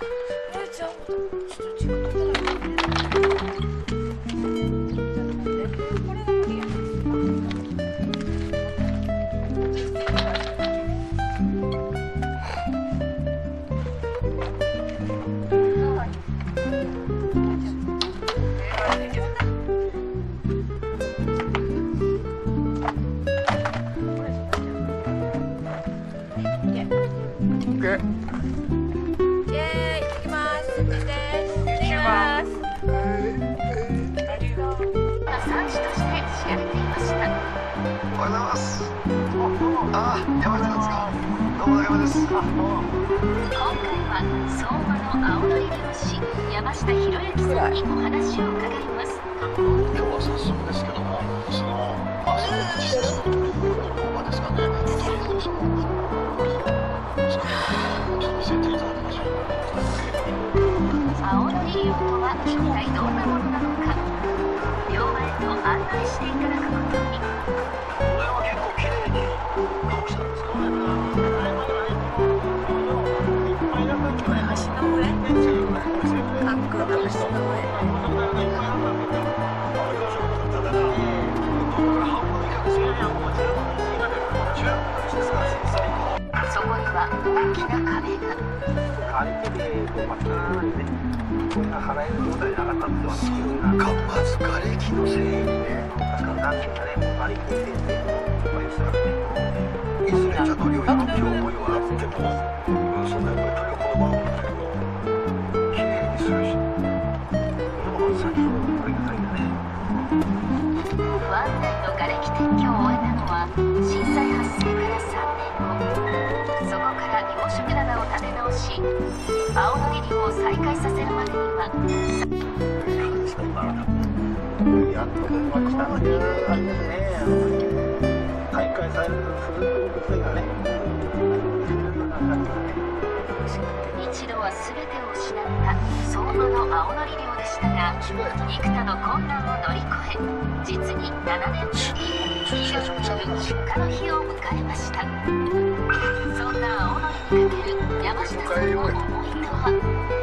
じゃあちょっと時間経たないこれが無理や山下博之さんにお話を伺います。 今日は早速ですけども、その実際の動画ですかね。ちょっと見せていただきましょう。 青のり漁とは一体どんなものなのか、漁場へと案内していただくことに。 これは結構綺麗にどうしたんですかね。 これ橋の上？関空の橋の上。そこには大きな壁が。 まず瓦礫のせいにね、いずれじゃ乗りをやろうという思いはあっても、そんなやっぱりこのままきれいにするし、先ほどのこれが大変ね。 湾内の瓦礫撤去を終えたのは震災発生から3年後。そこから養殖棚を立て直し、青のり漁を再開させるまでにはやっと来ましたね。再開される続く癖がね。 一度は全てを失った相馬の青のり漁でしたが、幾多の困難を乗り越え、実に7年ぶりに悲願なる出荷の日を迎えました。そんな青のりにかける山下さんの思いとは。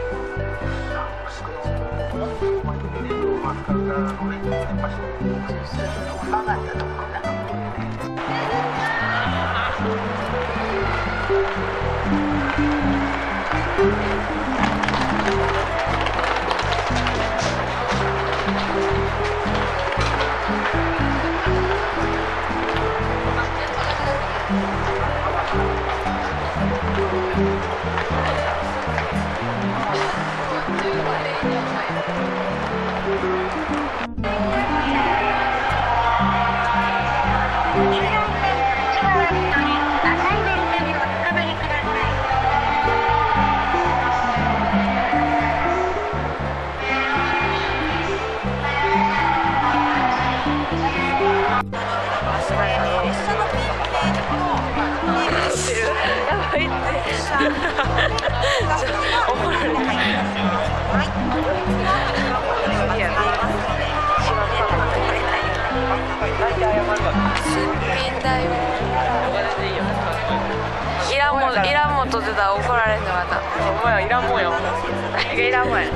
いらんもん取ってたら怒られるのまた。 お前はいらんもんよ。 何がいらんもんや。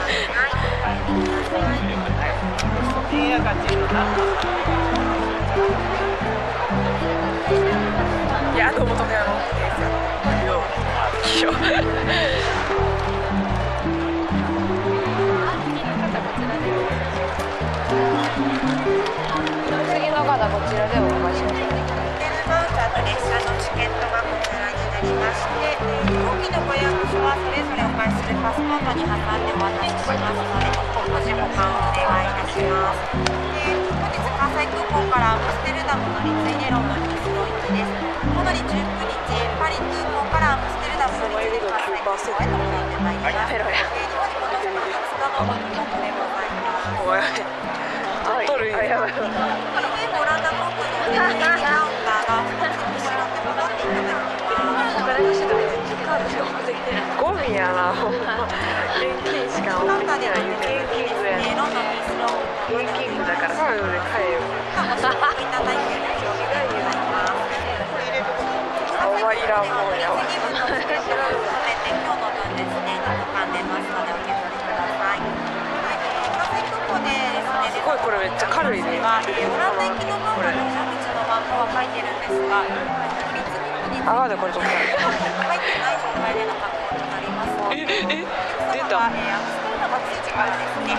いや、どうも富山のよ。 次の方こちらでお願いします。 列車のチケットがこちらになりまして、飛行機のご予約書はそれぞれお返しするパスポートに挟んでお渡ししますので、ご自保管をお願いいたします。で、本日関西空港からアムステルダム乗り継いでロンドンにスロー行きです。この日19日、パリ空港からアムステルダム乗り継いで関西空港へと向かってまいります。日本に戻すのは20日のご入国でございます。 おい、取るよ。やばい。 オランダ航空のカウンターがゴミやな、ほんま。現金しか置いてない。現金部や。現金部だからカードで買えよ。お前いらんもんやわ。 今日の分ですね、 種類でオランダ行きの分は乗車口の番号は書いてるんですが、 ああでこれ取った入ってない状態での確認になります。 出たアクストの松市からですね、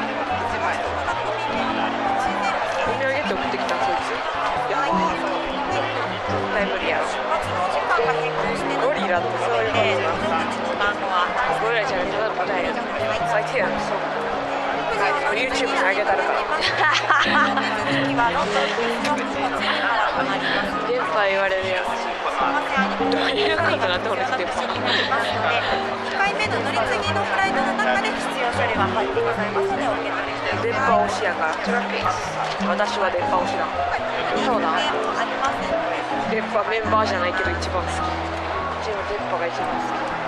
お土産って送ってきたそいつ絶対無理やろ出発の時間が変更してゴリラってそういうで、 こ乗車口の番号はとゴリラじゃなくてただの答えや最低やんそうYouTube にあげたるから電波言われるやんどういうことなって俺って 2回目の乗り継ぎのフライトの中で必要書類は入ってございますのでお受け取りして電波推しやから私は電波推しだそうだありませんので電波メンバーじゃないけど一番好きうちの電波が一番好き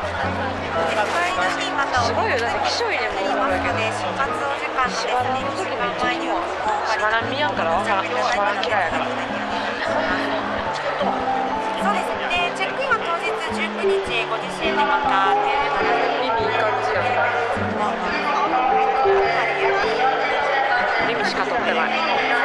すごいよだって気象入れもおもろいけど出発お時間のですね2時間前にはしばらん見やんから分からんしばらん嫌いやからそうですね。チェックインは当日19日ご自身でまた耳いい感じや耳しか取ってない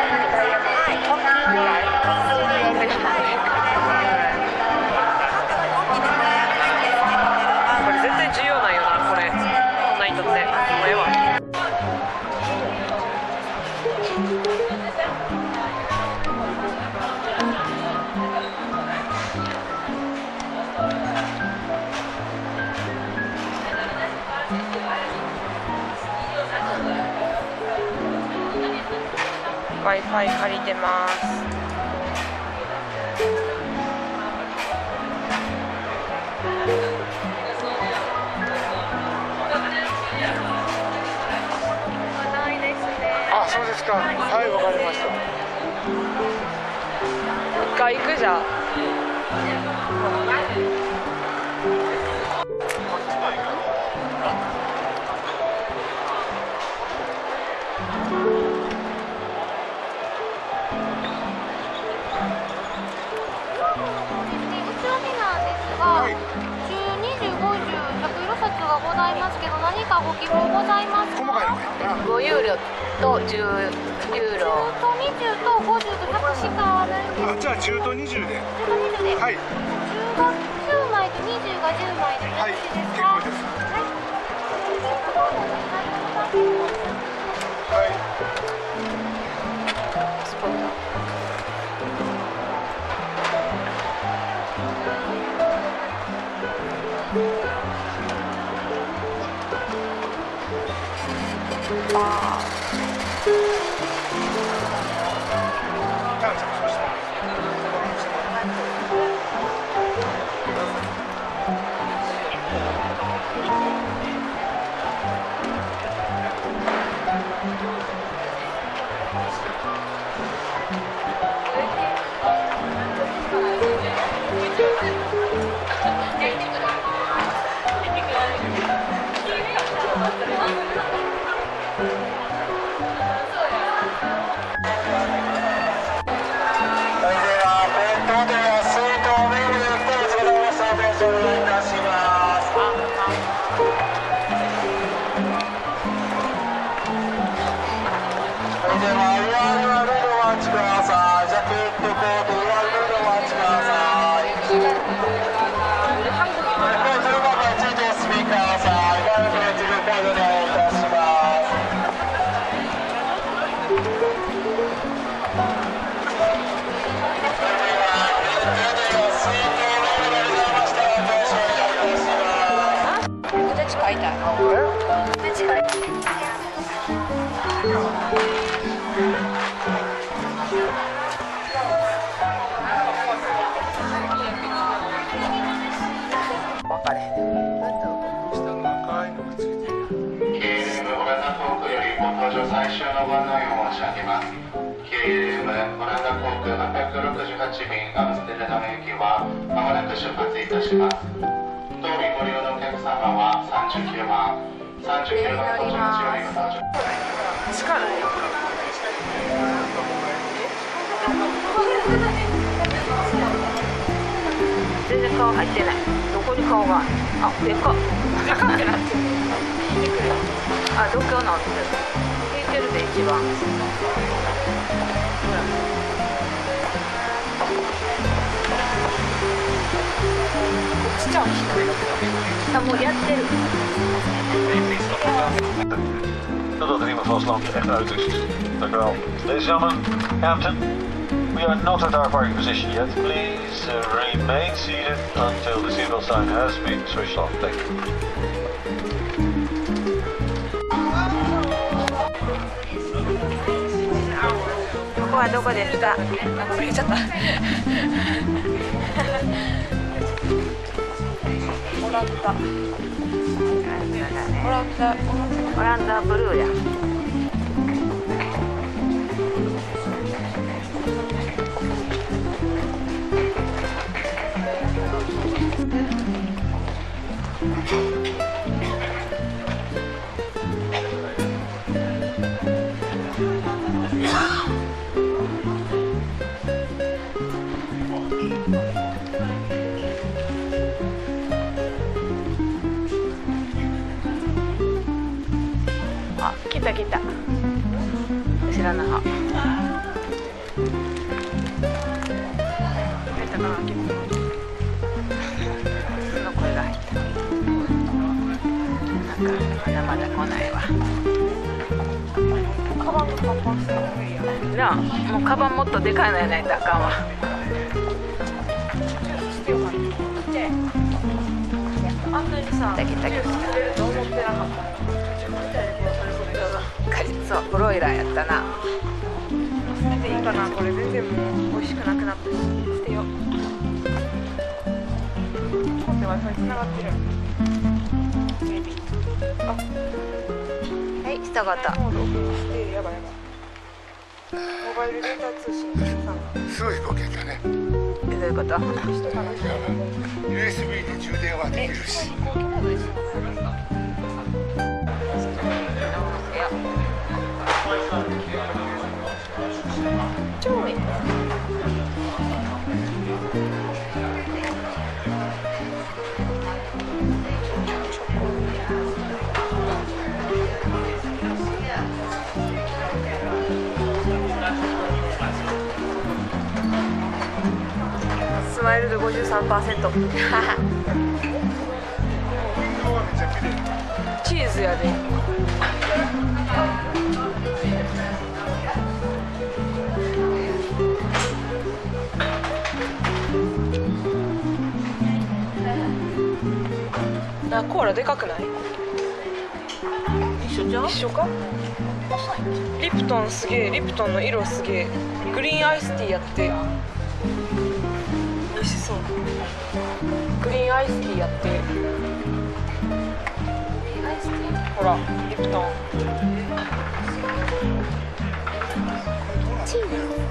これ絶対重要なんよなこれこんなんにとってもうええわWi-Fi 借りてます。 あ、そうですか。はい、わかりました。 一回行くじゃん。 ございますけど何かご希望ございますか？ 細かいのがいいな。 5ユーロと10ユーロ 10と20と50と100しかないんです。 あ、じゃあ10と20で。 10と20で、 はい。 10が9枚と20が10枚でよはい、 ろしいです結か？ 構です。 はい。 はい。 スポット。 最終のご案内を申し上げます。KLM オランダ航空868便アムステルダム行きはまもなく出発いたします。当便ご利用のお客様は39番搭乗口よりご搭乗。 近い。全然顔入ってない。どこに顔が？あ、でかっ。でかってなってる。あ、度胸なってる。引いてるで一番。 あ、もうやってる。 Totdat er iemand van ons land echt uit is. Dank u wel. Ladies and gentlemen, Captain, we are not at our parking position yet. Please remain seated until the seatbelt sign has been switched off. Thank you. ここはどこですか？忘れちゃった。オランダ。オランダブルーや。あ、来た来た。後ろの方。入ったかな。その声が入った。なんかまだまだ来ないわ。カバンがパンパンしたら無理や。なあ、もうカバンもっとでかいのやないとあかんわ。あんなにさ、ジュース出ると思ってなかった。そう、ブロイラーやったな。捨てていいかな、これ全然もう美味しくなくなったし、捨てよう。こうやって Wi-Fi つながってる。あ、はい、一言。モード捨て、やばいやばい。モバイルデータ通信すごいご経験ね。 どういうこと？ USB で充電はできるし。 超いい。スマイル度 53%。チーズやで。あ、コーラでかくない？一緒じゃん？一緒か？リプトンすげえ、リプトンの色すげえ。グリーンアイスティーやって。美味しそう。グリーンアイスティーやって。ほら、リプトン。チーズ。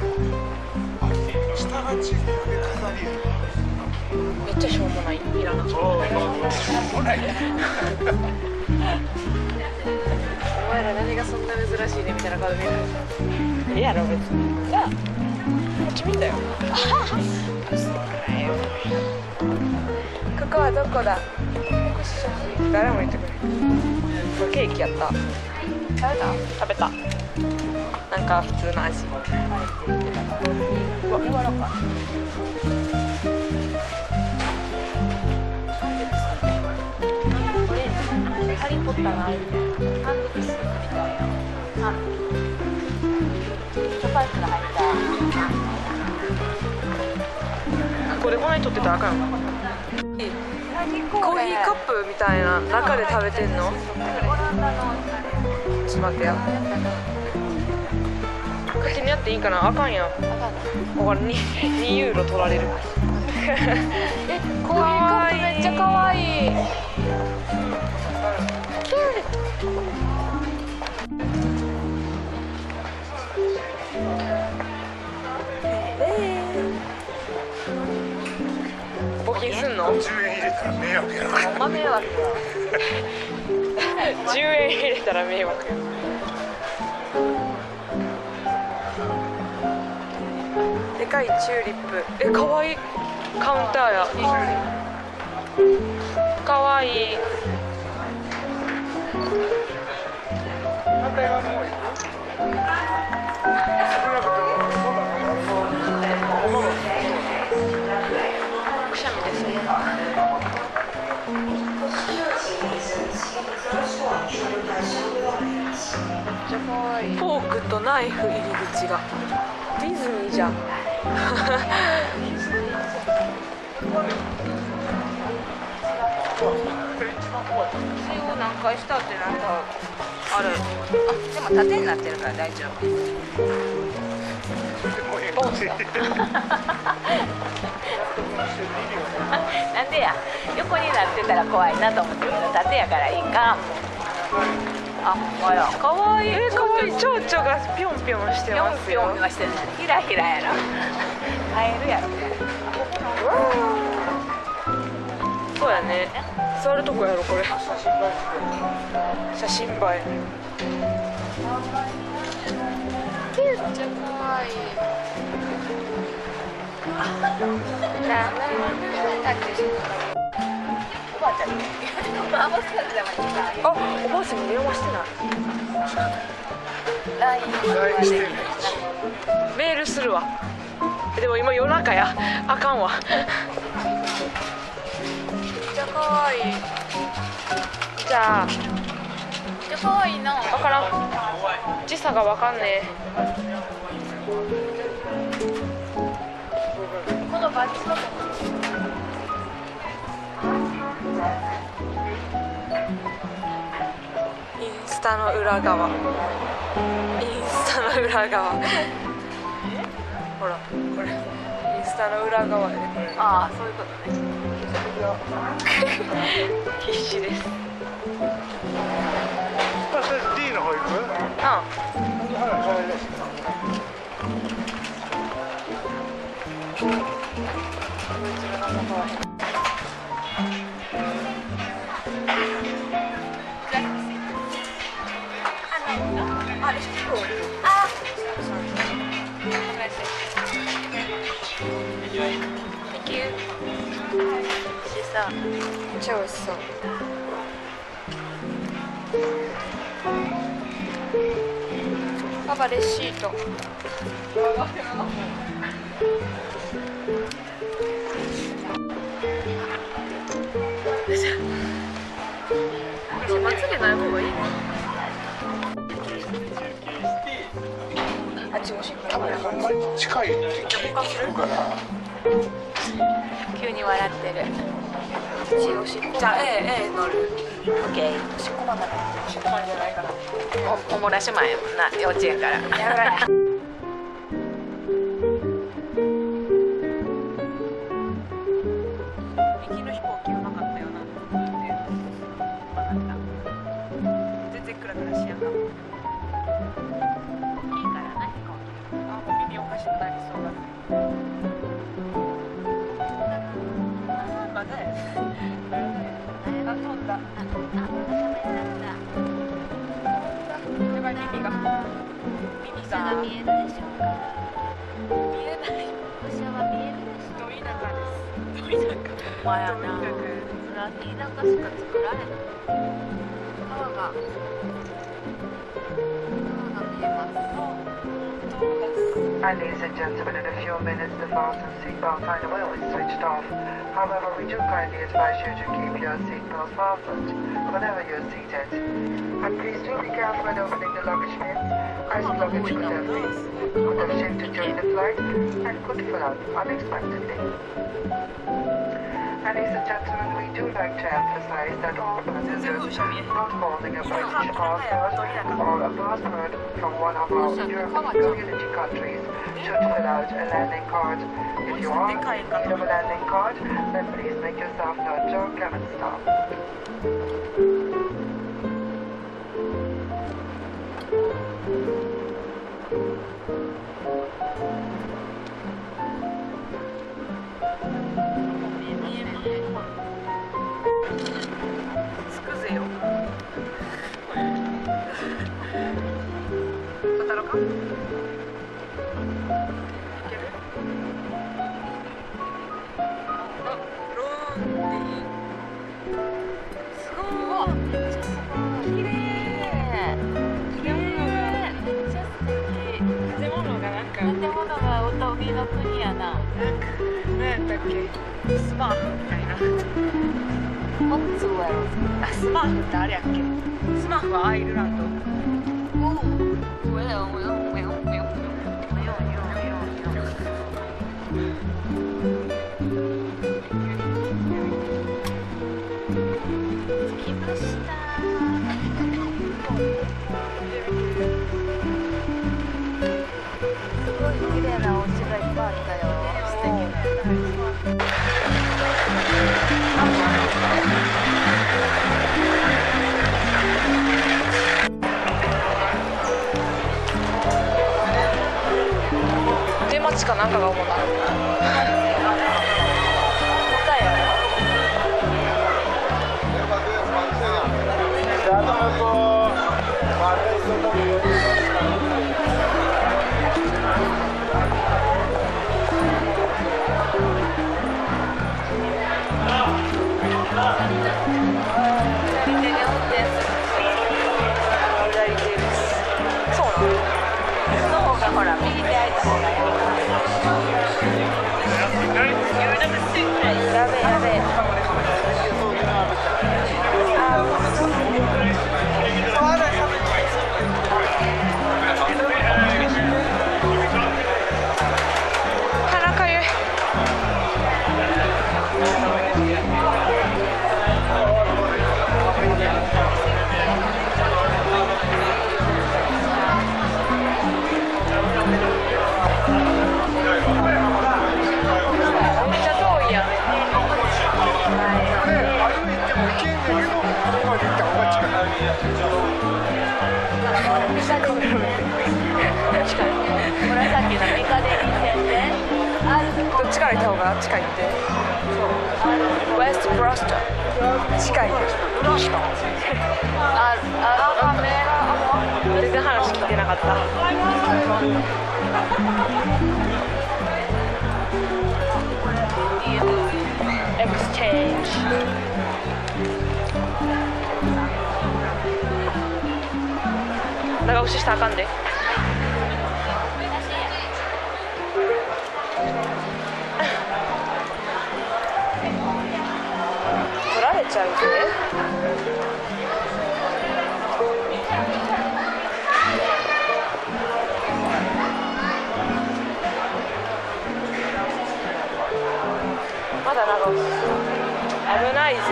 下がチーズで飾りや。 めっちゃしょうもない。いらなかった。お前ら何がそんな珍しいねみたいな顔で見る。ええやろ別に。じゃあこっち見んだよ。ここはどこだ？誰も言ってくれ。これケーキやった。食べた？食べた。なんか普通の味。うわ、柔らかい。ハリーポッターのあれみたいなハンドピスみたいなハンドチョコアイスが入ったここでこない取ってたらあかんの。コーヒーカップみたいな中で食べてんの？ちょっと待ってや。勝手にやっていいかな？あかんやん。これ2ユーロ取られる。え、コーヒーカップめっちゃかわいい。募金すんの？ 10円入れたら迷惑やろ。 ほんま迷惑や。10円入れたら迷惑や。でかいチューリップ。え、かわいい。カウンターや。かわいい。 反対側の方行く？ くしゃみですね。 フォークとナイフ入り口がディズニーじゃん。 水を何回したってなんかある。あ、でも縦になってるから大丈夫。なんでや、横になってたら怖いなと思ってるけど縦やからいいか。あ、ほら、かわいい。 かわいい。蝶々がぴょんぴょんしてますよ。 ぴょんぴょんしてる。ひらひらやろ。カエルやろ。 そうやね。座るとこやろこれ。写真映え。めっちゃかわいい。 おばあちゃんに。あ、おばあちゃんに電話してない。 LINE してる。 メールするわ。でも今夜中や。あかんわ。めっちゃかわいい。じゃあ。 めっちゃかわいいな。 わからん。時差がわかんねえ。 このバッジの。 インスタの裏側。インスタの裏側。ほら、これ。インスタの裏側で、これ。 ああ、そういうことね。 必死です。 それ D の方行く？ めっちゃ美味しそう。パパレシート。まつげない方がいい。あっちもし多分ほんまに近いって聞くから。 急に笑ってる。 じゃあ A 乗る。 オッケー。しっこまんじゃないから。おもらしまんやもんな、幼稚園から。やばい。 行きの飛行機はなかったよな。全然クラクラしやんか。 いいからな、飛行機。 あ、耳おかしくなりそうだ。まだや。あ、飛んだ。やばい、耳が。耳が。 見えるでしょうか。 見えない。 武者は見えるでしょうか。 ど田舎です。ど田舎。 まやな。それは田舎しか作られない。川が見えます。 Ladies and gentlemen, in a few minutes the fasten seatbelt sign will be switched off. However, we do kindly advise you to keep your seatbelts fastened whenever you're seated. And please do be careful when opening the luggage bins, as luggage could have shifted during the flight and could fill up unexpectedly. Ladies and gentlemen, we do like to emphasize that all passengers not holding a British passport or a passport from one of our European community countries should fill out a landing card. If you are in need of a landing card, then please make yourself known to our cabin staff. スマーフみたいな。スマーフってあれやっけ？スマーフはアイルランド。 出待ちかなんかが主なほら右手空いた方がやべえやべえ。 鼻かゆい。どっちから行った方が近いって。ウェストブロスト近い。全然話聞いてなかった。エクスチェンジ。長押ししたらあかんで。取られちゃうぜ。まだ長押し。危ないぜ。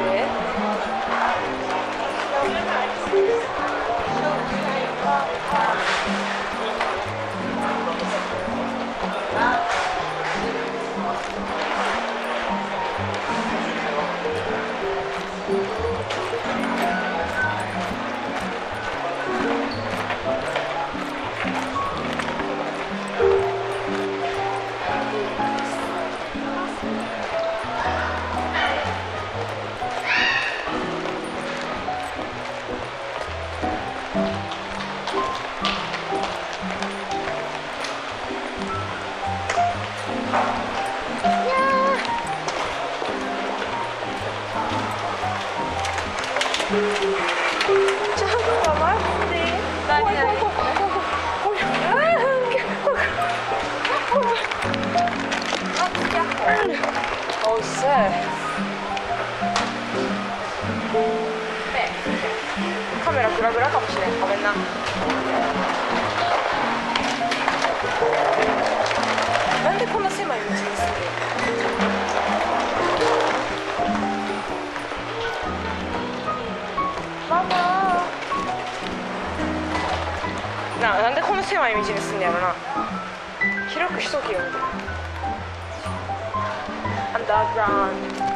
ちょっと待って。おっせえ。カメラグラグラかもしれん。ごめんな。なんでこんな狭い道に住んでる？なんでこんな狭い道に住んでやろな。広くしとけよ。アンダーグラウンド。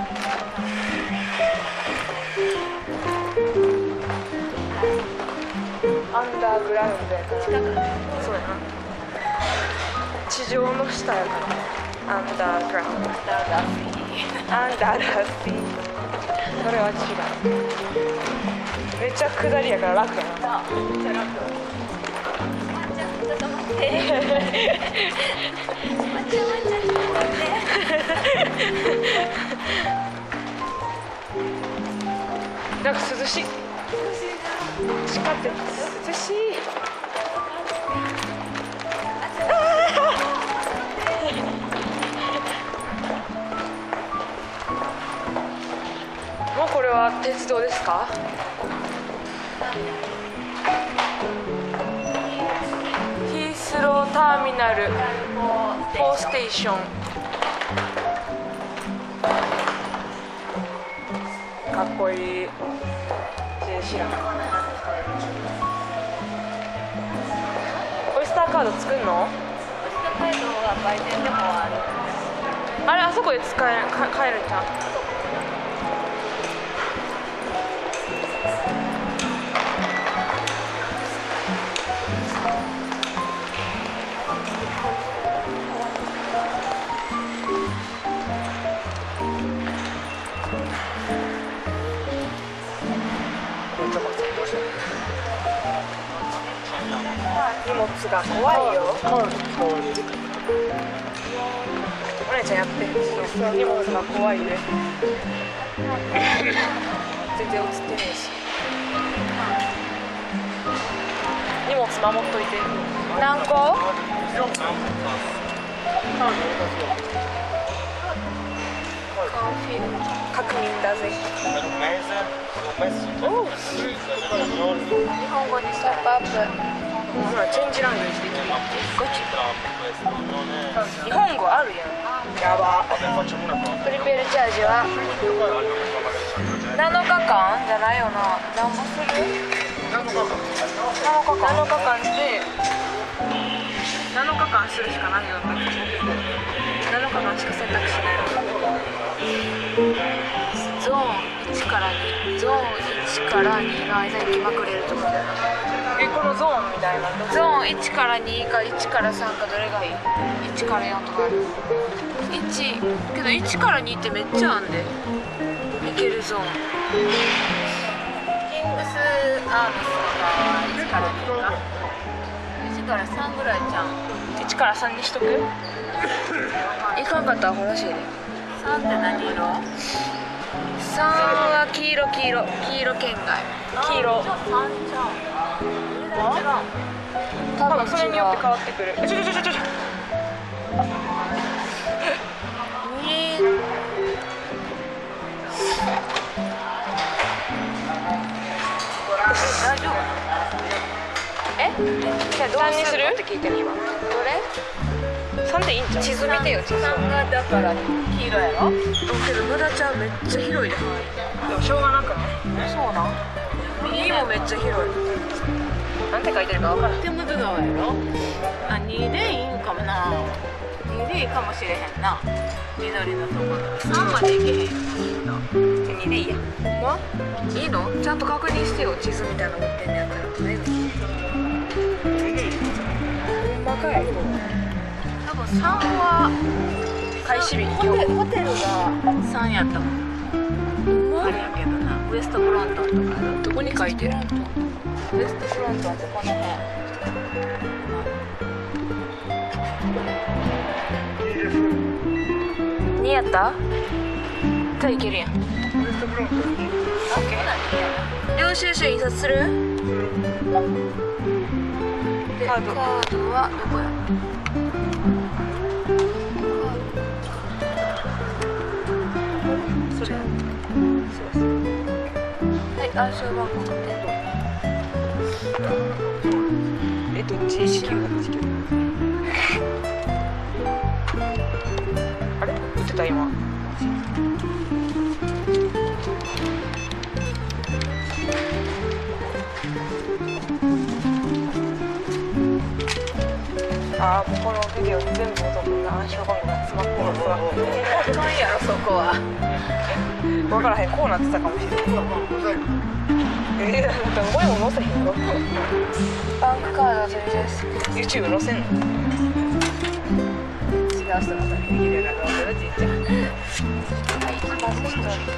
アンダーグラウンドやから。近く。そうやな。地上の下やから。アンダーグラウンド。アンダーラッシー。それは違う。めっちゃ下りやから楽やな。めっちゃ楽。ちょっと待って。なんか涼しい。地下って涼しい。もうこれは鉄道ですか？ ターミナル4ステーション。かっこいい。知らん。オイスターカード作るの？ オイスターカードは売店でもある。 あれ、あそこで買えるんじゃん。荷物が怖いよ。お姉ちゃんやって。荷物が怖いね。全然映ってねえし。荷物守っといて。何個？確認だぜ。日本語にストップアップ。チェンジランゲージできる。日本語あるやん。やば。プリペールチャージは7日間じゃないよな。何もする？7日間して7日間するしかないよ。7日間しか選択しない。 ゾーン1から2、ゾーン1から2の間に来まくれるってことだよな。 このゾーンみたいな。 ゾーン1から2か1から3かどれがいい？ 1から4とかある。1けど1から2ってめっちゃあんでいけるゾーン。キングスアームスとかは1から2か1から3ぐらいじゃん。 1から3にしとく？いかんかったらほらしいで。 3って何色？3は黄色圏外。 黄色。多分それによって変わってくる。ちょ大丈夫？ 何にする？ って聞いてる今。どれ ？3でいいんじゃん。地図見てよ。地図。 3がだから黄色やろ？ けど無駄ちゃんめっちゃ広いで。でもしょうがなくね。 そうなん？ 2もめっちゃ広い。なんて書いてるか分からん。 テムズ川やろ？あ、2でいいんかもな。2でいいかもしれへんな。緑のところ。3までいけへんよな。 2でいいや。 いいの？ちゃんと確認してよ。地図みたいなの持ってんのやったら。大丈夫？ ほんまかい。 多分3は開始日。 ホテルが3やったもん。あれやけどな。ウエストフロントンとか。 どこに書いてる？ ウエストフロントンってこの辺。 2やった？じゃあいけるやん。領収書印刷する？ カードはどこや？ それ。 はい、暗証番号持ってんの？ どっち？1級だ1級。あれ？打ってた今。ああ、もうこのビデオ全部のとこが暗証番号が詰まってますわ。 ないやろそこは。 分からへん、こうなってたかもしれない。だってこれも載せへんの？ バンクカードはそれです。 YouTube 載せんの？ 違う人のために入れなかったよ、ちっちゃん。はい、バズストーリー。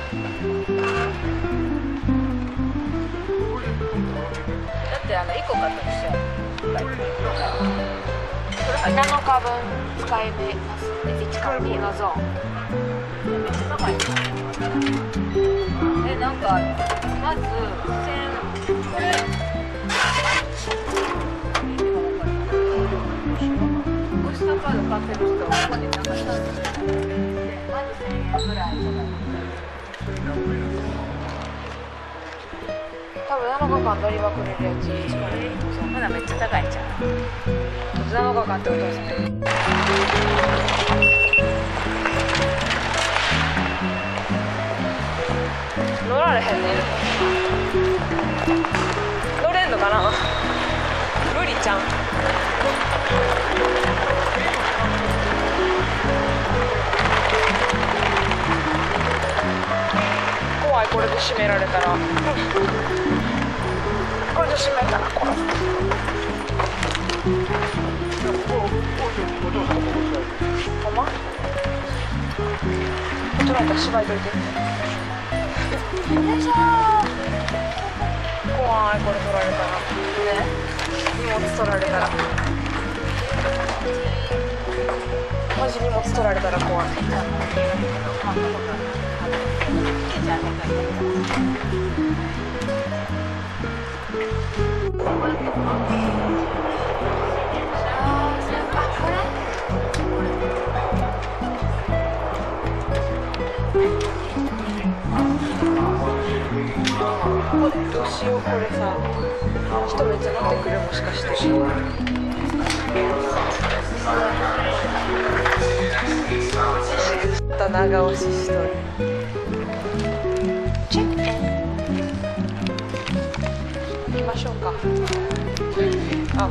だって1個買ったとしちゃう。7日分使えますので、1から2のゾーン。めっちゃ高いな。なんかまずこれオイスターカード買ってる人はここでなんかまず1000円ぐらいとか。 多分7日間乗りまくれるやつ。 まだめっちゃ高いんじゃん。 7日間ってことですね。乗られへんね。乗れんのかな。無理ちゃん。怖い、これで閉められたら。これで閉めたら怖い。ほんま？取られたら芝居といて。よいしょー。怖い、これ取られたら。ね。荷物取られたら。マジ荷物取られたら怖い。どうしよう、これさ、人めっちゃ乗ってくる、もしかして。また長押ししとる。チェック行きましょうか。あ、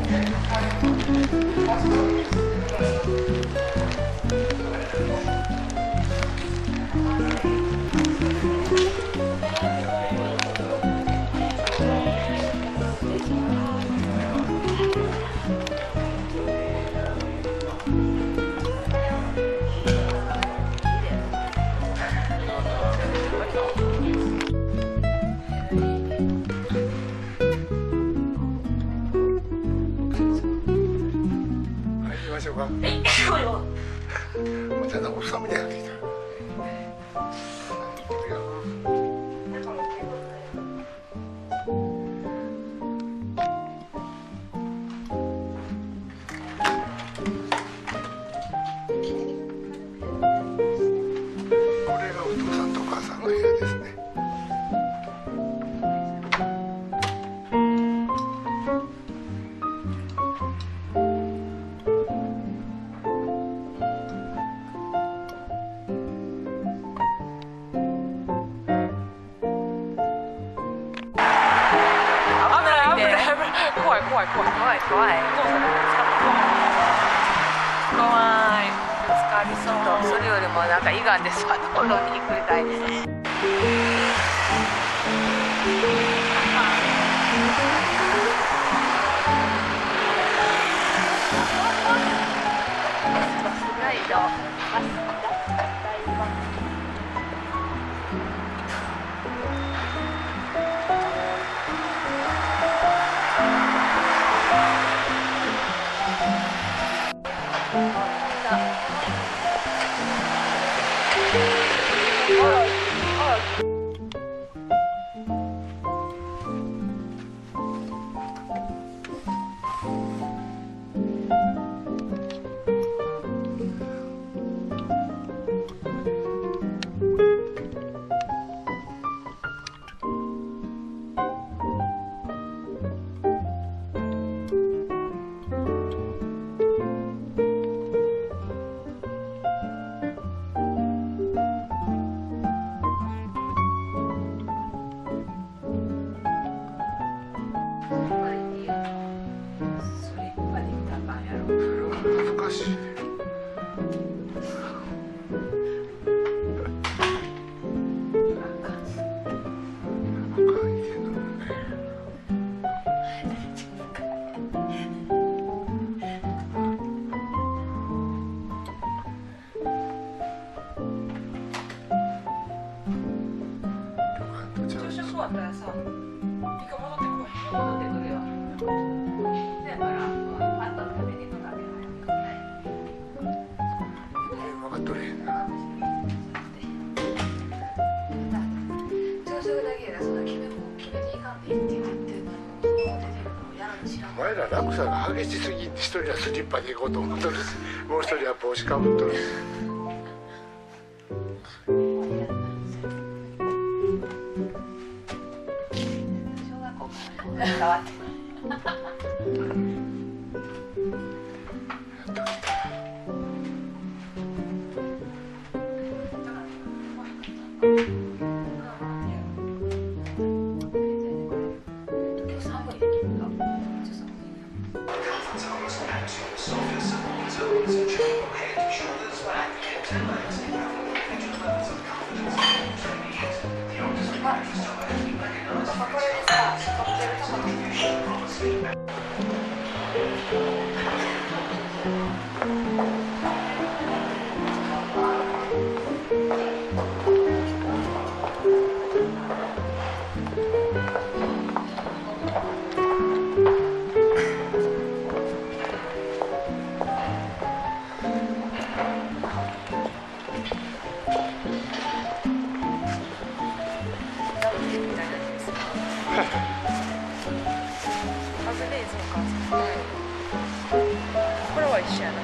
もう全然おっさんみたいになってきた。これがお父さんとお母さんの部屋ですね。 怖い。 怖い。 怖い。 ぶつかりそう。それよりもなんか胃がんでさ、道路にひっくり返って。 難しい。お前ら落差が激しすぎんで、一人はスリッパで行こうと思っとるし、もう一人は帽子かぶっとるし。 変わってこれは一緒やな。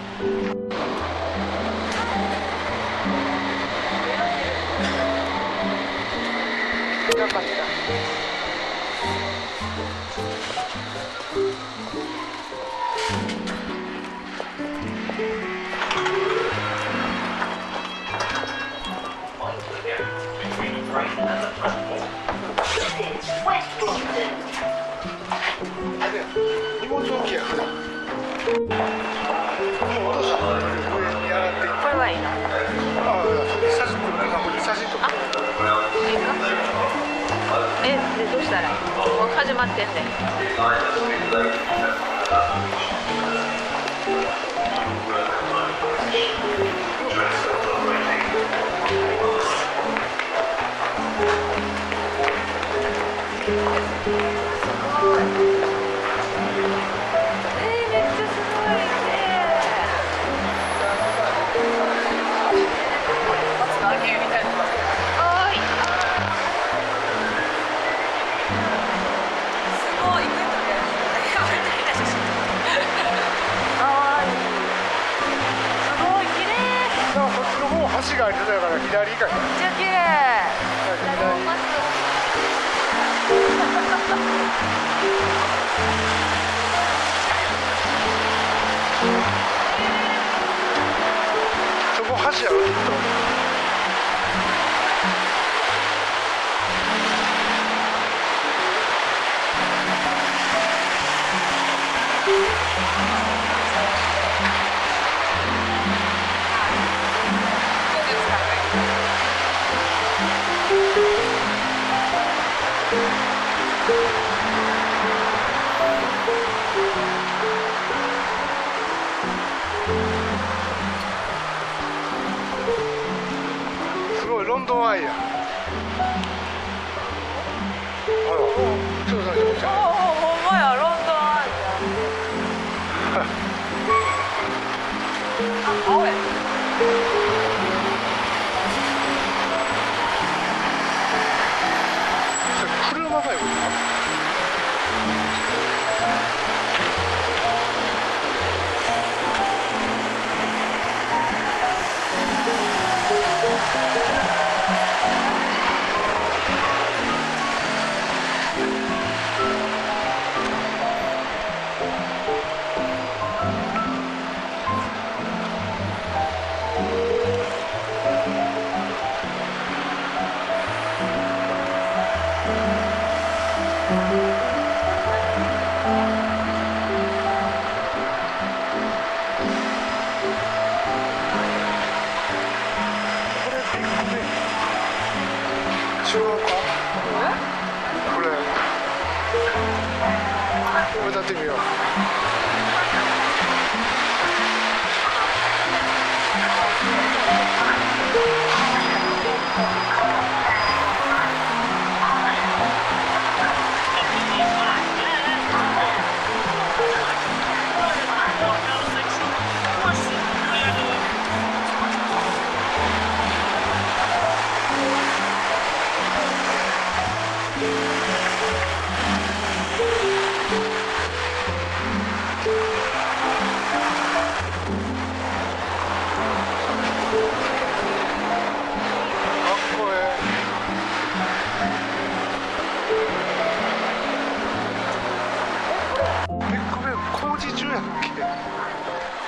なかった。 荷物置きや普段。もうお父さん上に上がって。 これはいいな。 ああ、写真撮って。 いいか。でどうしたらいい？もう始まってんで。 橋がありそうだから左行かへん。 めっちゃ綺麗。 そこ橋やろきっと。すごいロンドンアイや。あら、ちょっと待って。 ほんまや、ロンドンアイや。あ、青や。 車がよ。違うか？これ歌ってみよう。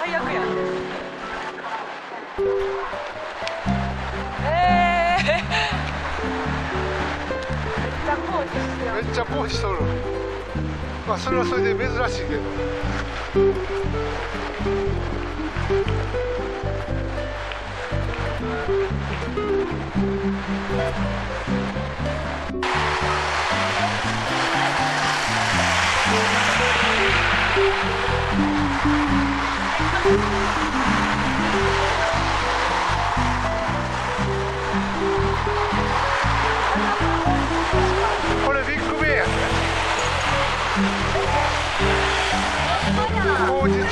最悪やん。 めっちゃポーチしとる。まあそれはそれで珍しいけど。これビッグベンやね。工事中。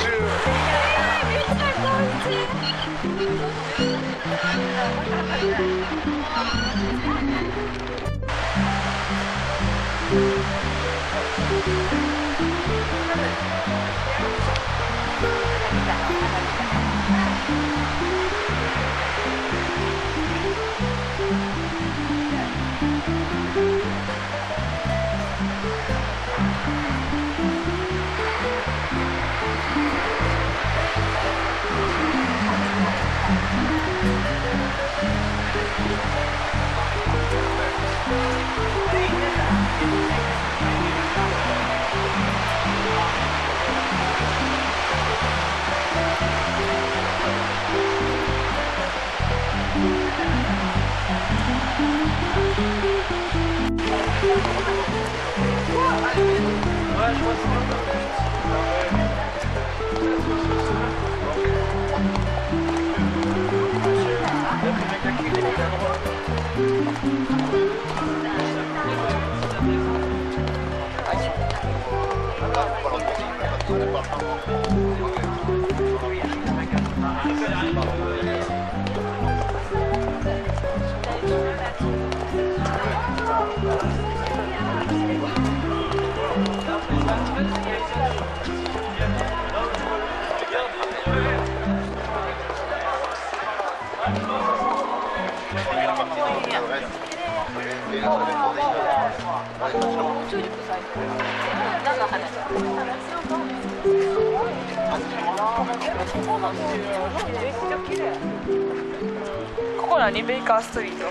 ここ何？ベイカーストリート。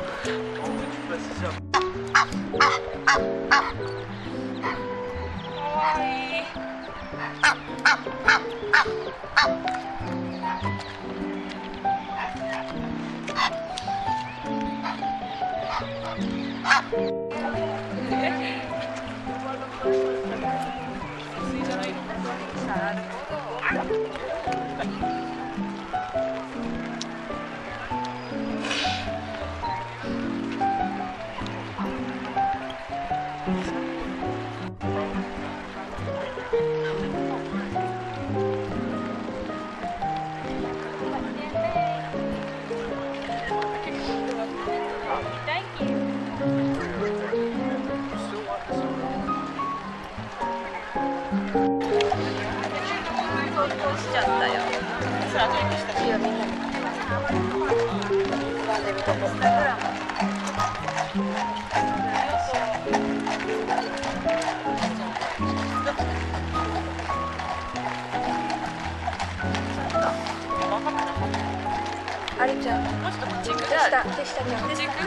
あれちゃん、もうちょっとこっち行く。下ちゃん、こっち行く。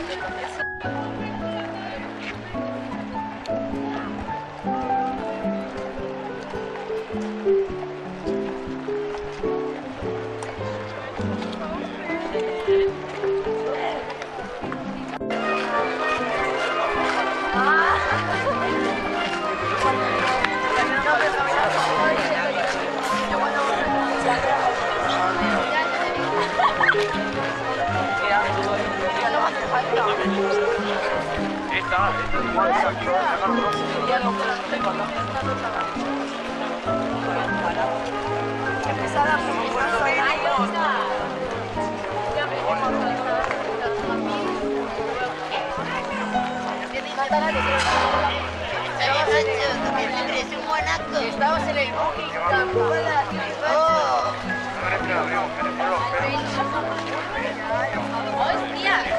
Estabas en el booking campo. ¡Hostia!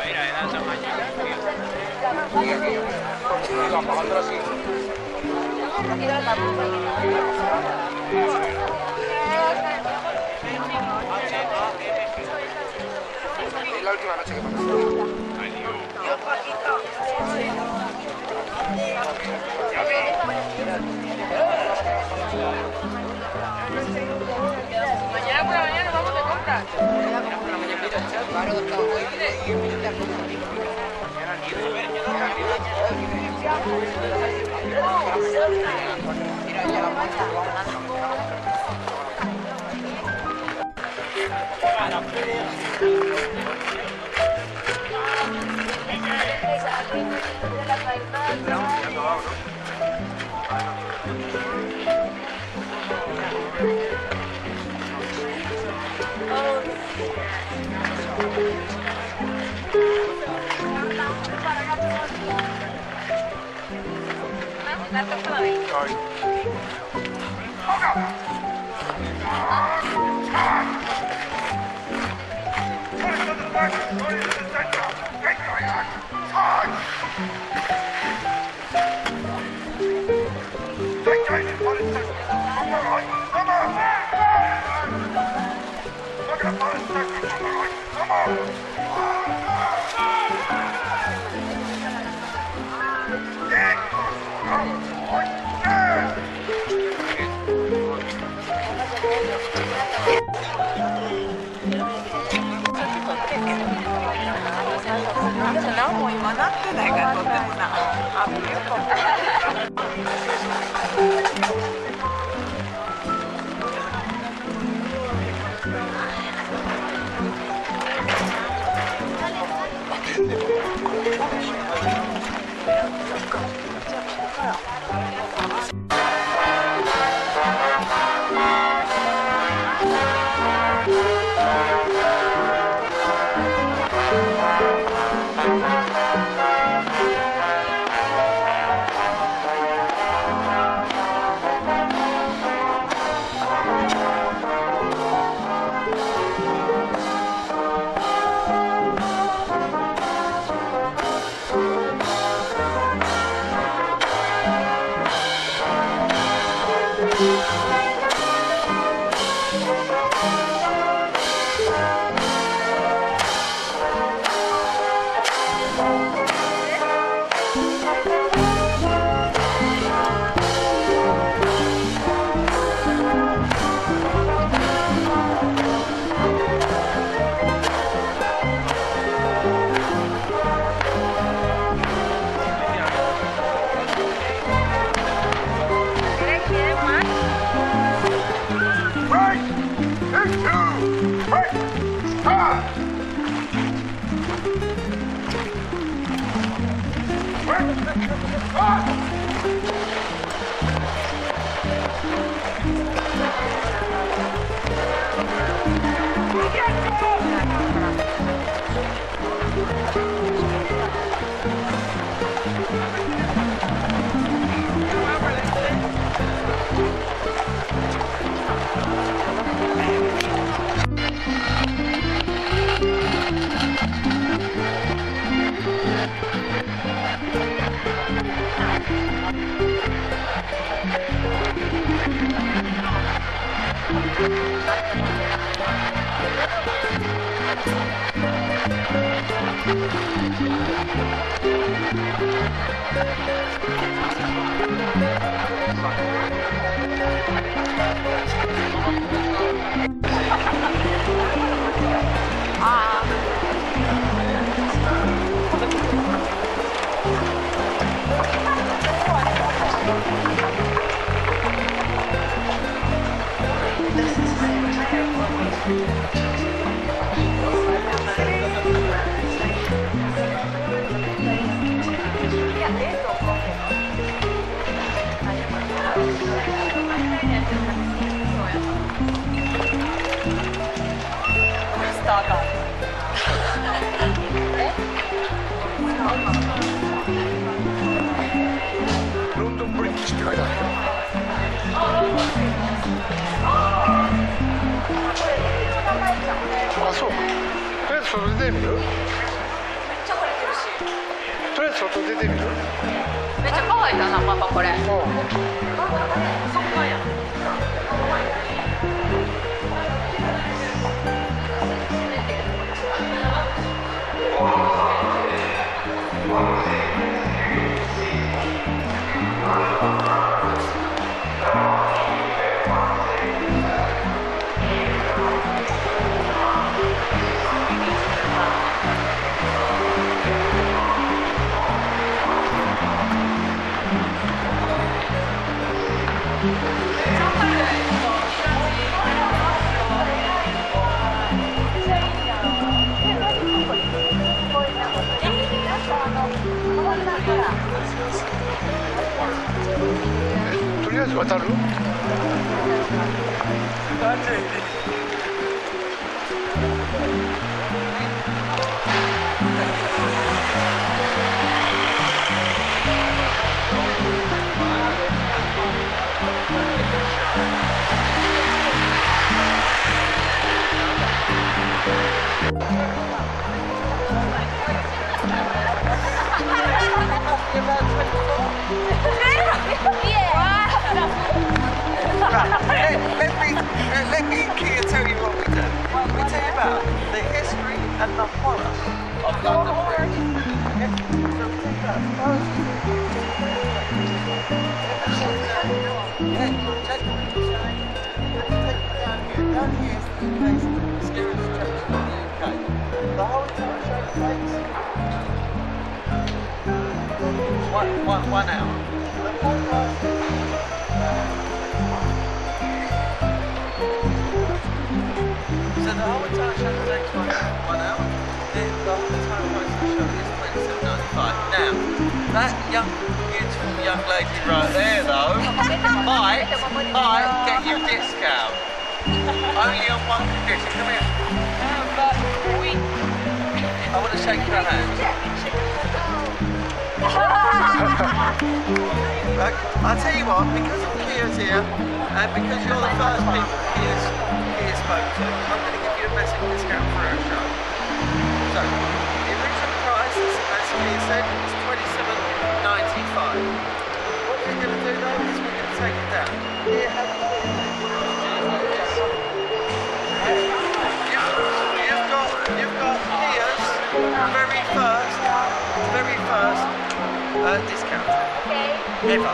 Iba apagando así. Mira la la última noche que pasamos. Mañana por la mañana vamos de compras.何も今なってないからとってもな。 ロンドンブリッジって書いてあるよ。あ、そう。とりあえず外出てみる？ めっちゃ晴れてるし。 とりあえず外出てみる？ めっちゃ乾いたな、パパこれ。 うん。 そっかや。 とりあえず渡る？ Let me tell you what we do. We tell you about the history and the horror of London Bridge. Okay? So we tell you about first. Take you down here is the basically the scariest attraction in the UK. The whole entire show takes 1 hour. The whole So the whole entire show takes 1 hour. The whole entire price of the show is £27.95. Now, that young, beautiful young lady right there, though, might get you a discount. Only on one condition. Come here. I want to shake your hand. Look, I'll tell you what, because of Kia's here, and because you're the first people Kia spoke to, I'm going to give you a massive discount for our show. So, the original price, as Kia said, is £27.95. What we're going to do though is we're going to take it down. Here, have a look. You've got Kia's very first discount. Ever.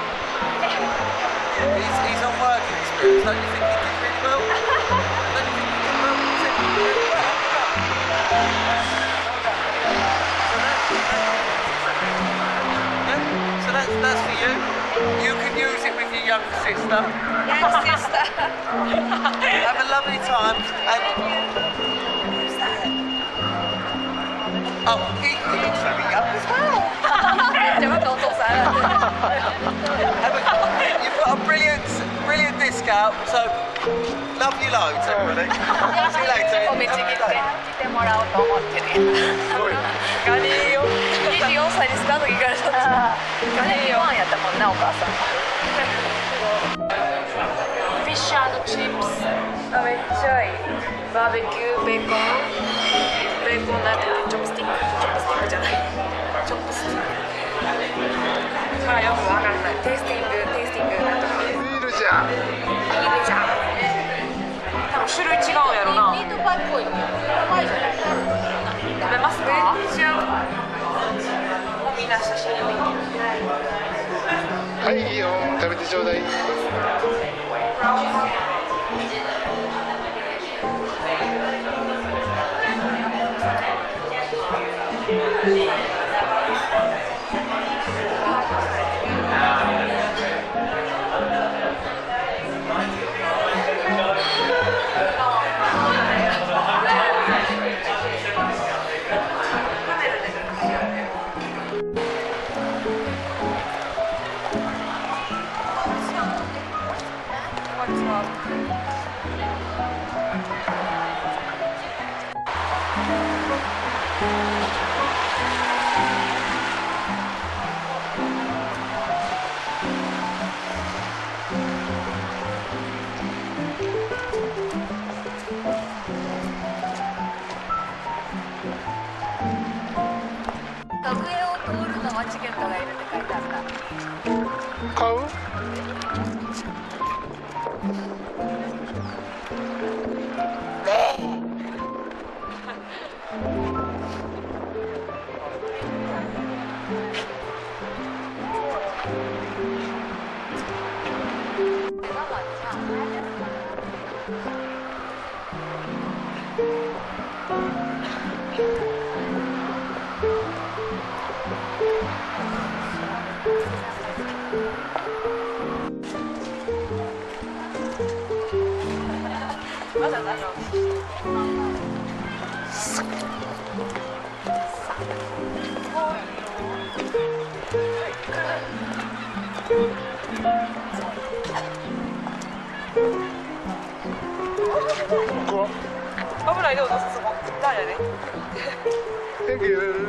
He's on working experience. Don't you think he did really well? Don't you think he did well? So that's for you. You can use it with your younger sister. Young sister. Have a lovely time. And oh, he looks very young as well. You've got a brilliant discount, so love you loads, everybody. See you later. お道に来てもらおうと思ってる。ガニーよ。24歳ですかと聞かれたんですか。ガニーよ。やったもんなお母さん。フィッシャーチップス。あ、めっちゃいい。バーベキューベーコン。ベーコンなんてチョップスティック。チョップスティックじゃない。チョップスティック。まあよくわかんない。テイスティングなんとか。 ビールじゃん。 いいじゃん。多分種類違うやろな。ミートパイっぽい。うまいじゃない。食べますか？めっちゃ。もうみんな写真を。 はい、いいよ。食べてちょうだい。 上を通るのはチケットがいるって書いてあった。 買う？ 危ないでお父さんそこダメだね。 Thank you.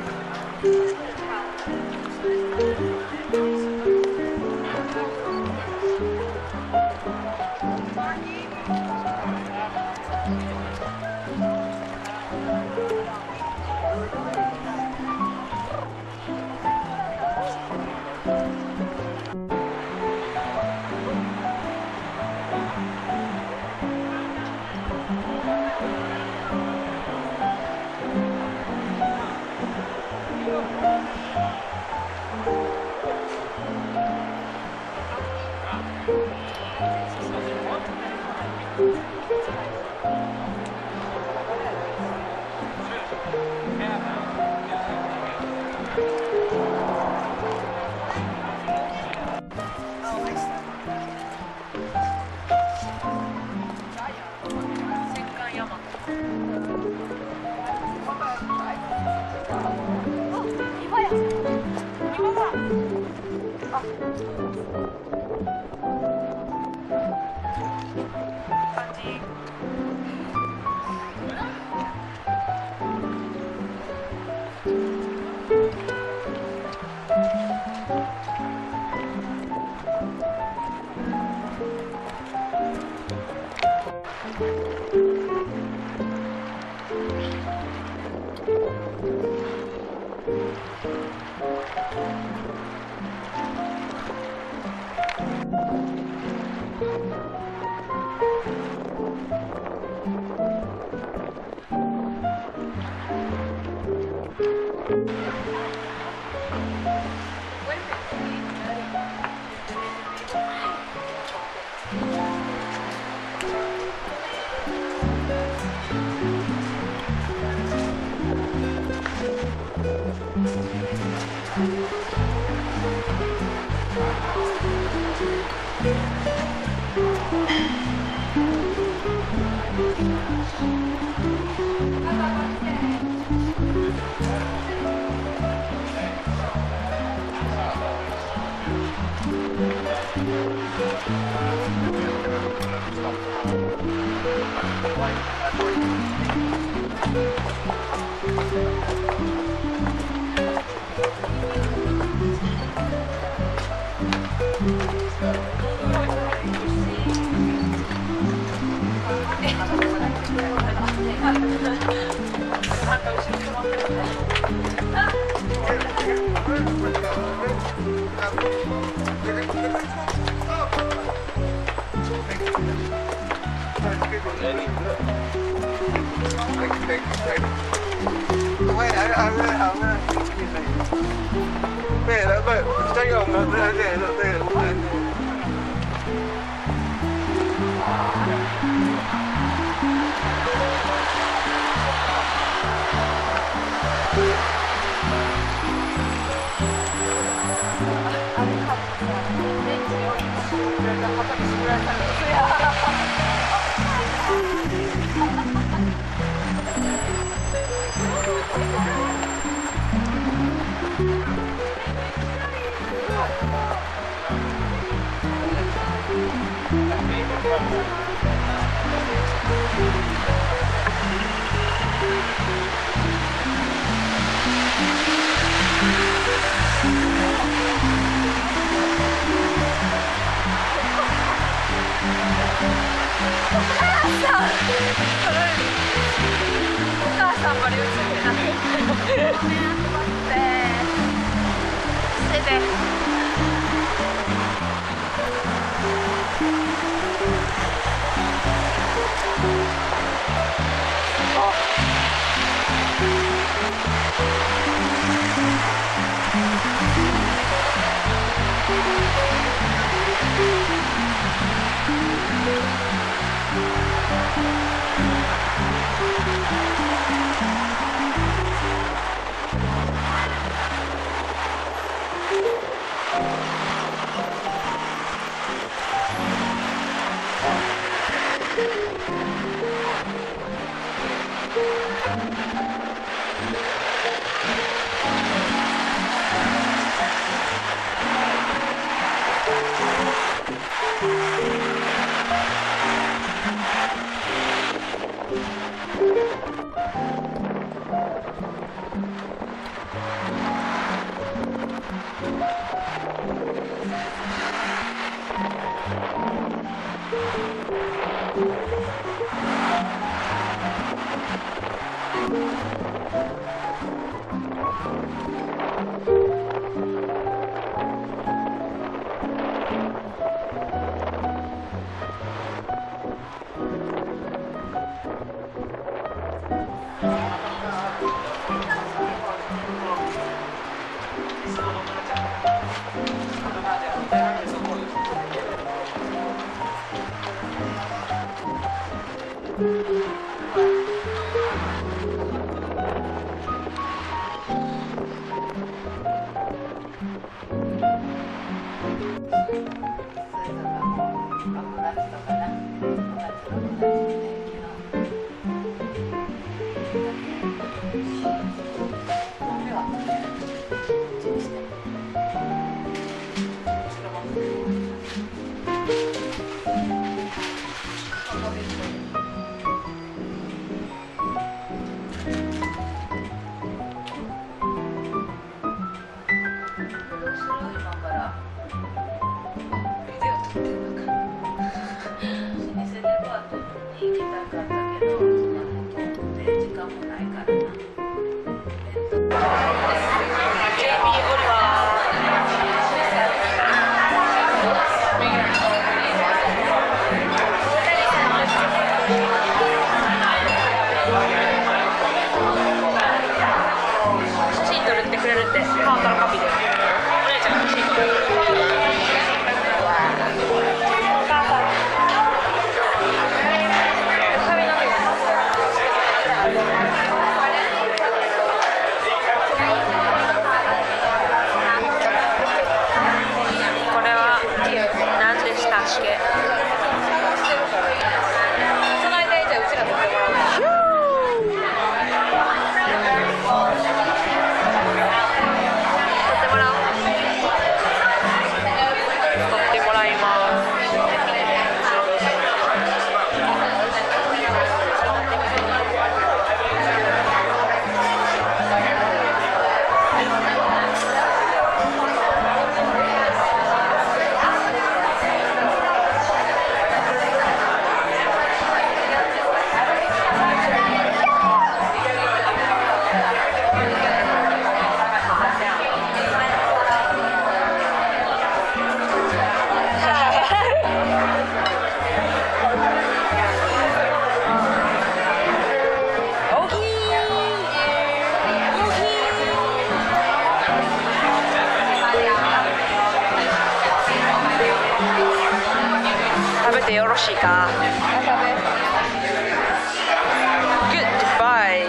よろしいか。Goodbye。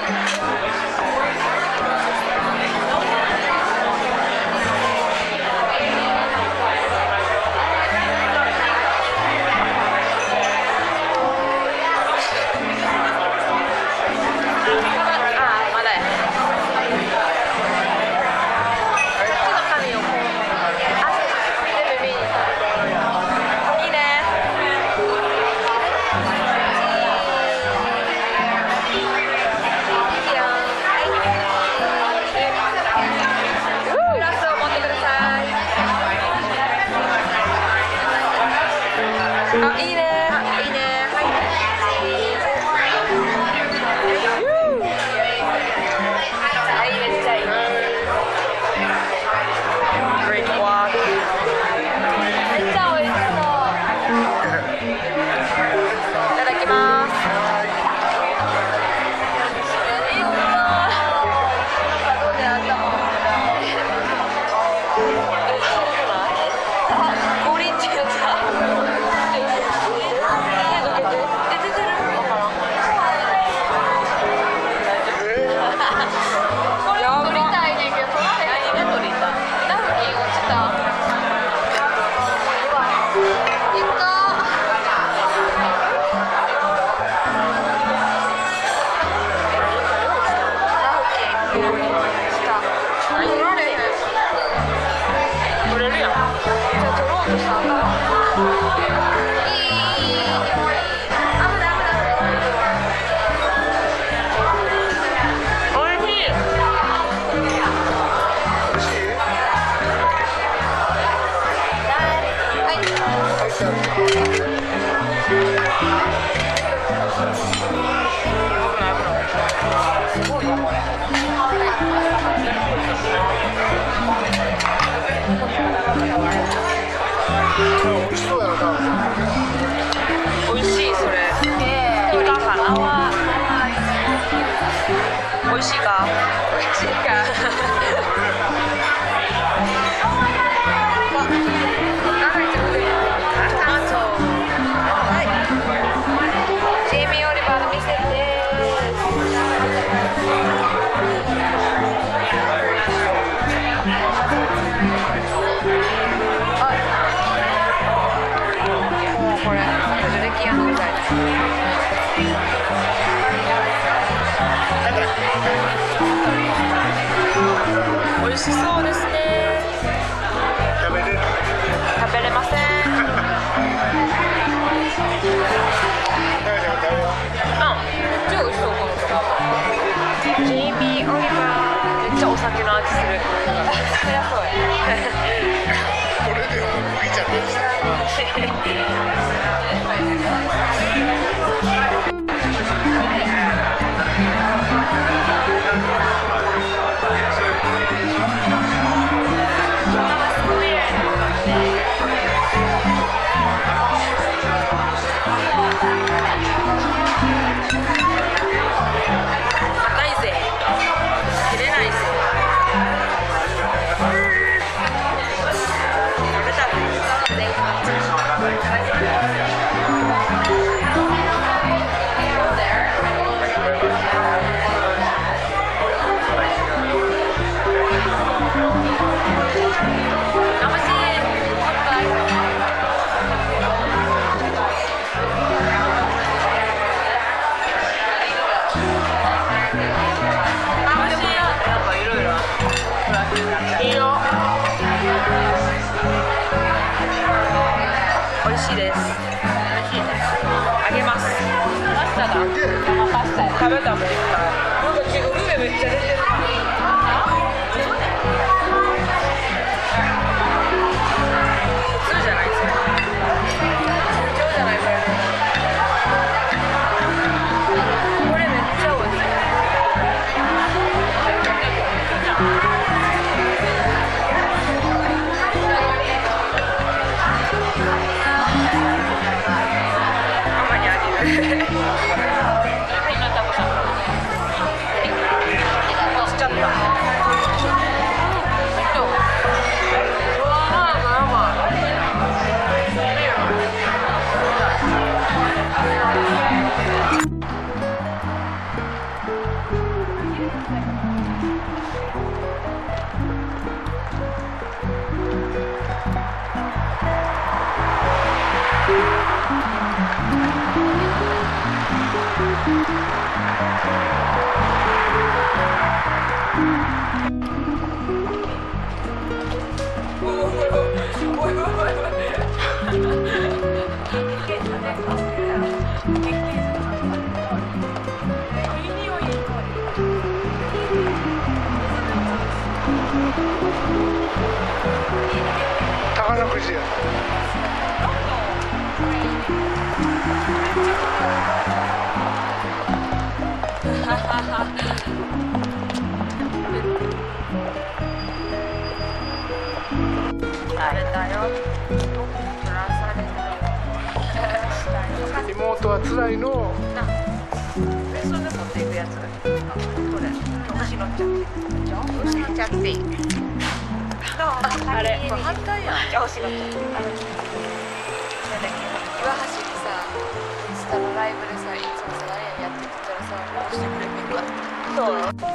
美味しいそれ。いかかな。美味しいか。美味しいか。ジェイミー・オリバーの店です。これ履歴やんみたいな。美味しそうですね。食べれません。超美味しそうこの人。ジェイミー・オリバー。めっちゃお酒の味する。そりゃそうや。 これでも麦茶でした。 ないぜ。切れないぜ。食べたら。美味しいです。あげます。パスタだ。食べたもん。なんかグルメめっちゃ出てる。普通じゃないですか。普通じゃないこれ。これめっちゃ美味しい。 宝くじや。妹は辛いの。 それで持っていくやつ。これ。牛の茶っていい。あれ、反対やん。じゃあ牛の茶。なんだっけ。岩橋にさ、インスタのライブでさ、いつもさ、何やってたらさ、押してくれてるから。そう。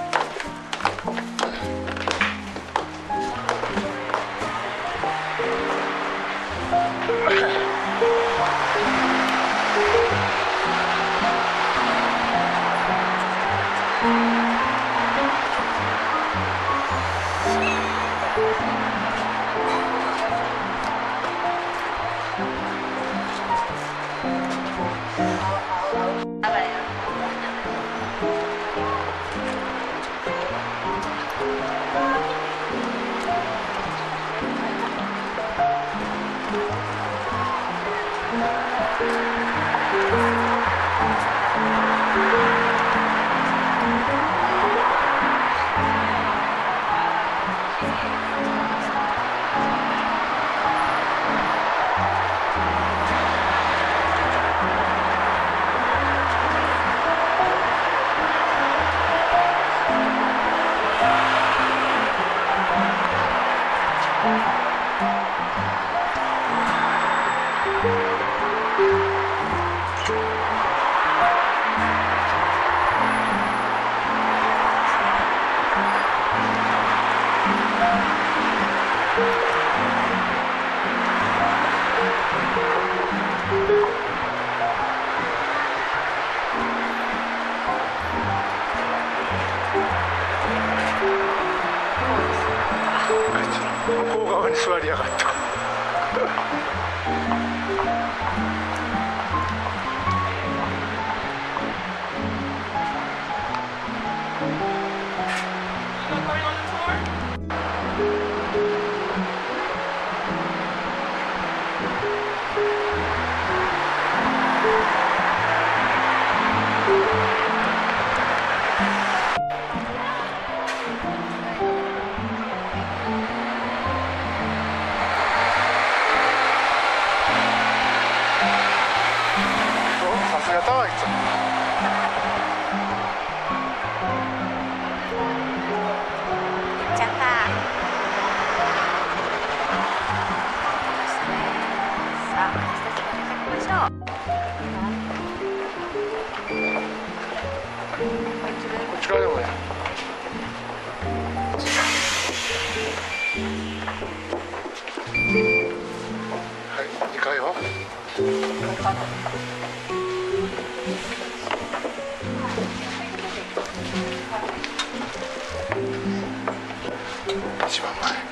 やったわいつも。 行っちゃった。さあ、私たちも出かけましょう。 こっち側でもね。はい、2階は。一番前。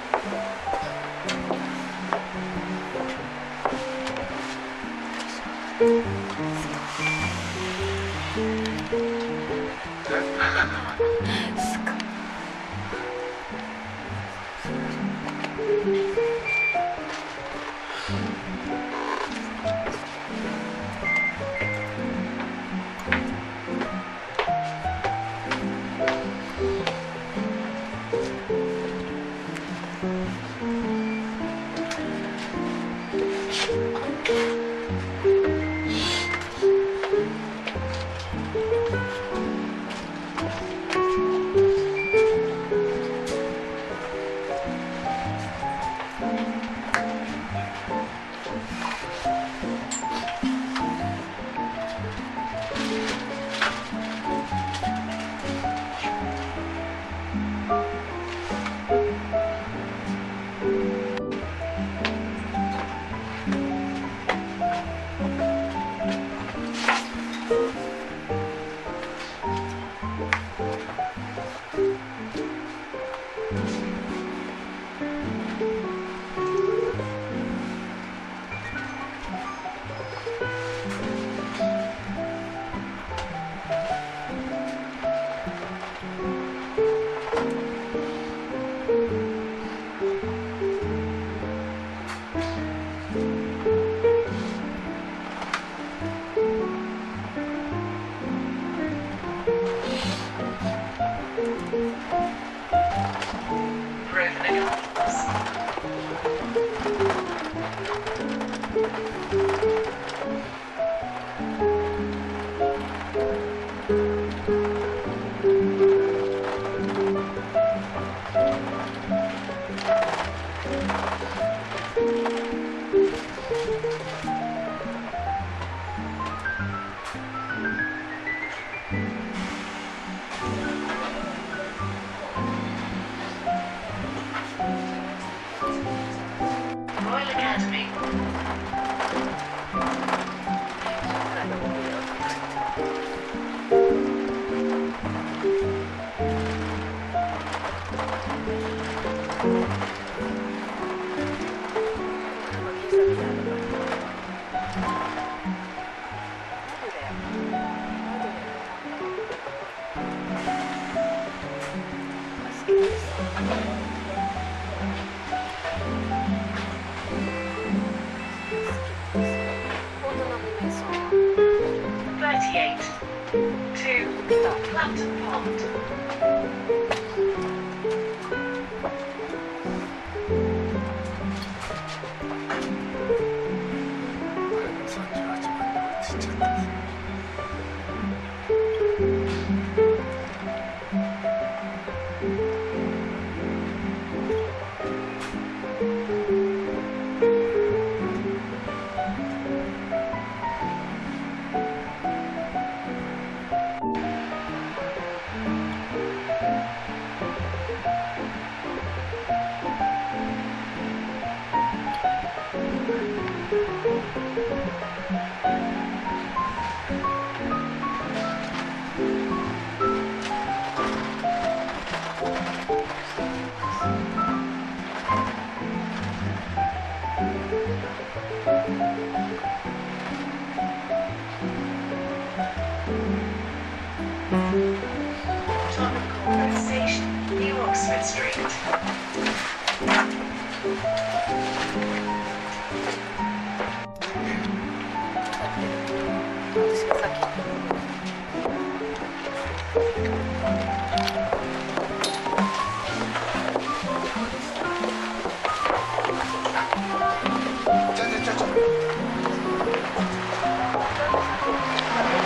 こ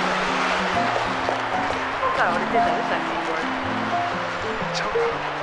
ってたねさっきこれ。 ちゃうか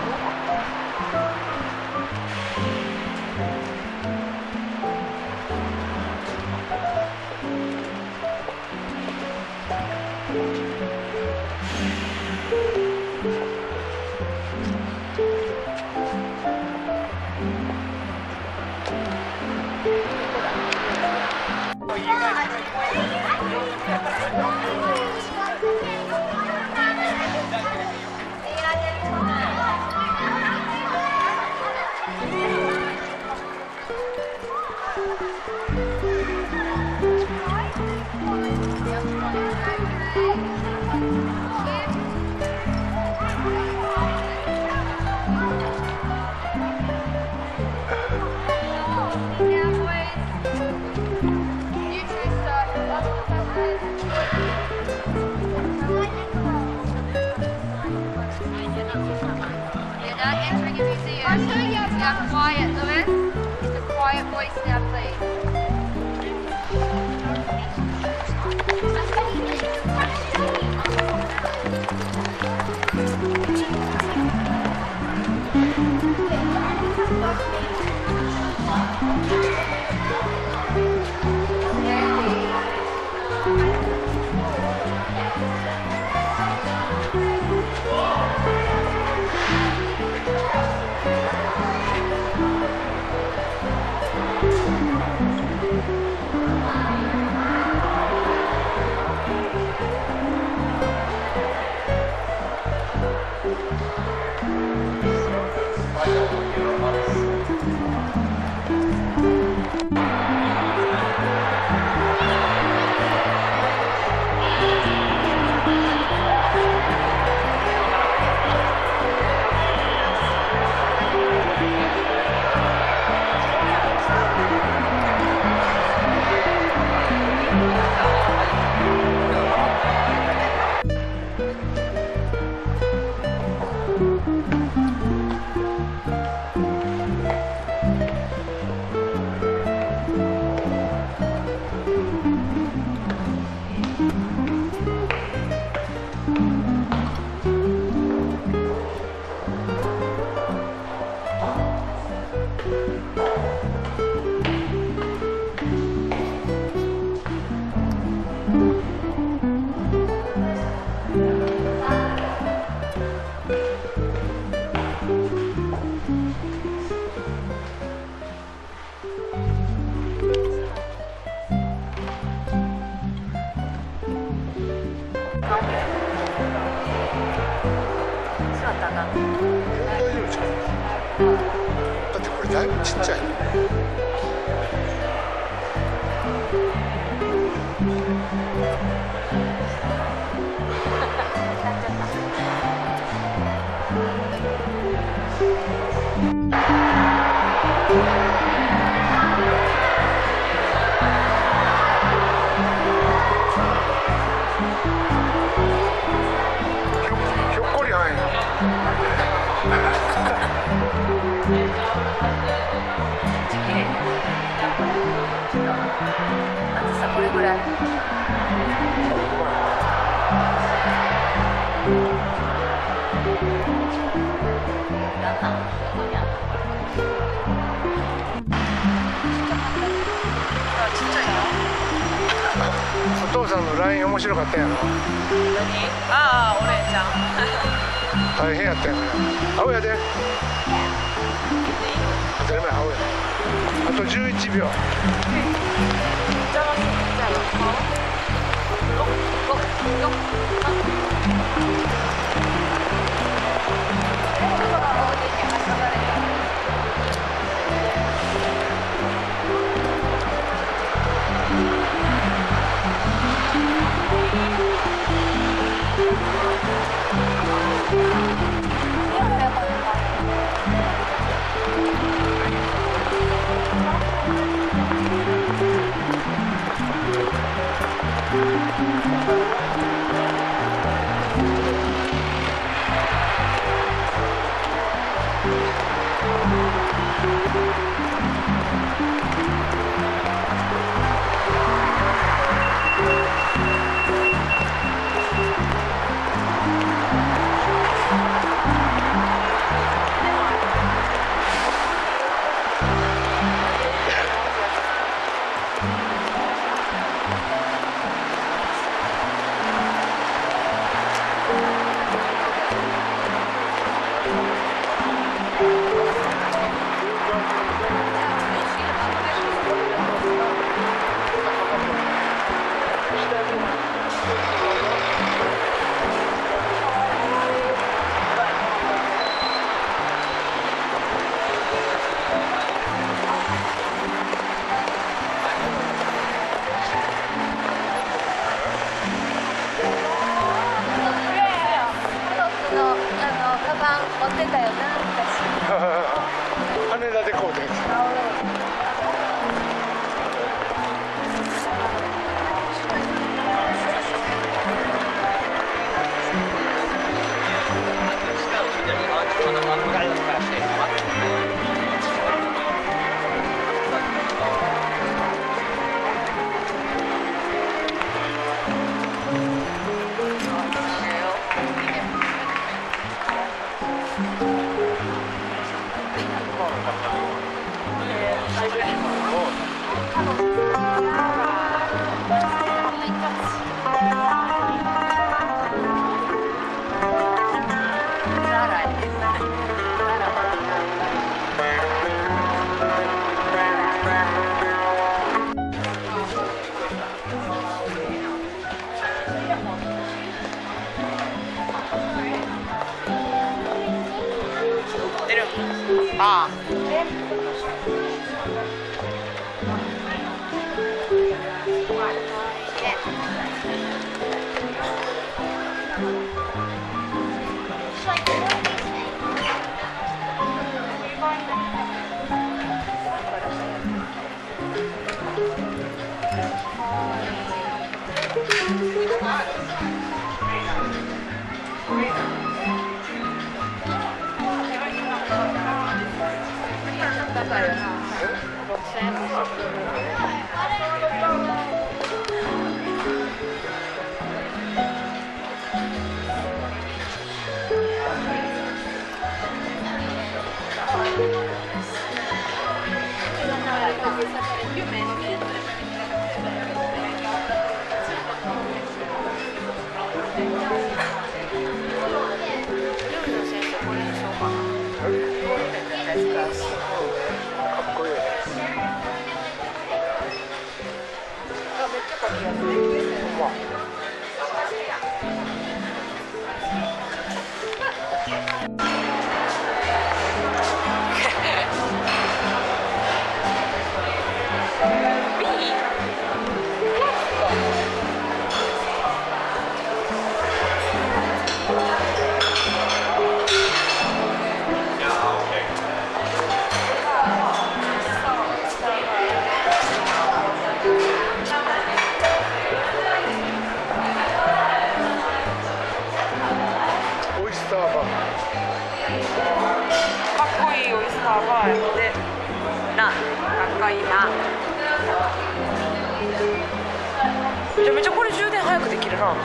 だいぶちっちゃいね。ひょっこりはんや。 厚さこれぐらい。 お父さんの LINE 面白かったんやろ。 何？ああ、お姉ちゃん。 大変やったんやから。青やで。当たり前青や。あと11秒。 たよな羽田でこうであめちゃめちゃこれ充電早くできるな。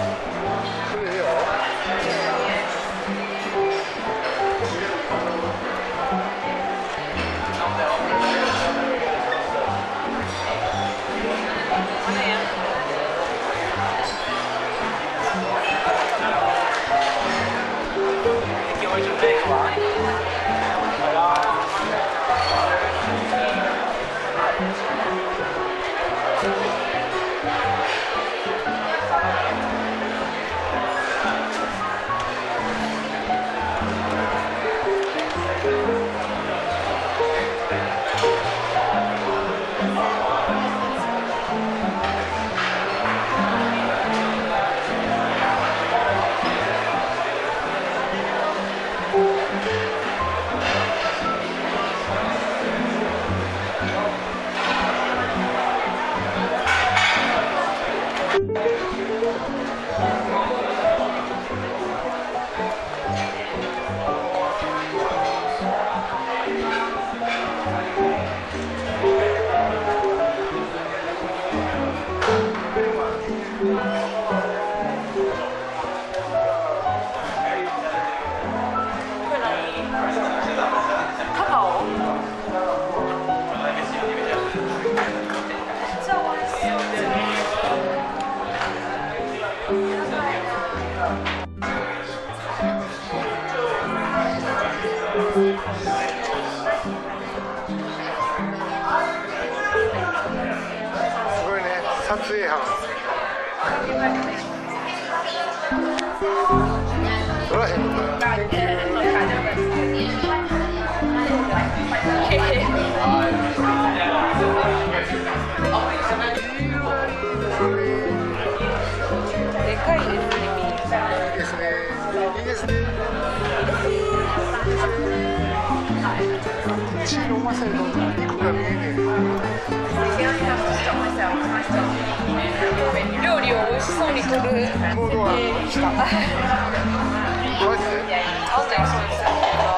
撮影班撮らへんのか研究でかいですね。いいですね。いいですね。 を美味しそうに撮るモードはした。 マジであんたよ、そうですよ。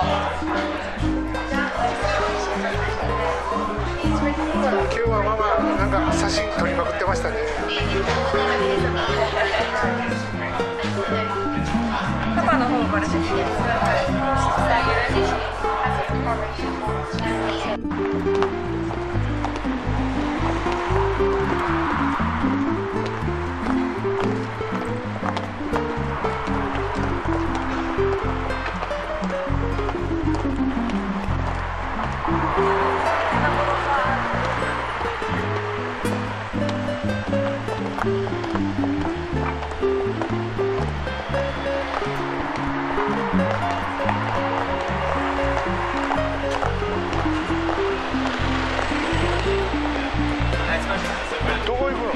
今日はママなんか写真撮りまくってましたね。 パパの方から写真してあげる。 どこ行くの？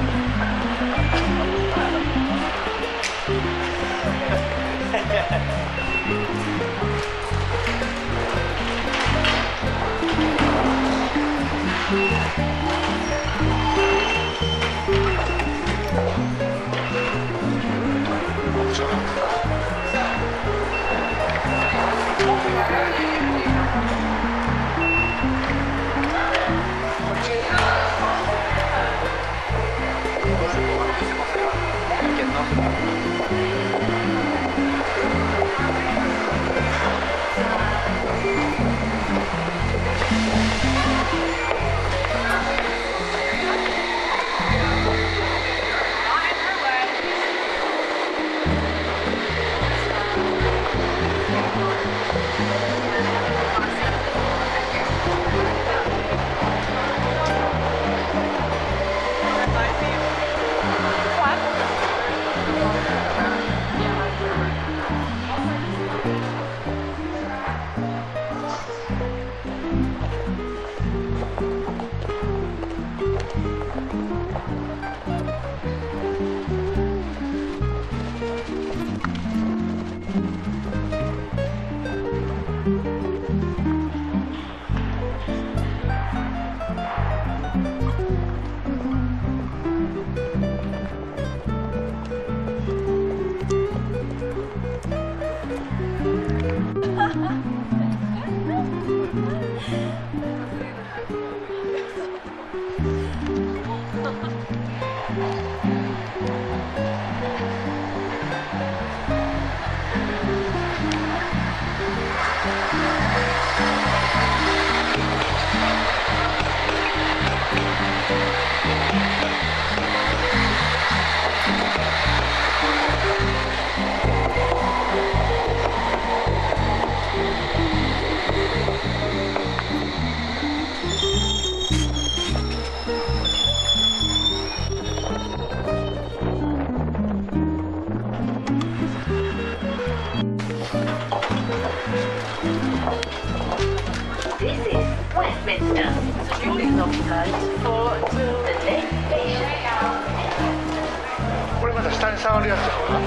これまた下に触るやつやろ。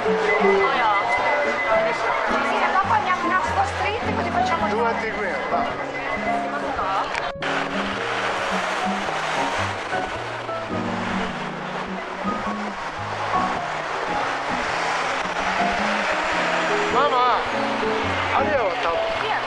どうやって行くんやろな。ママ、あれやわ、多分。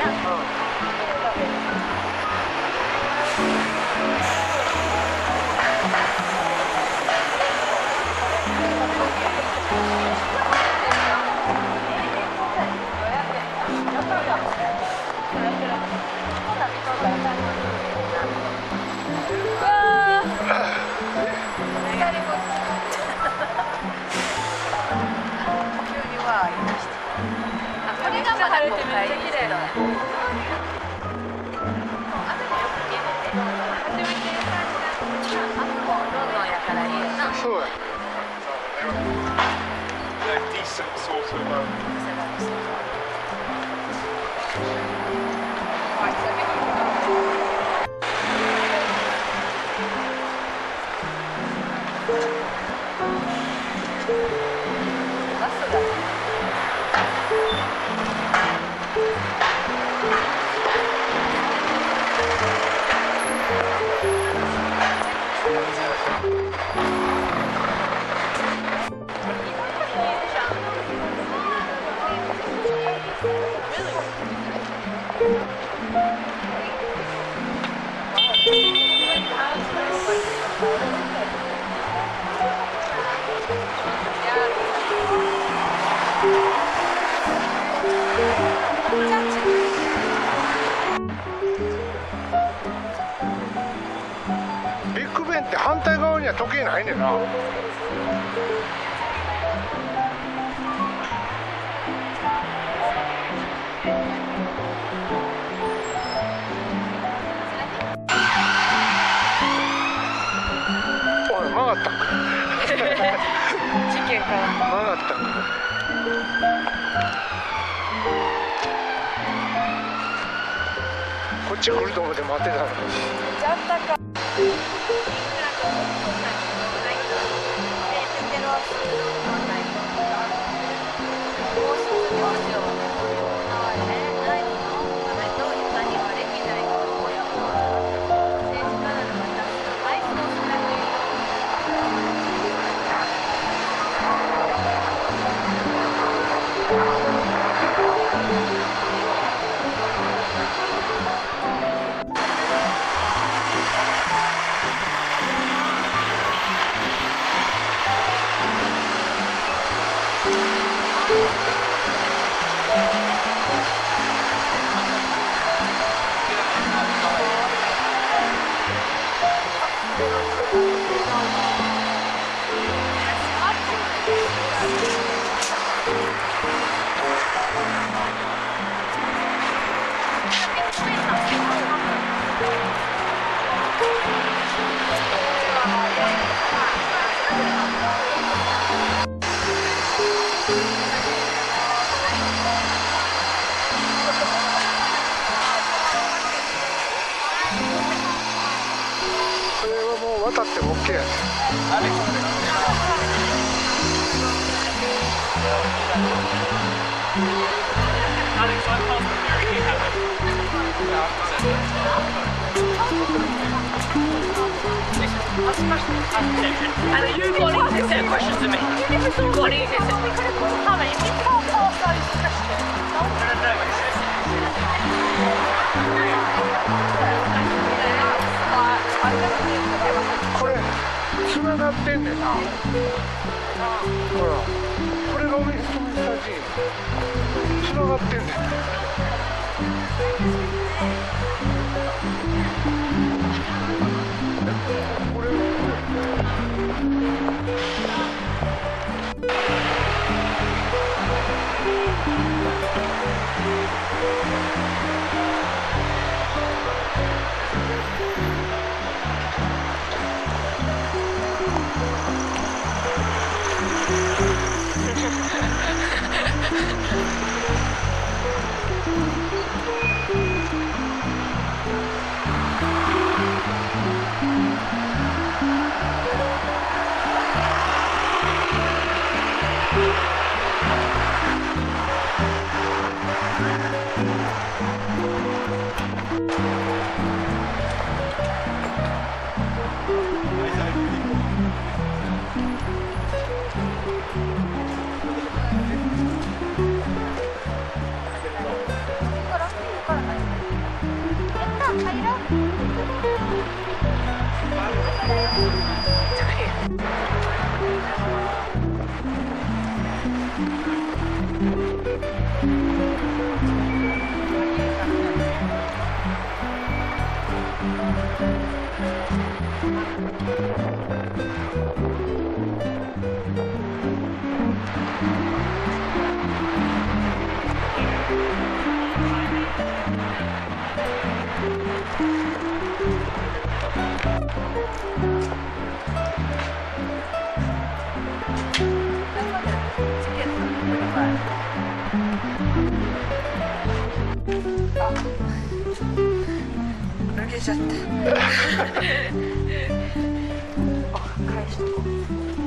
これがまだ今回綺麗だ。 そうや。ビッグベンって反対側には時計ないねんな。おい、曲がったんか。 事件から曲がったんか。こっち来ると思って待ってたのに。 じゃったか。 これはもう渡っても OK やね。 You've got easy set of questions to me. You've got easy set. Harry, if you can't pass those questions, no. これ繋がってんねんな。ほら、これがウエストミンスター寺院。繋がってんねん。これ抜けちゃった返しとこう。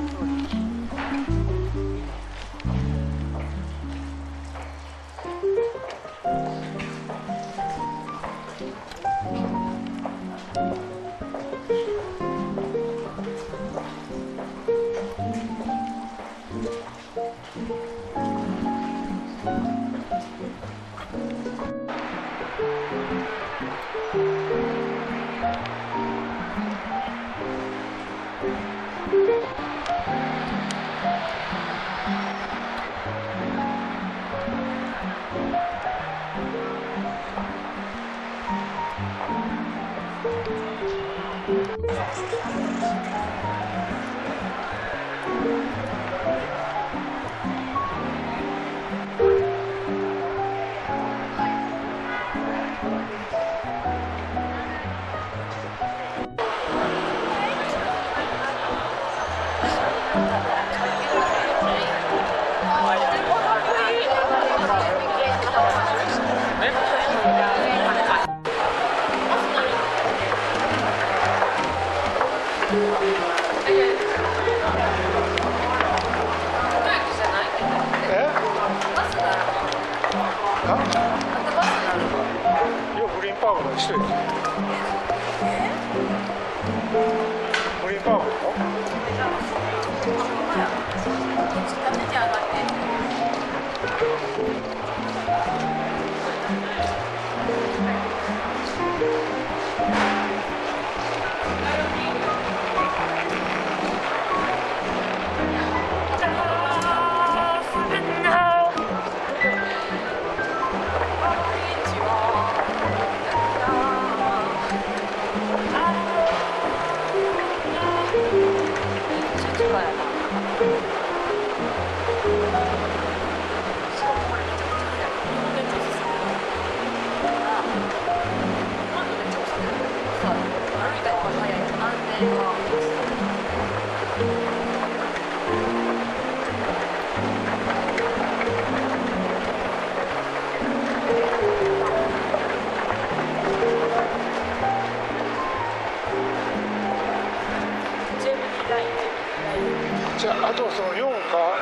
じゃあ、あとその4か。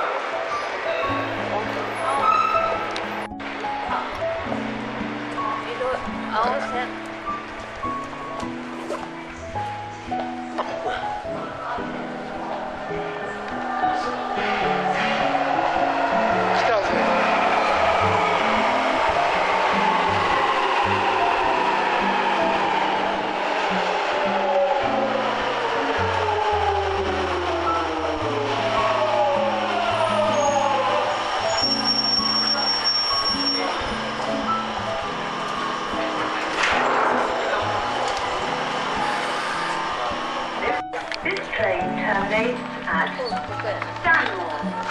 青線。 来たぜ。 This train terminates at Stanmore.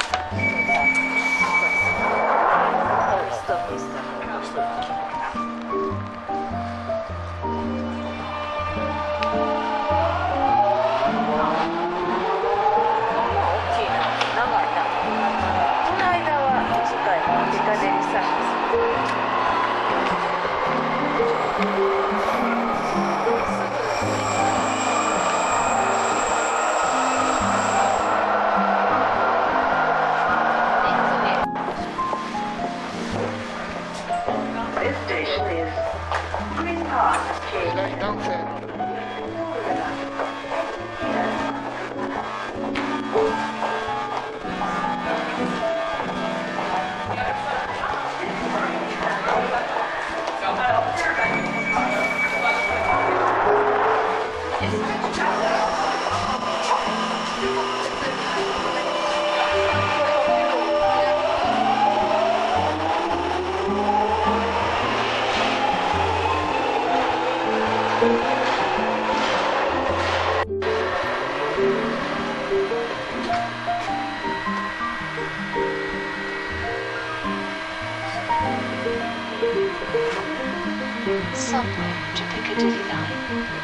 何線？ Subway to Piccadilly Line.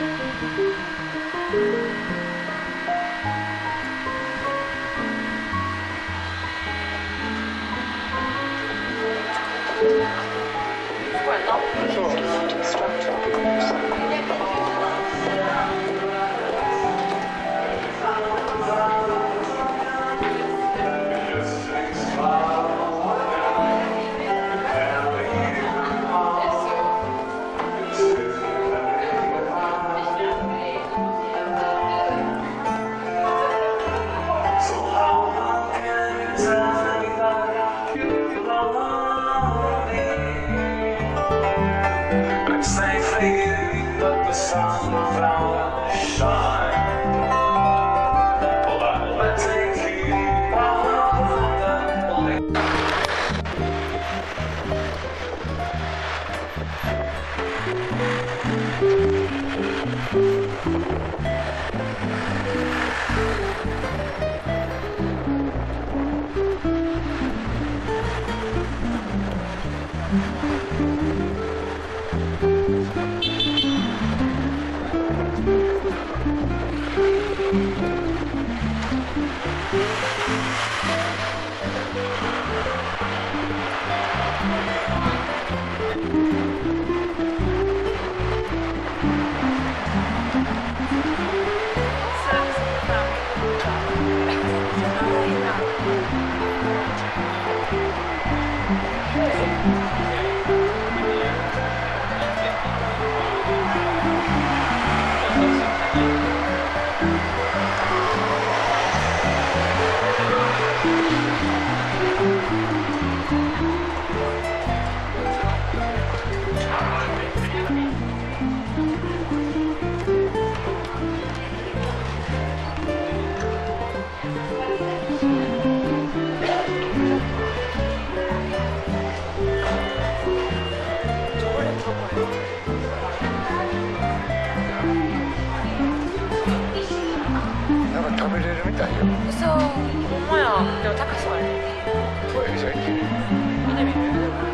食べれるみたいよ。 嘘、ほんまや。でも高そうやね。 これじゃいける。 見てみる？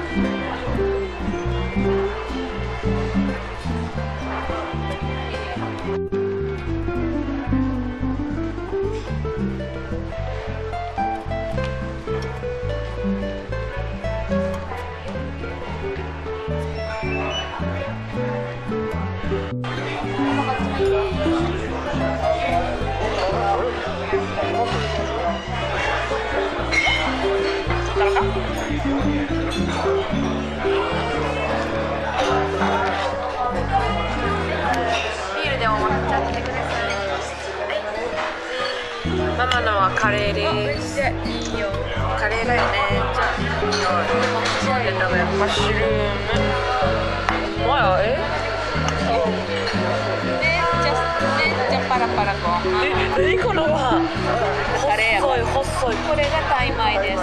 ママのはカレーです。いいよ。カレーだよね。じゃあいいよ。で多分マッシュルーム。まやめっちゃパラパラご飯。何このご飯。カレーや。細い。これがタイ米です。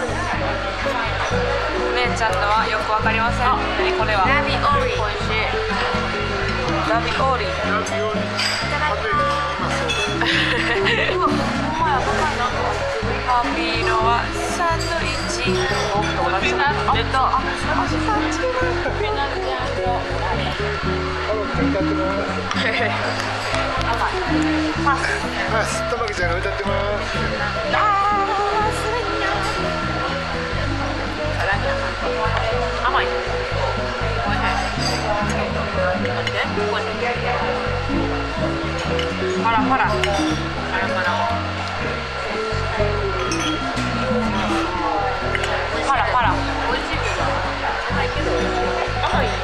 姉ちゃんのはよくわかりません。何これは。ラビオリ。美味しい。ラビオリ。いただきます。パピーノはサンドイッチ。 パス、玉木ちゃんが歌ってます。 甘い。パラパラ。パラパラ。美味しいけど。甘いけど。甘いんや。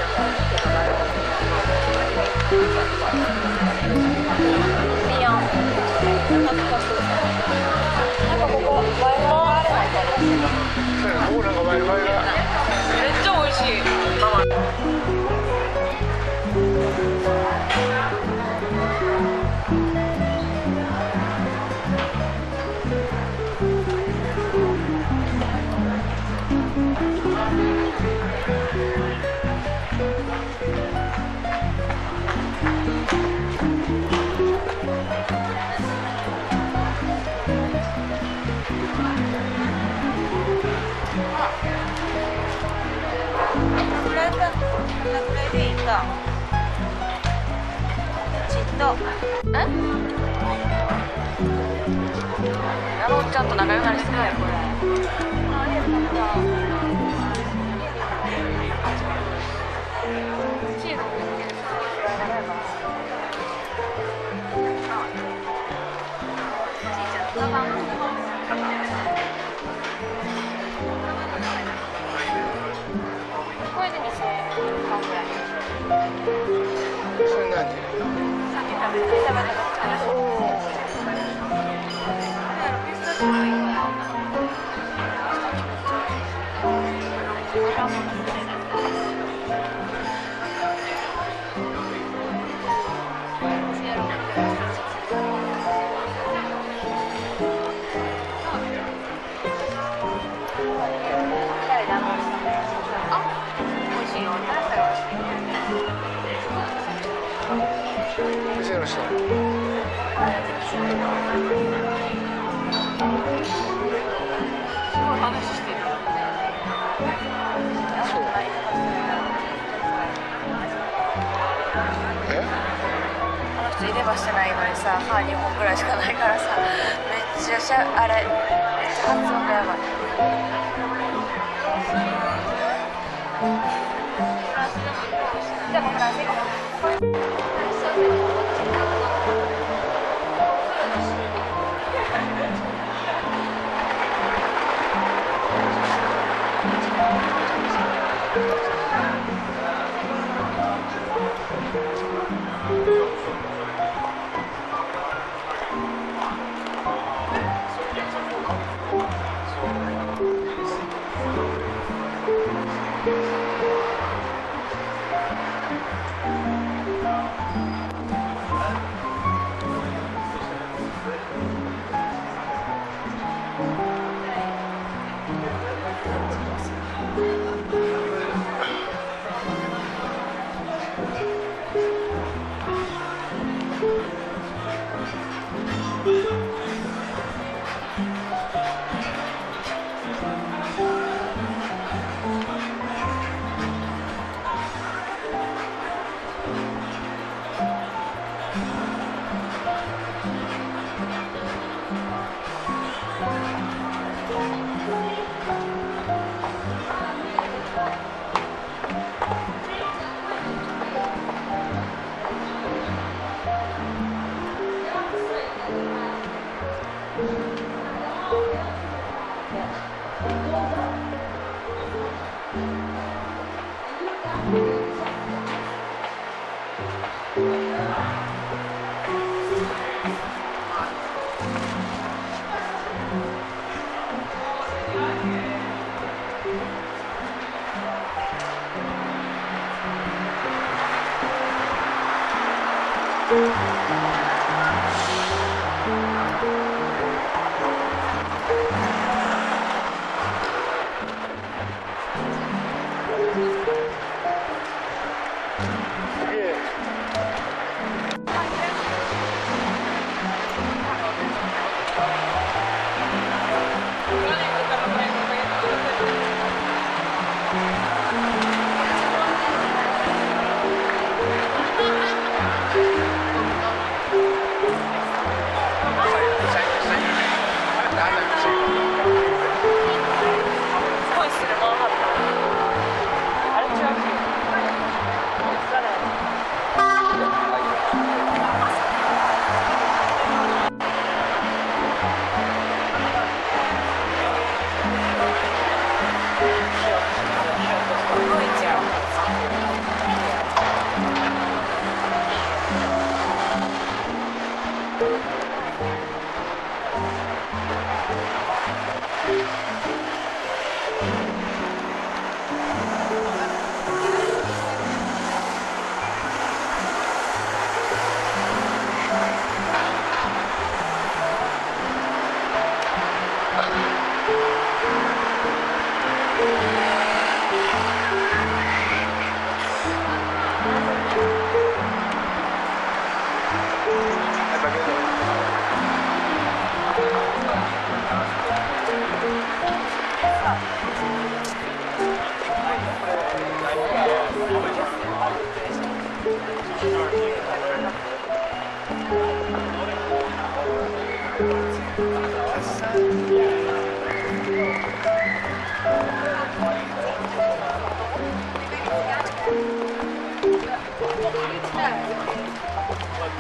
いいよ。なんかここワイワイあれないかな。 ここなんかワイワイが。 めっちゃ美味しい。ママ。 こ矢野ちゃんと仲良くなりすぎやこれ。 これで2000円ぐらい。 それ何？ さっき食べた。 店の人。すごい話してる。 そう。え？ あの人入れ歯してないのにさ、歯2本ぐらいしかないからさ、めっちゃあれ、めっちゃ発音がやばい。じゃあもうフランス行こう。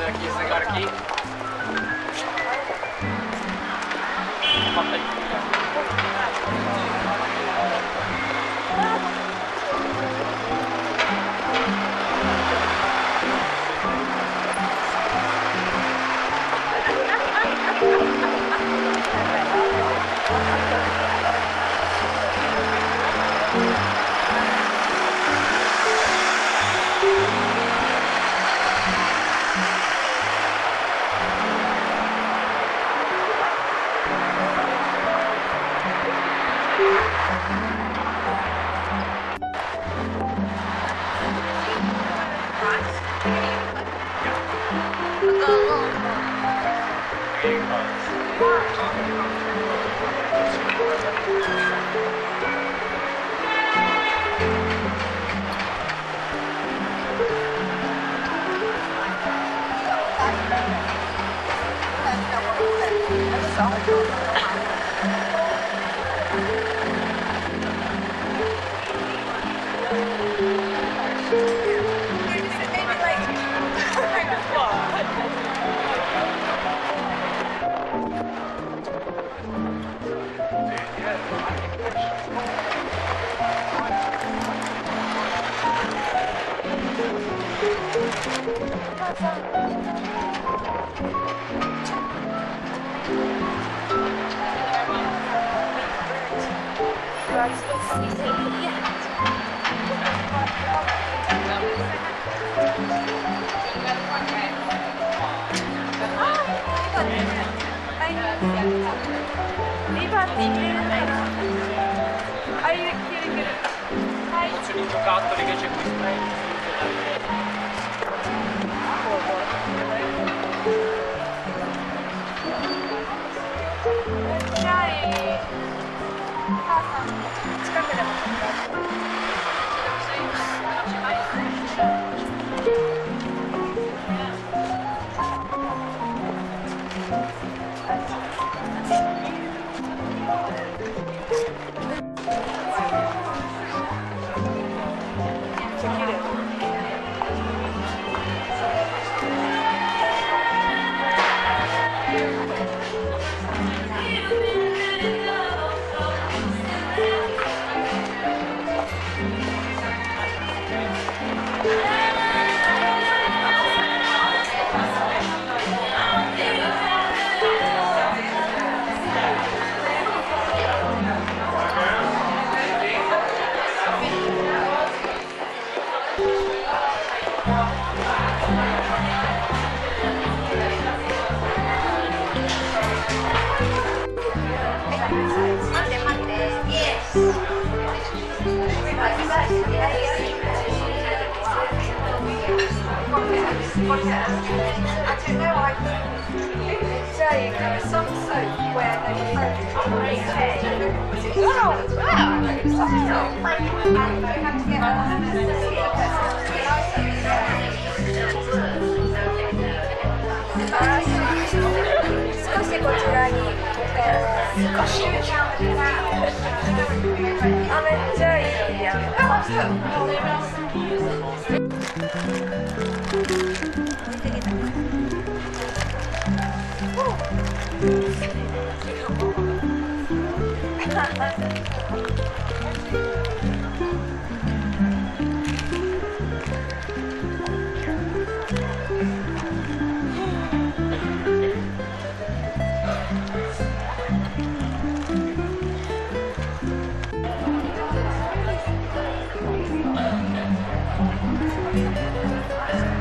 Thank you.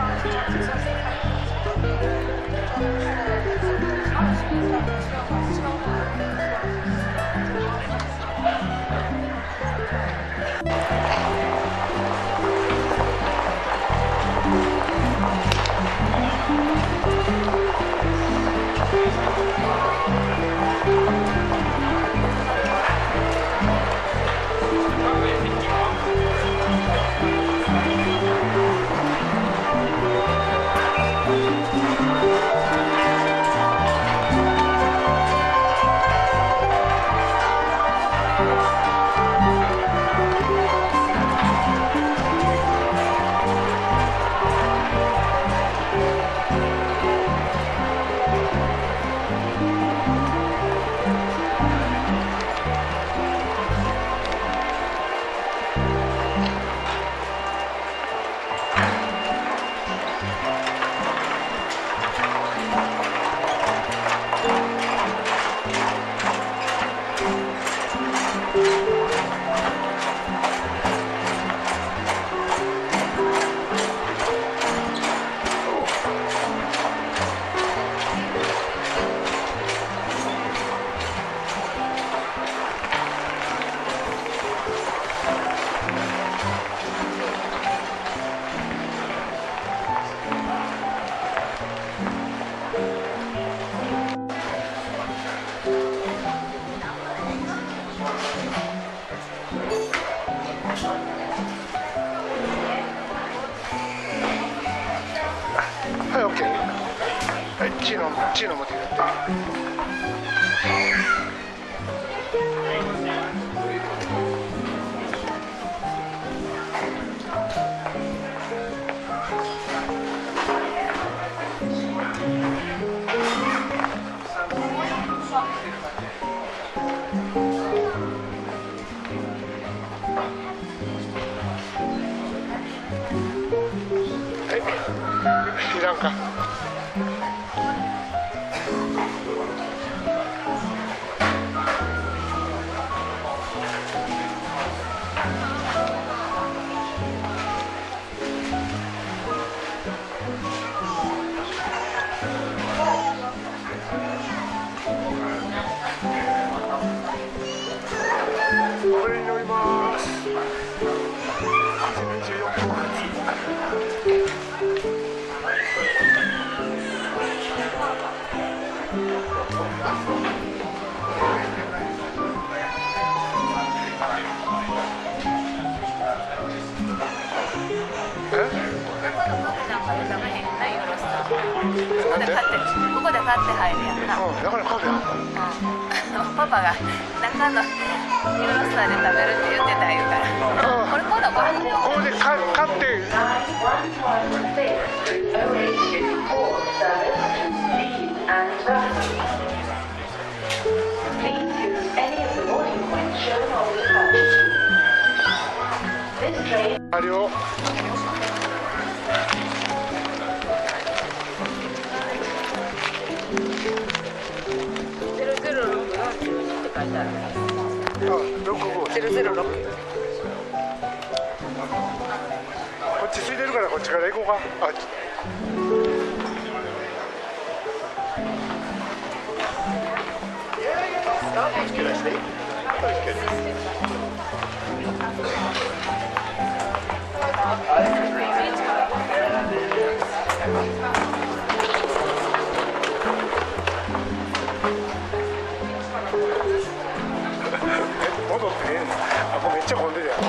はい、OK。はい、チーノ持ってやって。いらんか。これに乗ります。24分発。 ここで買って入るやんな。 だからカフェあんの？ パパが中のユーロスターで食べるって言ってた言うから。これ今度ここで買って。あるよ。006。こっち空いてるからこっちから行こうか。戻ってねえの。これめっちゃ混んでるやろ。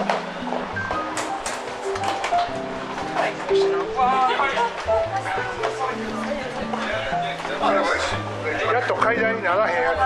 やっと階段にならへんやつ。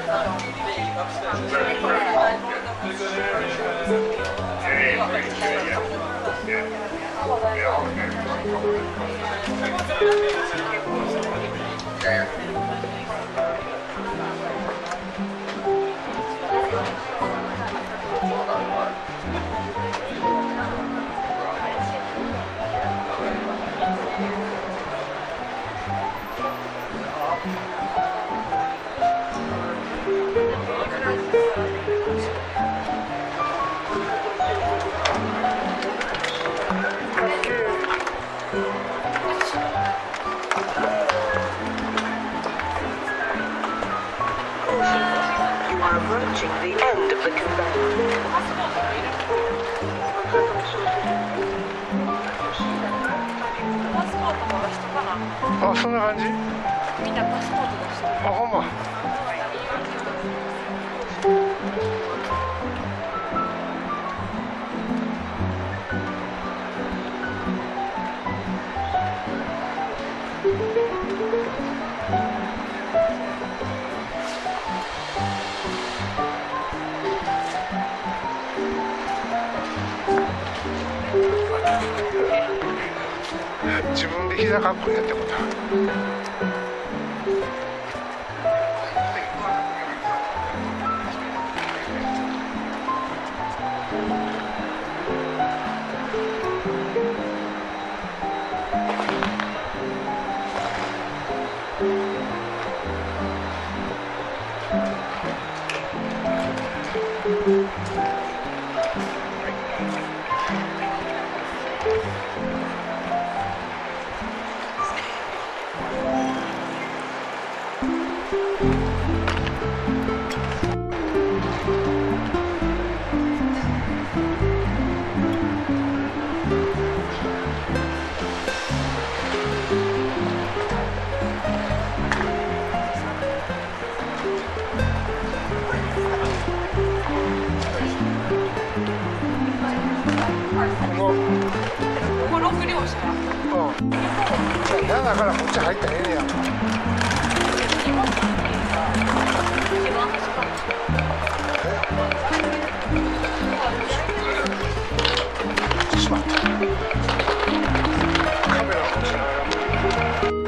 Approaching the end of the conveyor. あ、そんな感じ？ みんなパスポート出してる。 あ、ほんま。自分で膝かっこやってこと。 こ五六両者や。 うんじゃあ7からこっち入ったらええねや。しまった。カメラこっちに入らん。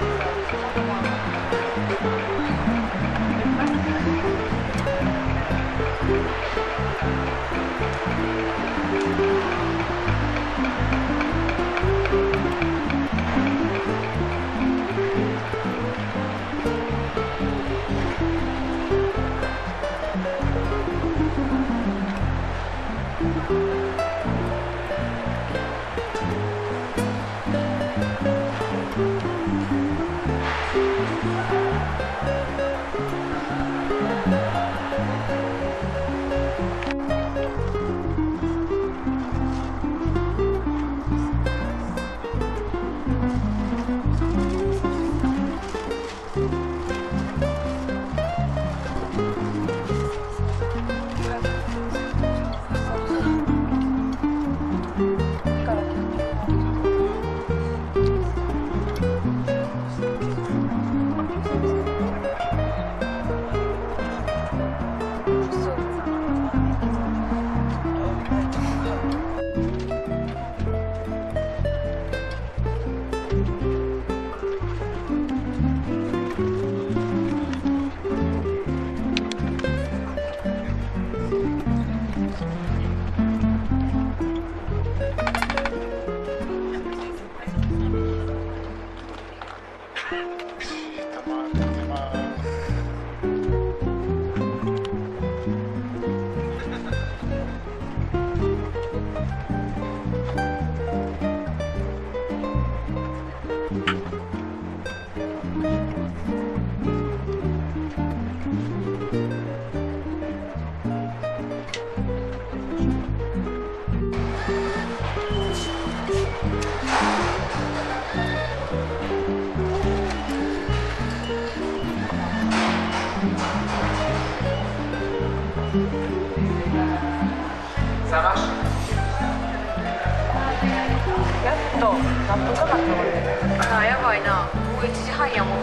やっと何分かかったの？あ、やばいな。もう1時半やもん。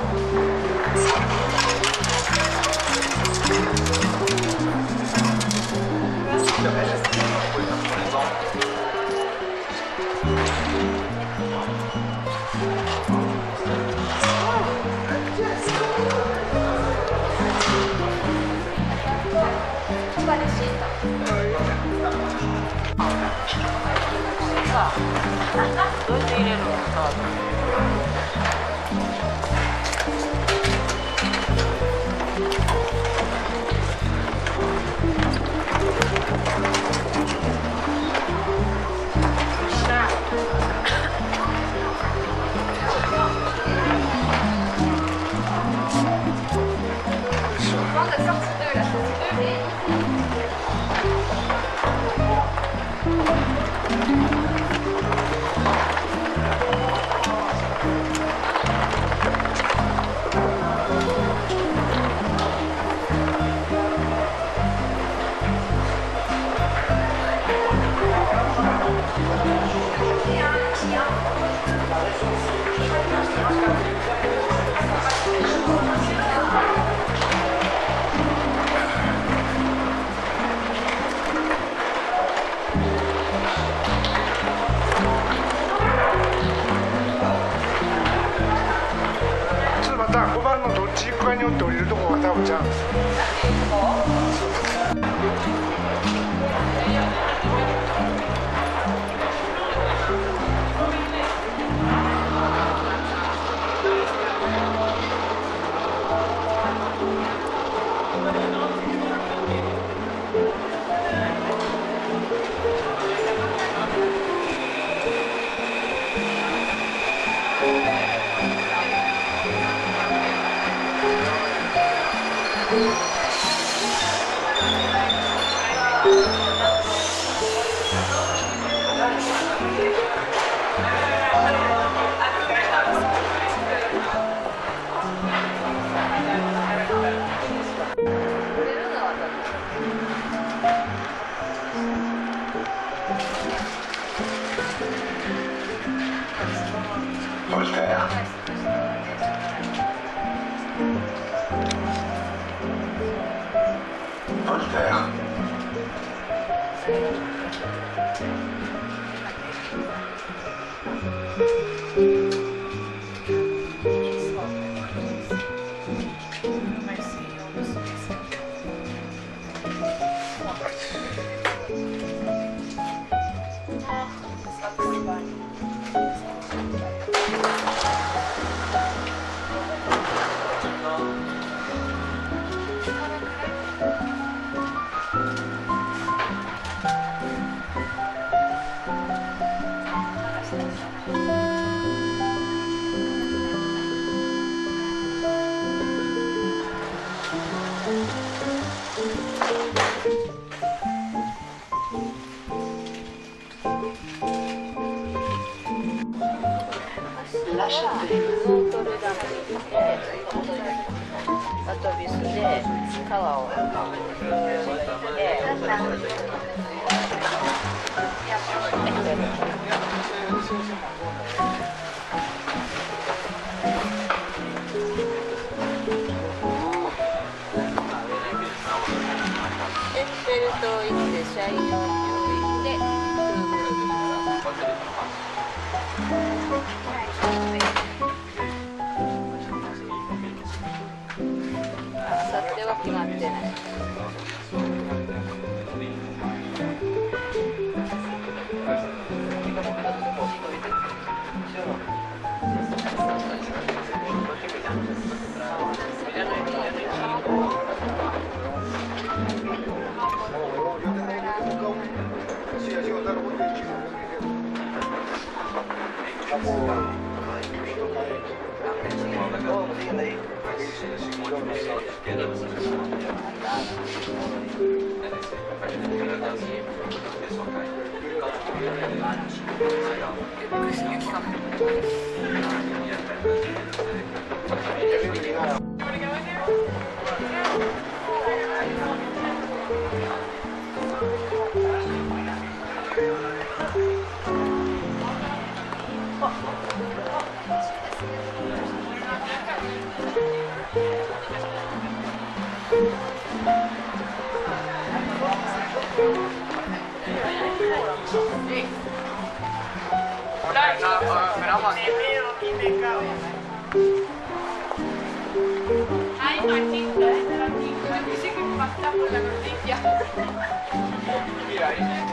どうやって入れるのか。 5番のどっち行くかによって降りるとこが多分ちゃう。 ノートルダムに行ってアトビスで川をエッフェル塔行ってシャイニング行ってルーブルあさっては決まってない。 Ay, Martita, yo quise que me pasara por la noticia. Mira,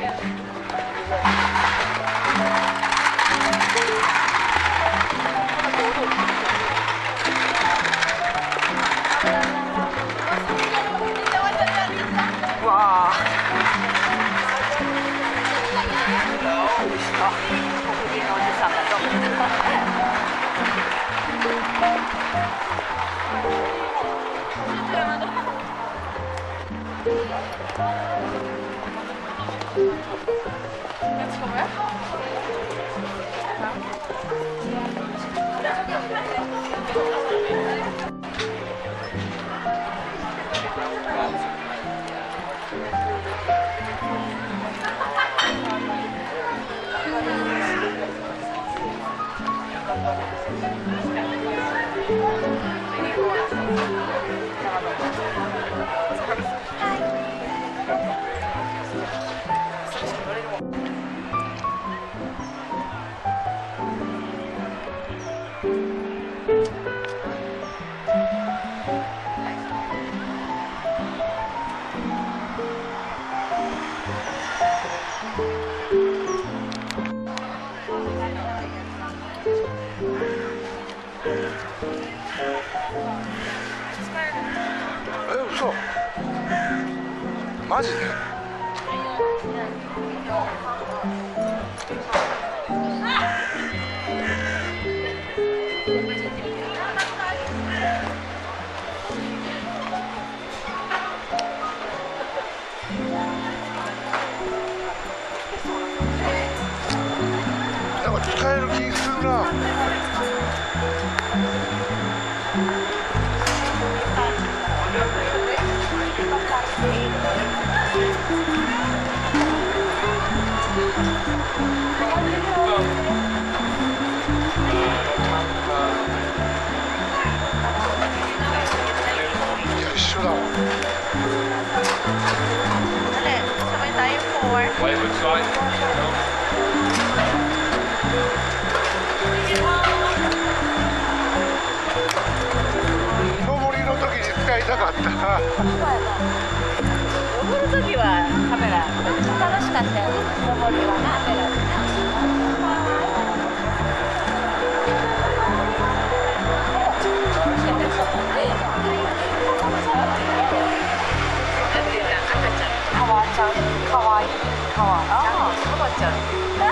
嘘マジでなんか使える気するな。 かった。 登る時はカメラ楽しかったよね。登りはカメラでかわちゃん、かわいい、かわいい。ああ、かわちゃん。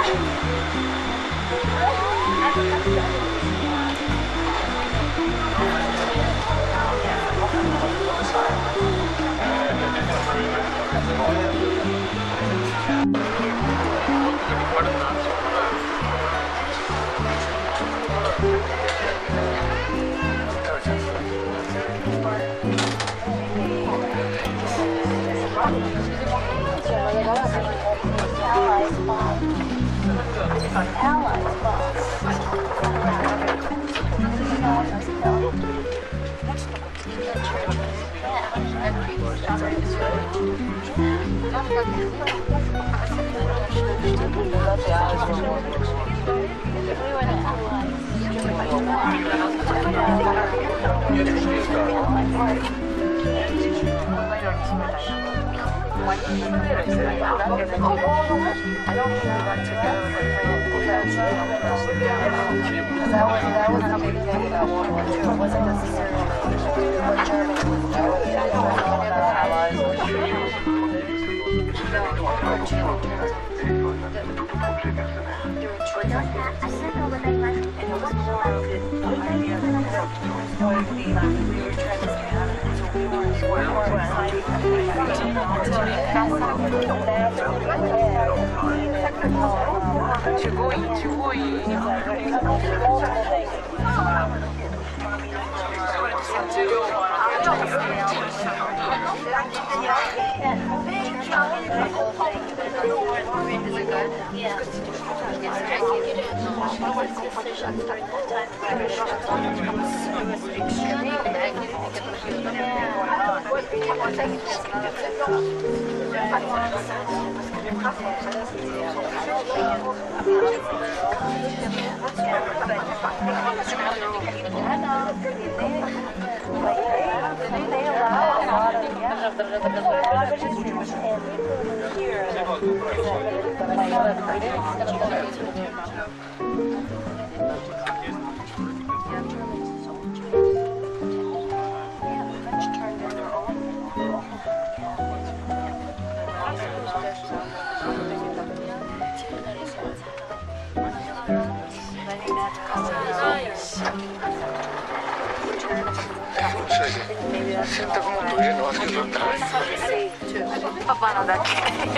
洗濯物入れるの忘れとった。 パパのだけ。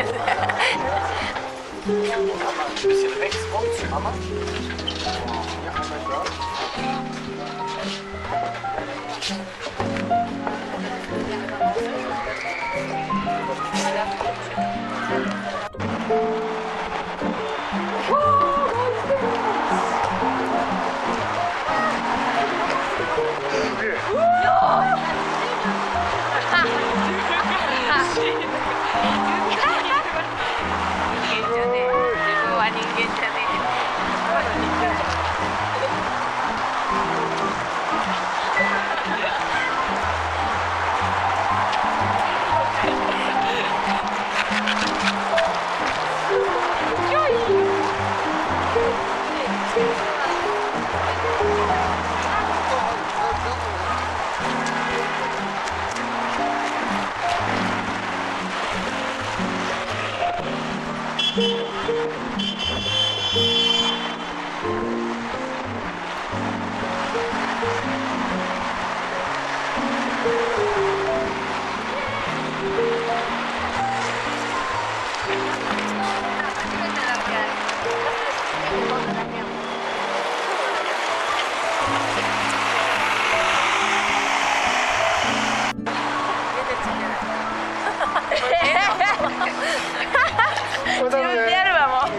自分でやるわもう。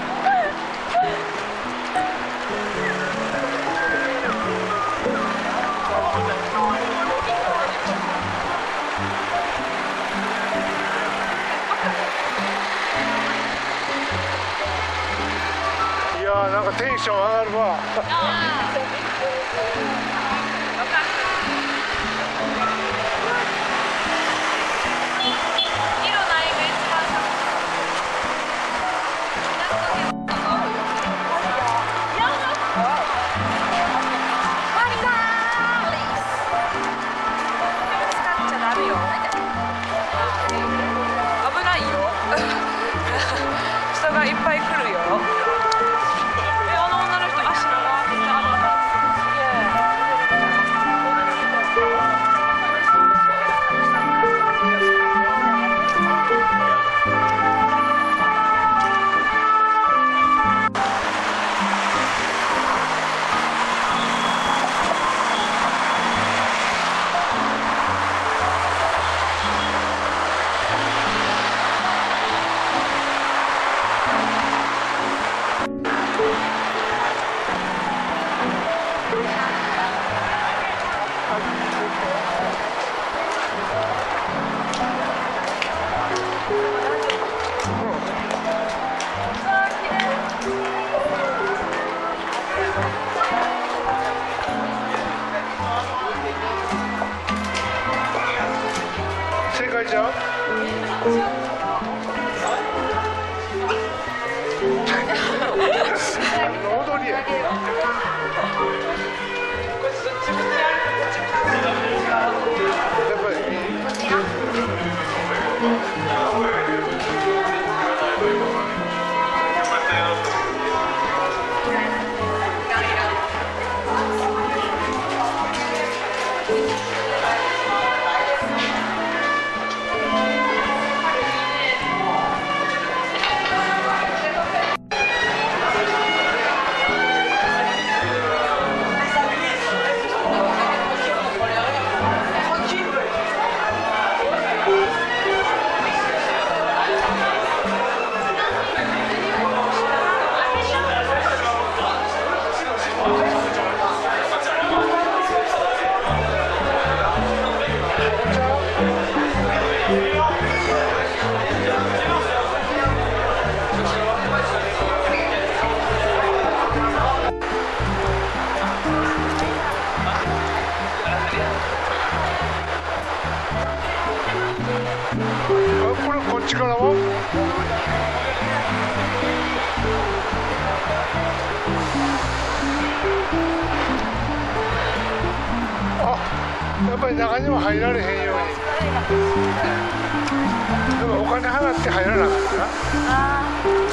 いやー、なんかテンション上がるわ。 がいっぱい来るよ。あの女の人足長くて正解じゃん。踊りや。こっちからはやっぱり中には入られへんように。でもお金払って入らなかったな。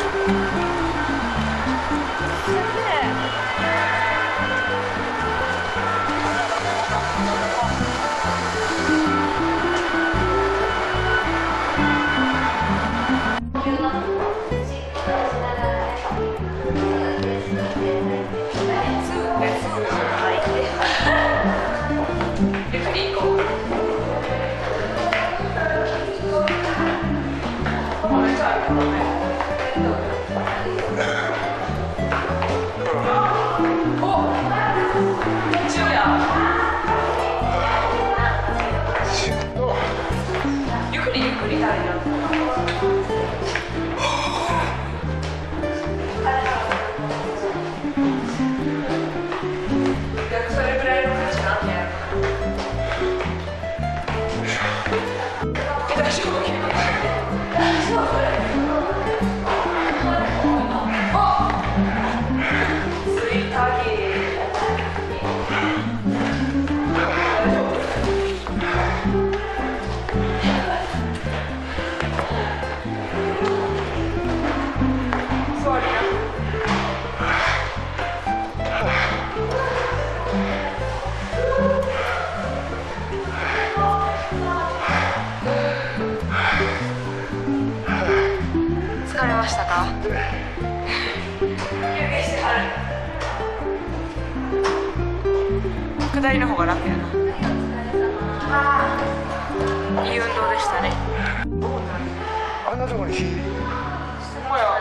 疲れましたか？下りの方が楽やな。いい運動でしたね。 あんなとこに火。 ほんまや。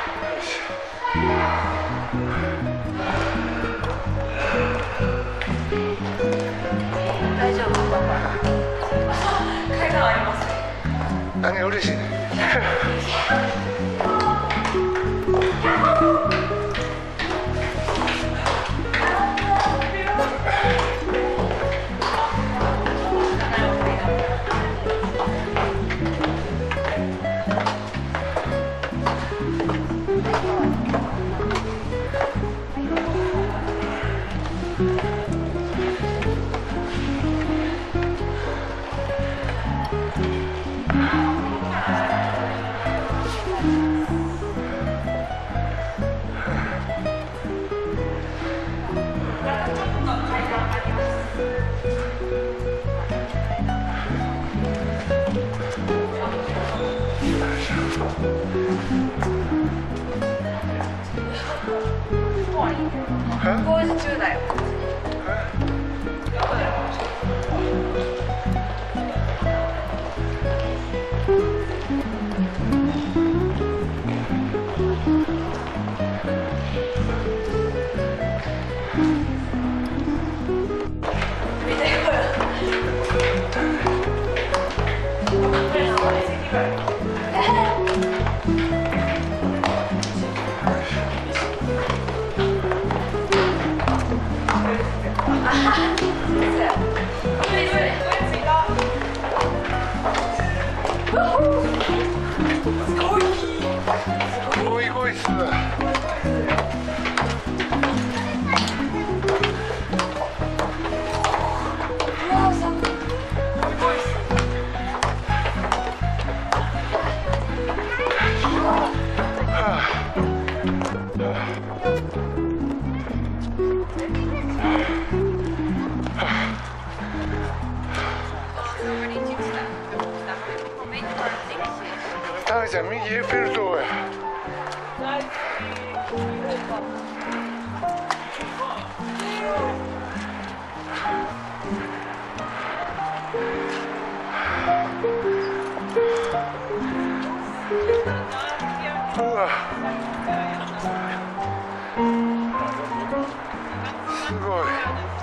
大丈夫？階段あります。 何嬉しいね。 工事中だよ。 ゴイゴイス。タミちゃん、右エッフェル塔や。うわ、すごい。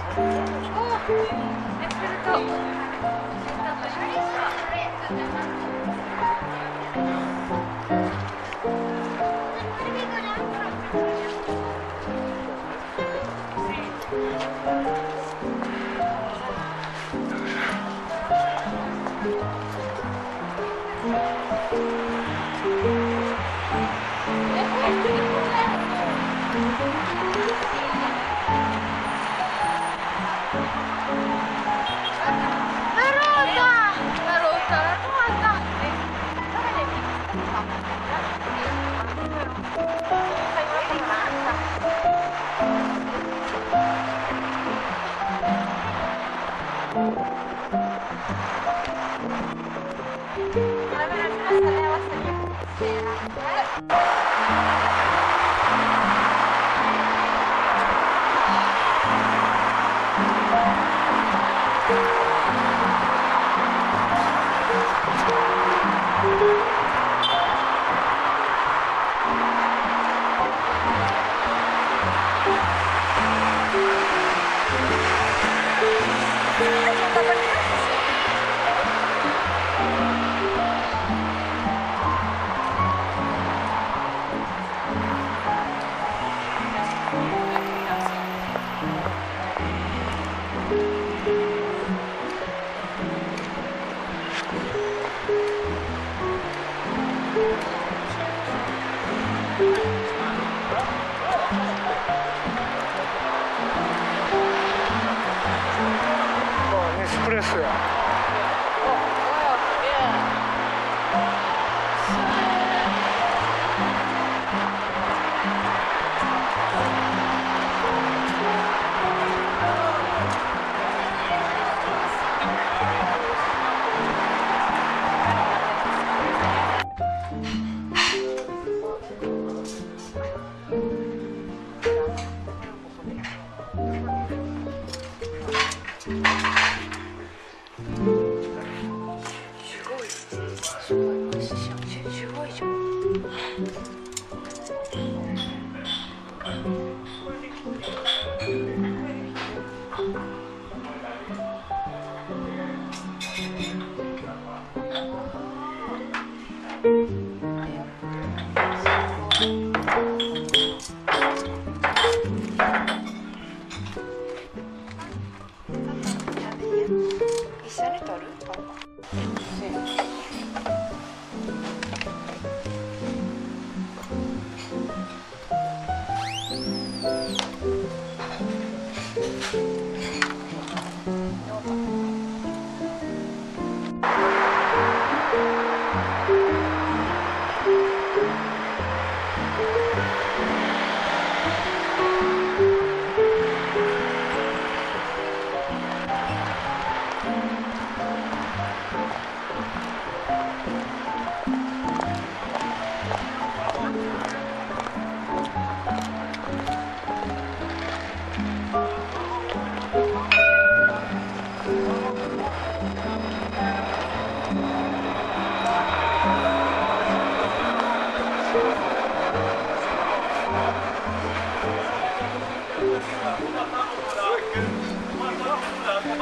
ネスプレッソや。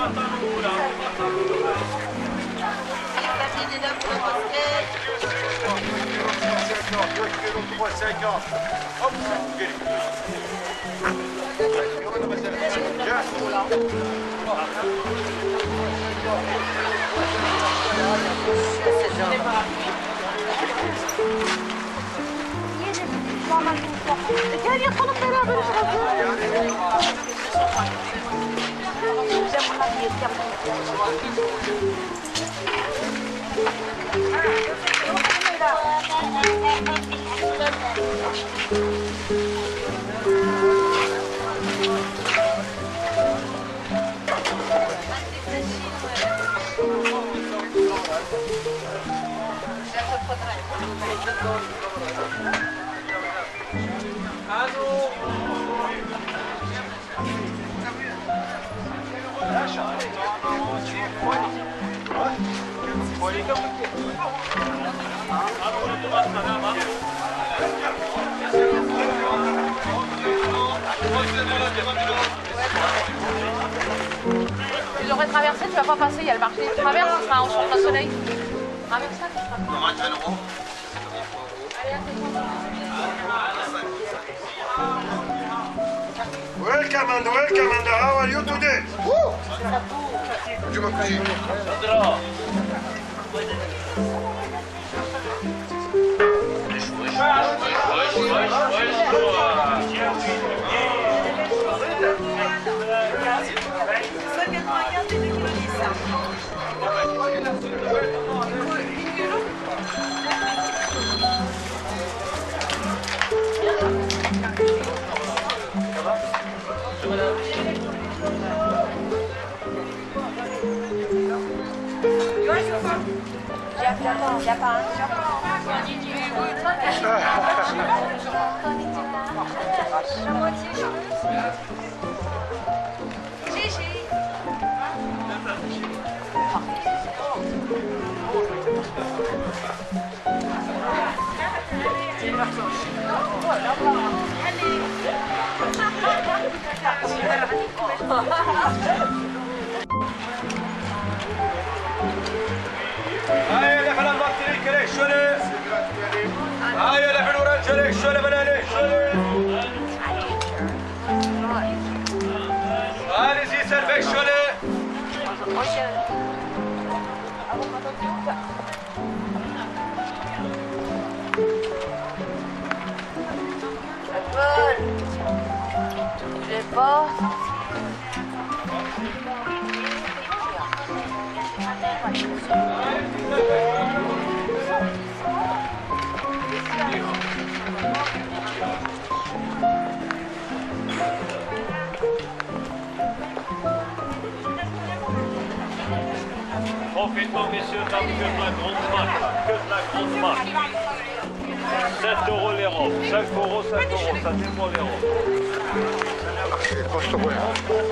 Gel yapalım beraber Tu devrais traverser, tu vas pas passer, il y a le marché. Traverse, ce sera en champ de soleil. Traverse ça, ce sera cool. Welcome and how are you today? Juma Kaji. هاي اللي في البط ليك شوله هاي اللي في الورانج ليك شوله بناني شوله هاي زي سربك شوله Profitement, messieurs, parce que de la grande marque, que de la grande marque. 7 € les robes, 5 €, 5 €, ça dépend les robes. Costo bueno.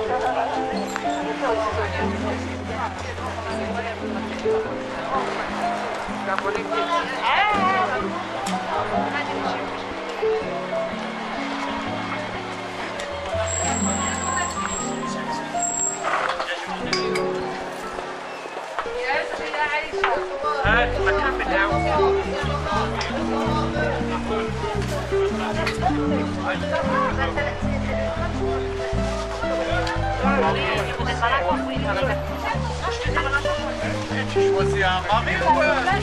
Tu choisis un mari ou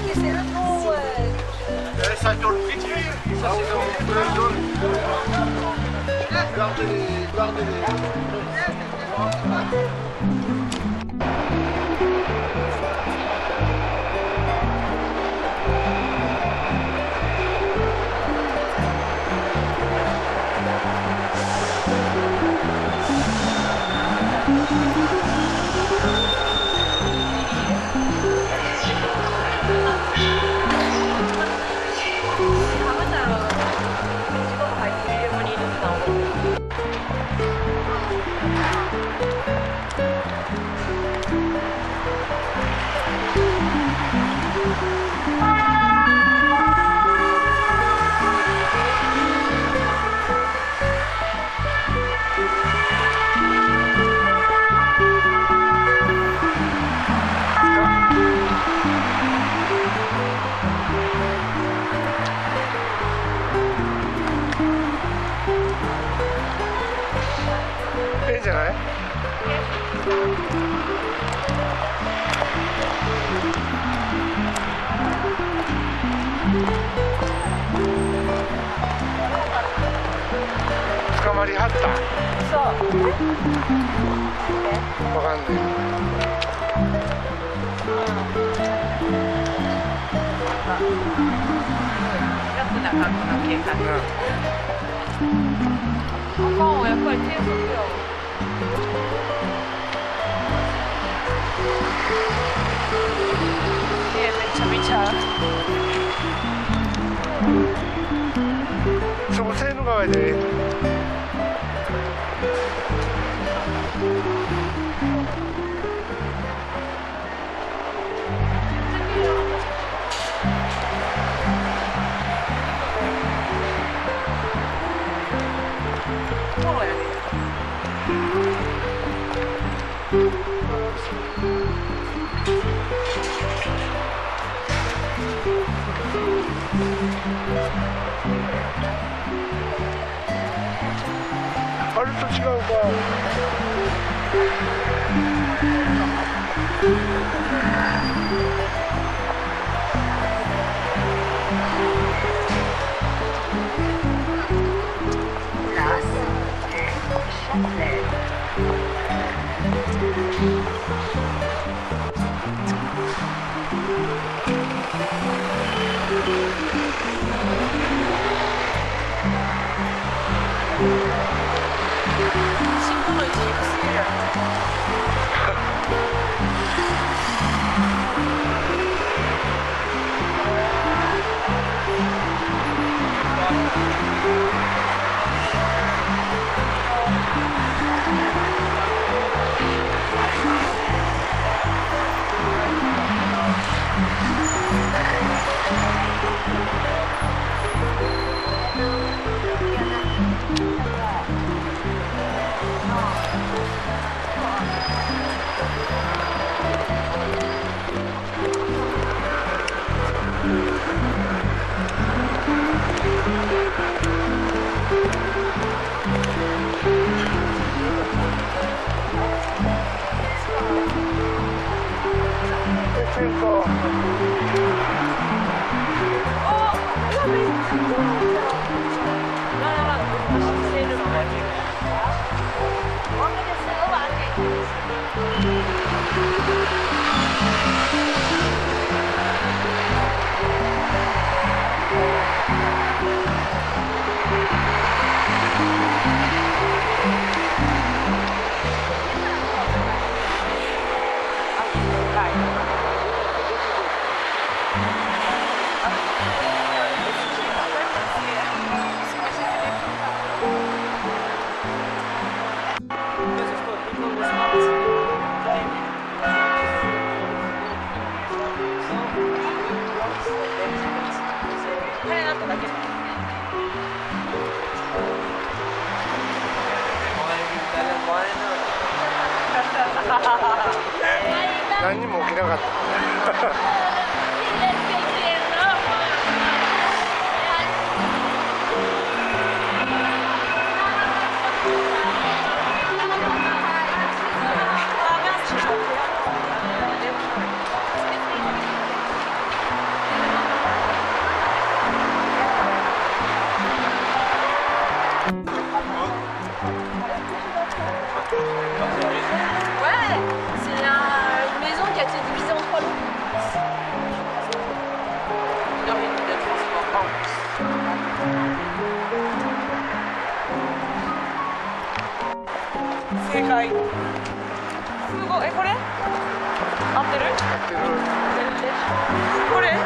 ça tourne vite. Ça c'est Gardez-les. じゃない？捕まりはった。 そう。 わかんない。 ラフな格好の警察。あかんわ、やっぱり低速やわ。めっちゃ見ちゃう。 そこセーヌ川で。あれと違うか。何にも起きなかった。 正解。すごい。これ合ってる？合ってる。これ？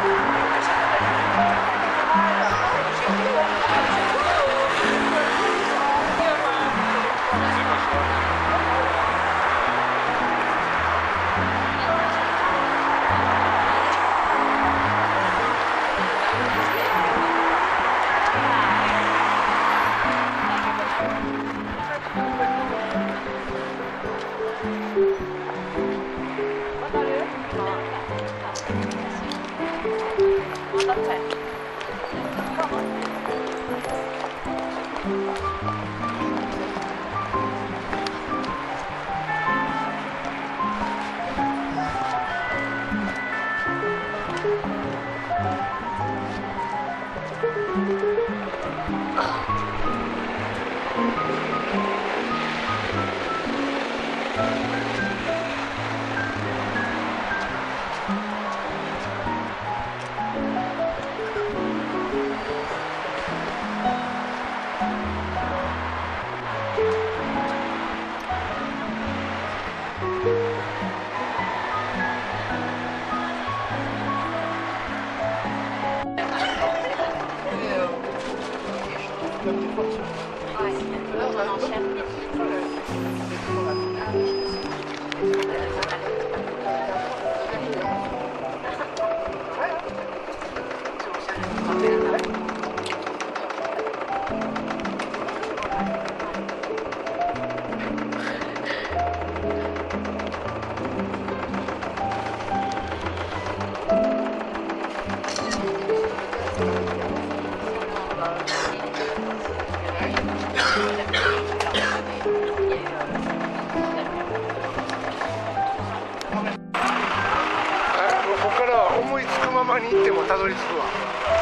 ままに行ってもたどり着くわ。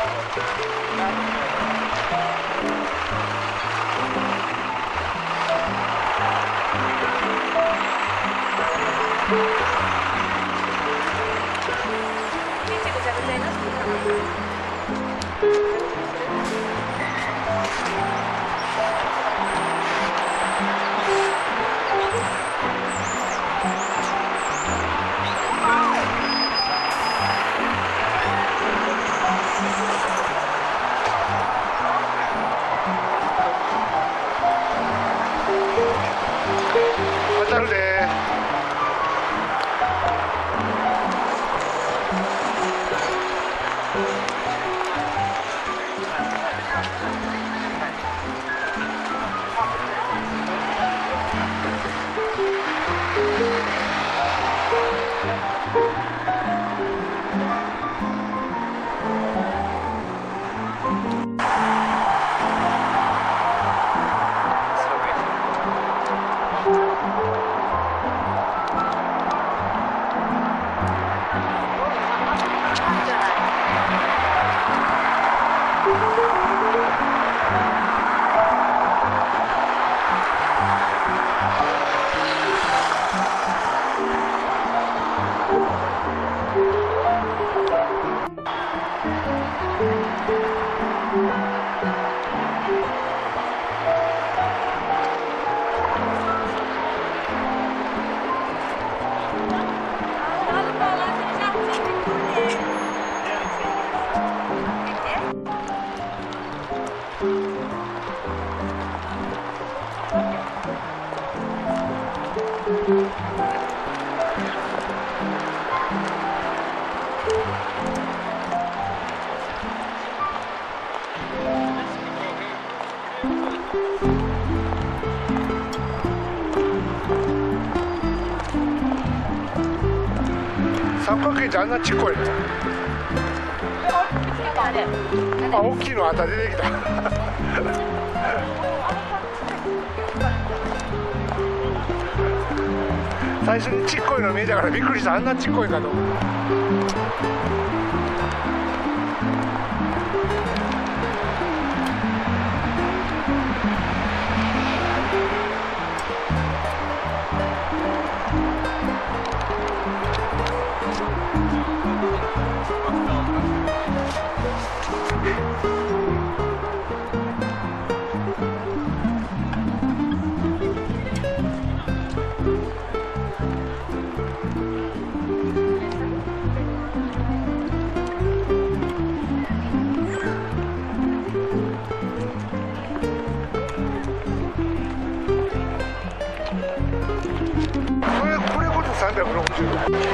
渡るで。三角形ってあんなちっこいの？あ、大きいのあった、出てきた。最初にちっこいの見えたからびっくりした。あんなちっこいかと思う。これこそ360度。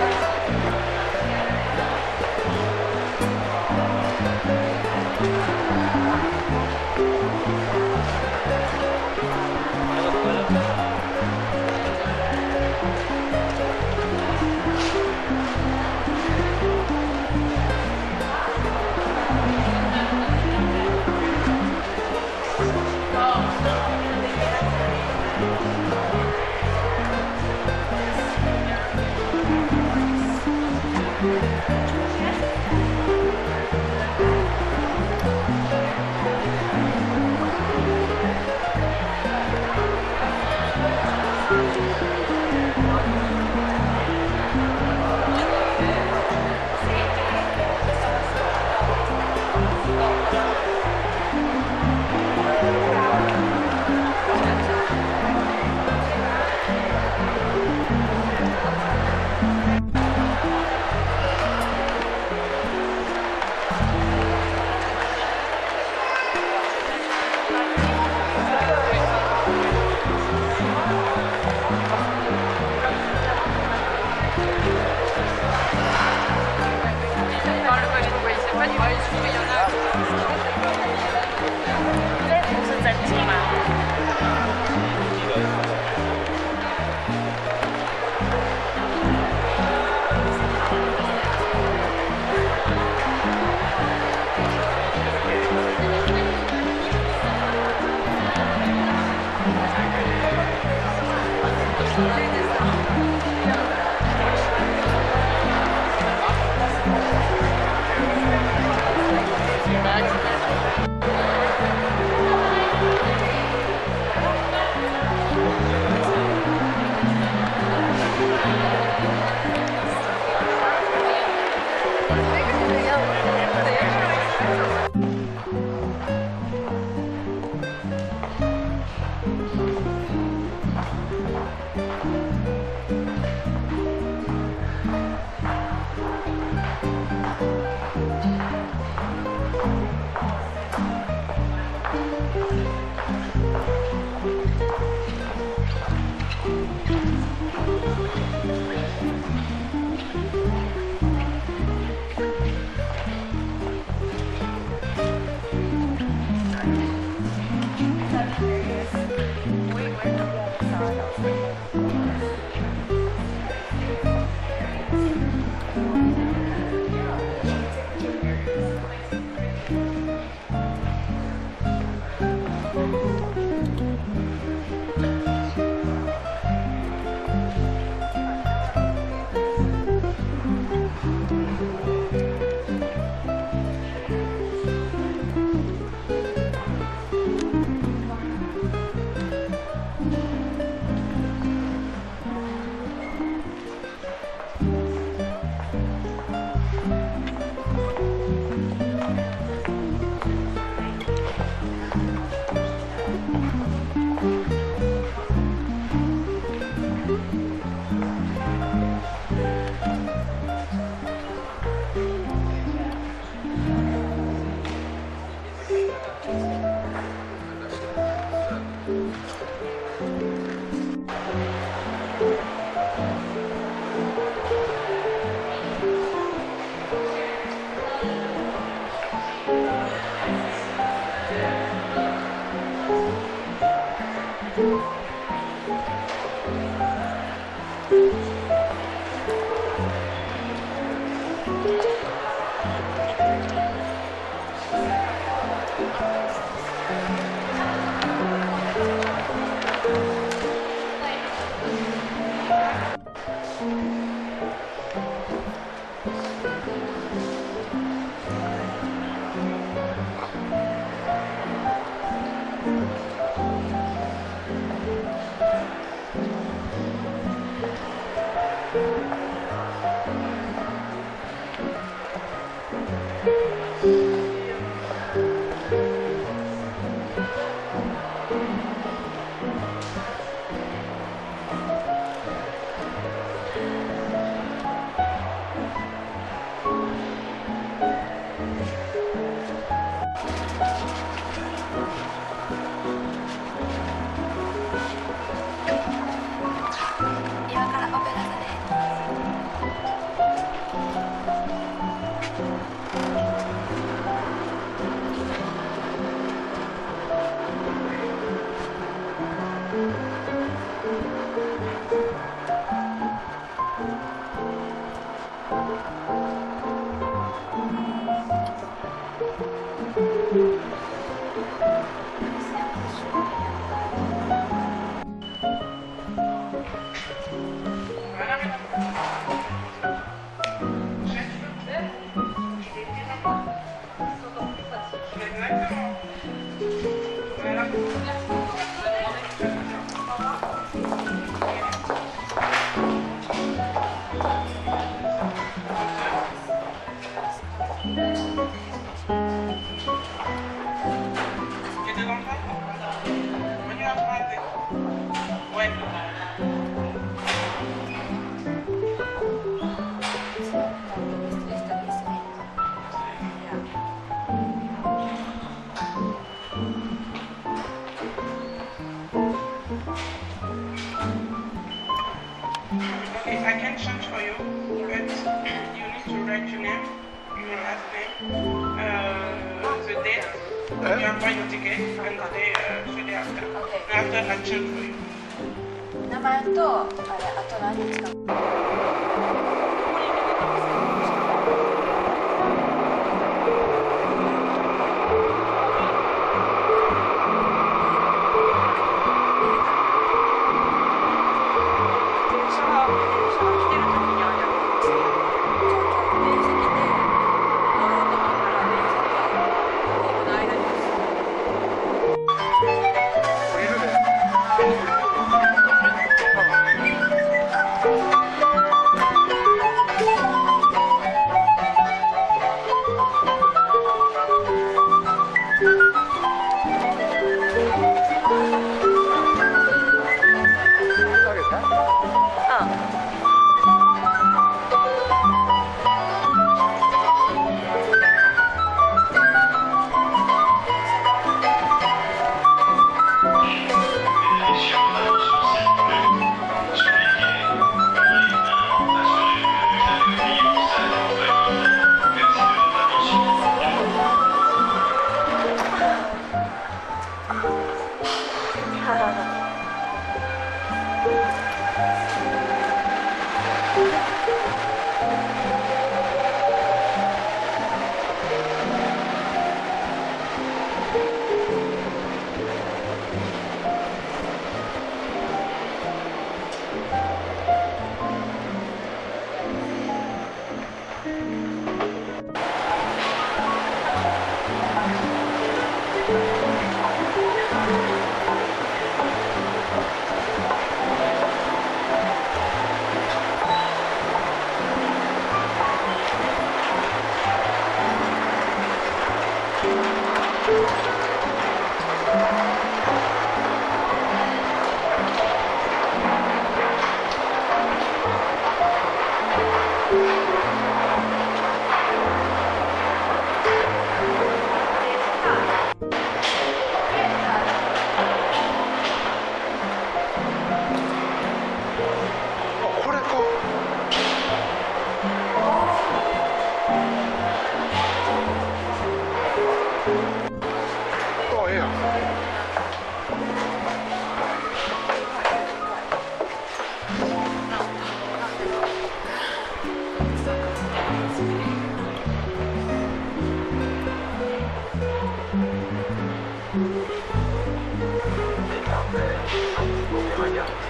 「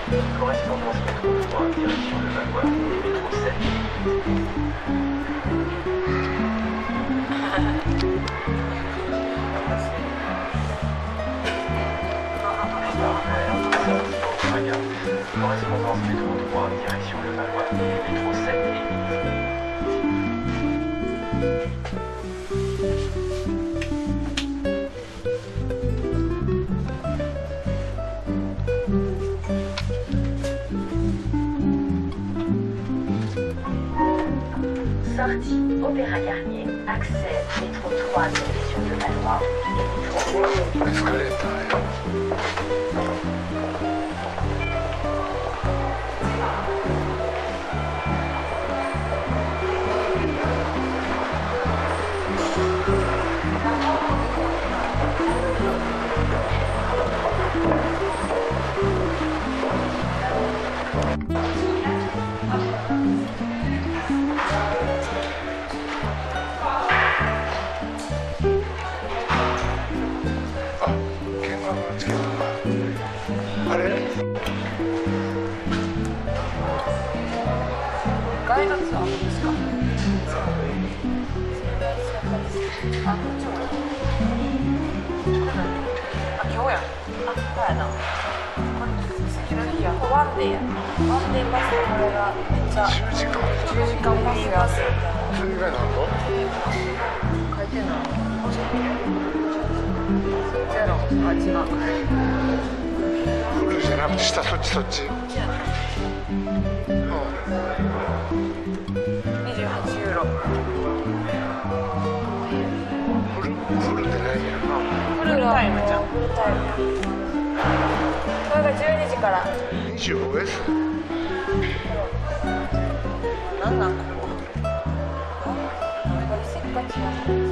Correspondance métro 3, direction de Valois, métro 7. Correspondance métro 3, direction de Valois, métro 7 et 8. Sortie Opéra Garnier, accès métro 3, direction de Valois et métro 7. Escalator. ガイドツアーですか？あ、こっちも。あ、今日や。あ、そうやな。次の日や。ワンデーや。ワンデーバスでこれがめっちゃ。10時間バスが。 それが何度？ 書いてんの。ゼロ。あ、違う。 フルじゃなくて下そっち。 28ユーロ。 フルってないやん。 フルタイムじゃん。フルタイム。これが12時から。 25S。 なんなんここ。これせっかちや。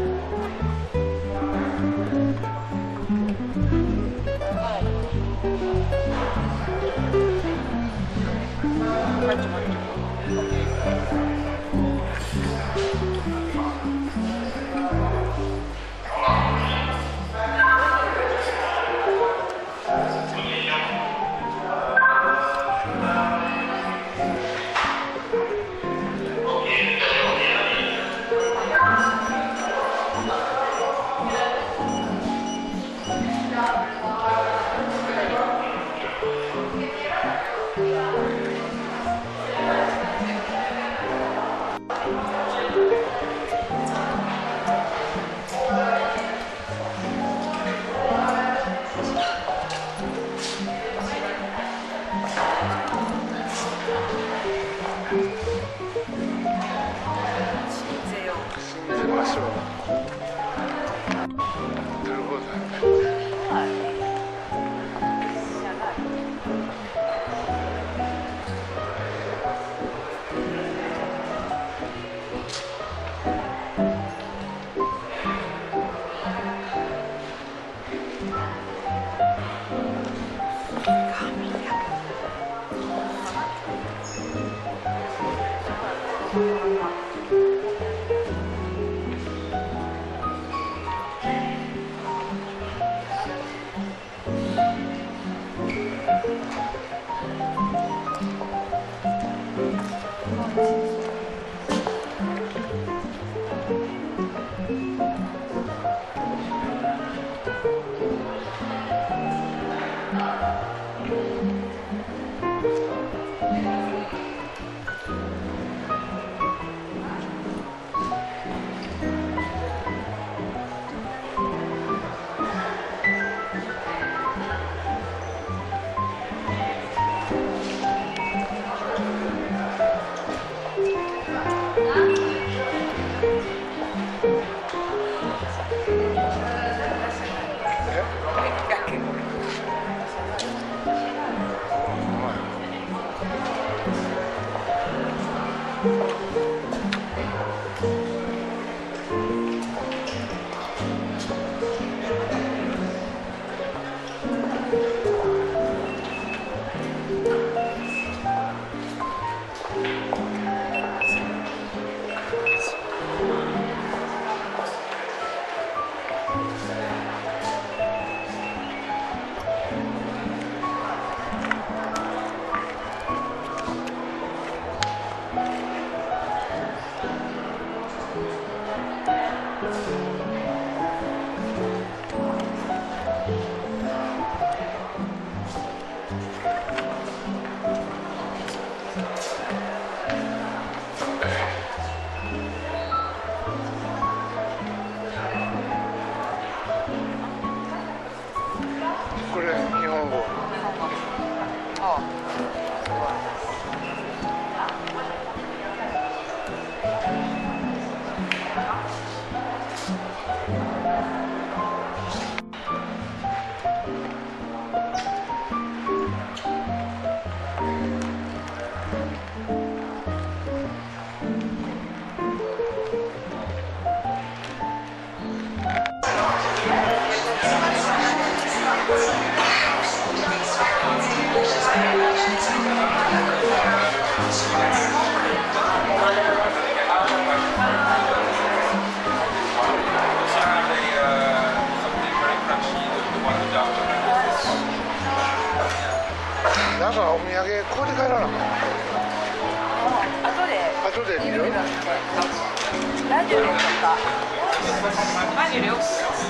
なんかお土産買うて帰らなあかん。 後で後で見る？ ラジオでとかマジでよく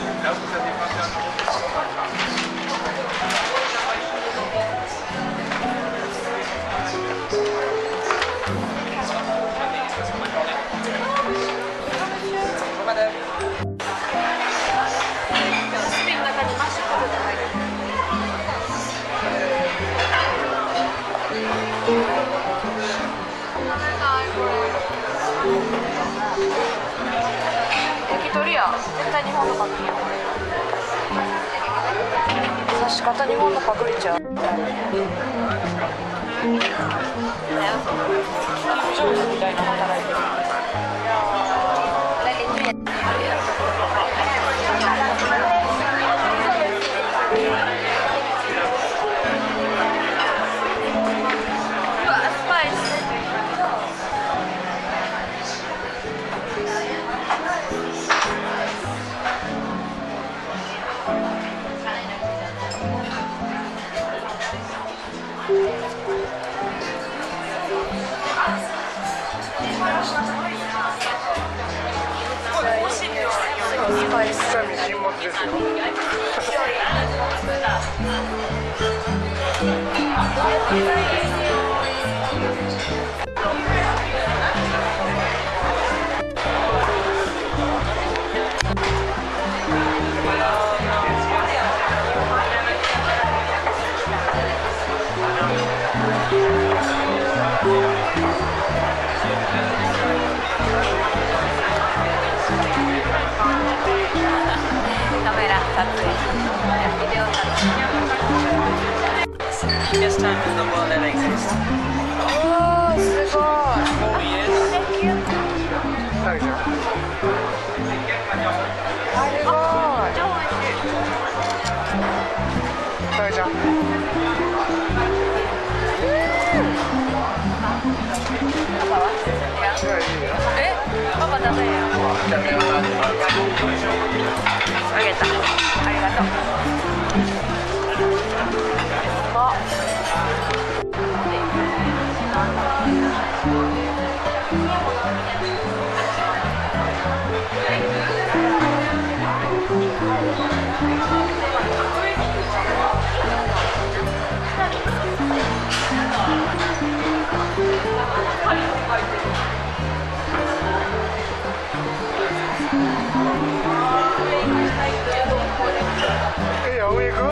焼き鳥や絶対日本のパクリや刺し方日本のパクリちゃう。何やそれスティーブ・ジョブズみたいな働いてる。うわスパイス下に新物ですよ。 Happiest time in the world that exists. おーすごい。 40 years. 大丈夫。 すごい。 大丈夫。 パパは？え？パパ食べよ。あげた。ありがとう。 上行く？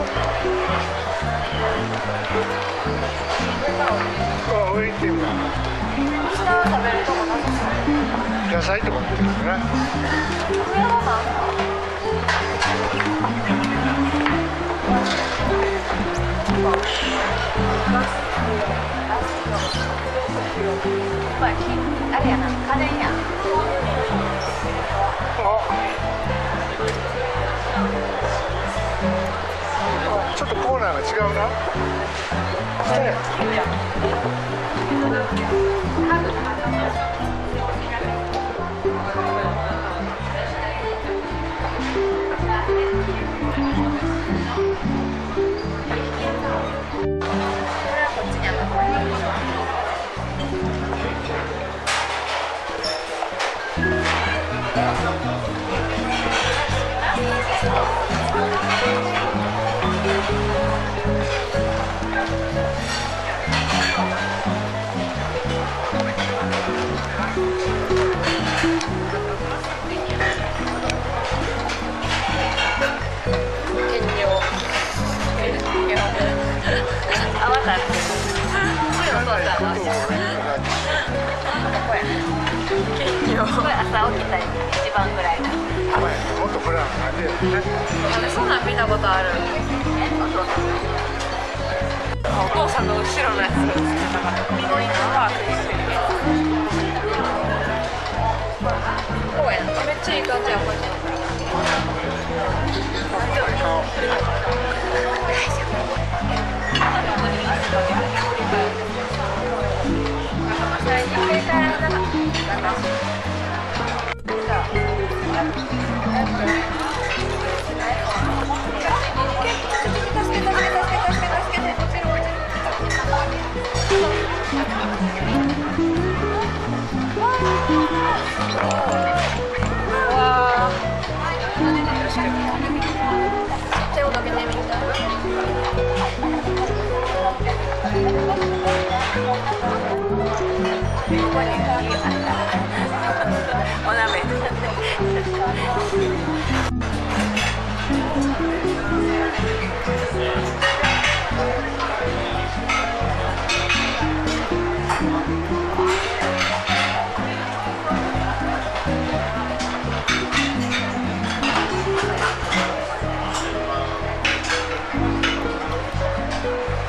上行ってみよう。 下を食べるとこなさそう。 野菜とか出てくるね。 上は何？あれやな、家電や。 ちょっとコーナーが違うな。 朝起きた一番ぐらい。 もっとフラン感じ。 そんなん見たことある。お父さんの後ろのやつ。こうやな。めっちゃいい感じやこれ。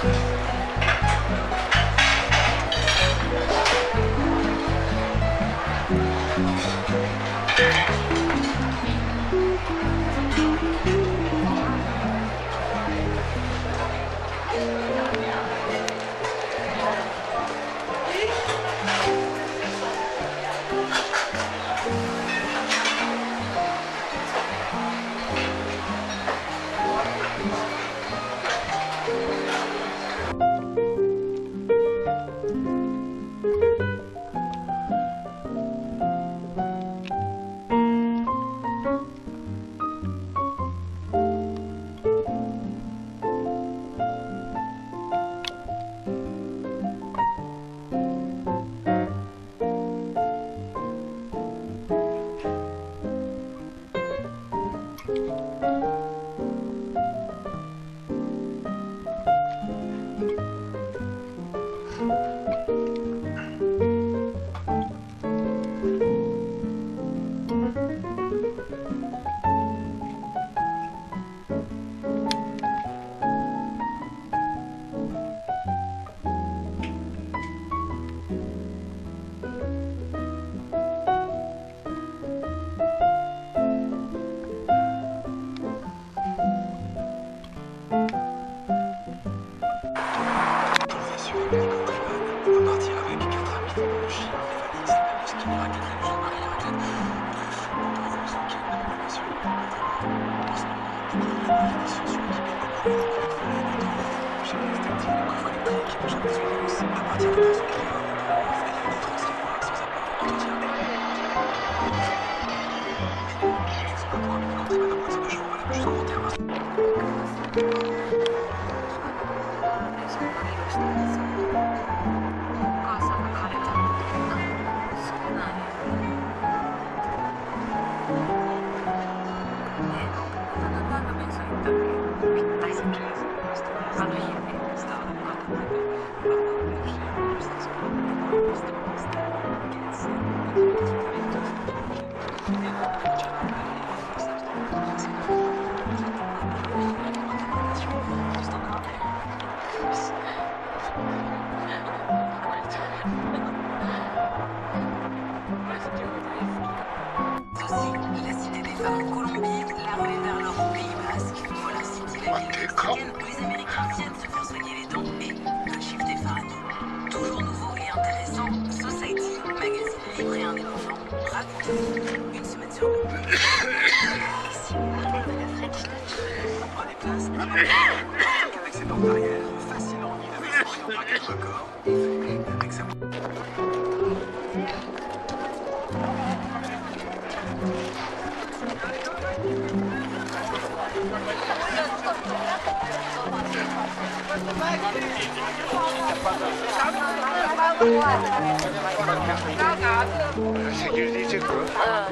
セキュリティチェック？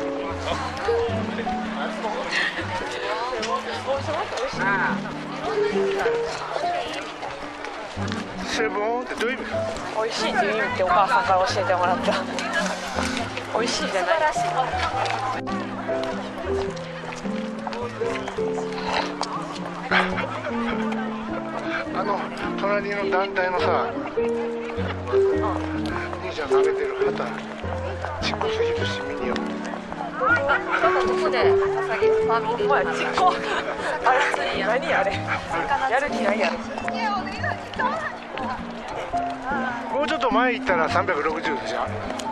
セボンってどういう意味？ 美味しいっていう意味ってお母さんから教えてもらった。美味しいじゃない。 隣の団体のさ、兄ちゃん投げてる旗、チッコすぎるし見によって。 ここで捧げる。あ、ほんまや、チッコ。あれ、何あれ。やる気ないやろ。 もうちょっと前行ったら360でしょ。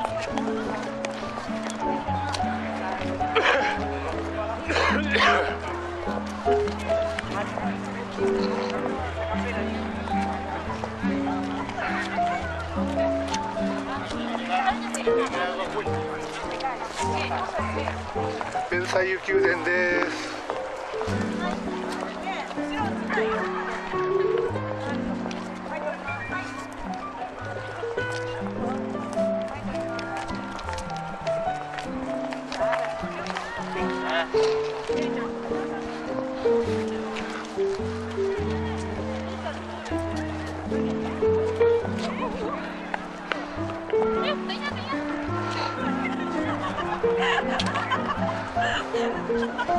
ベルサイユ宮殿です。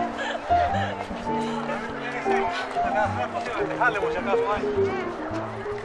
Dale, muchachos.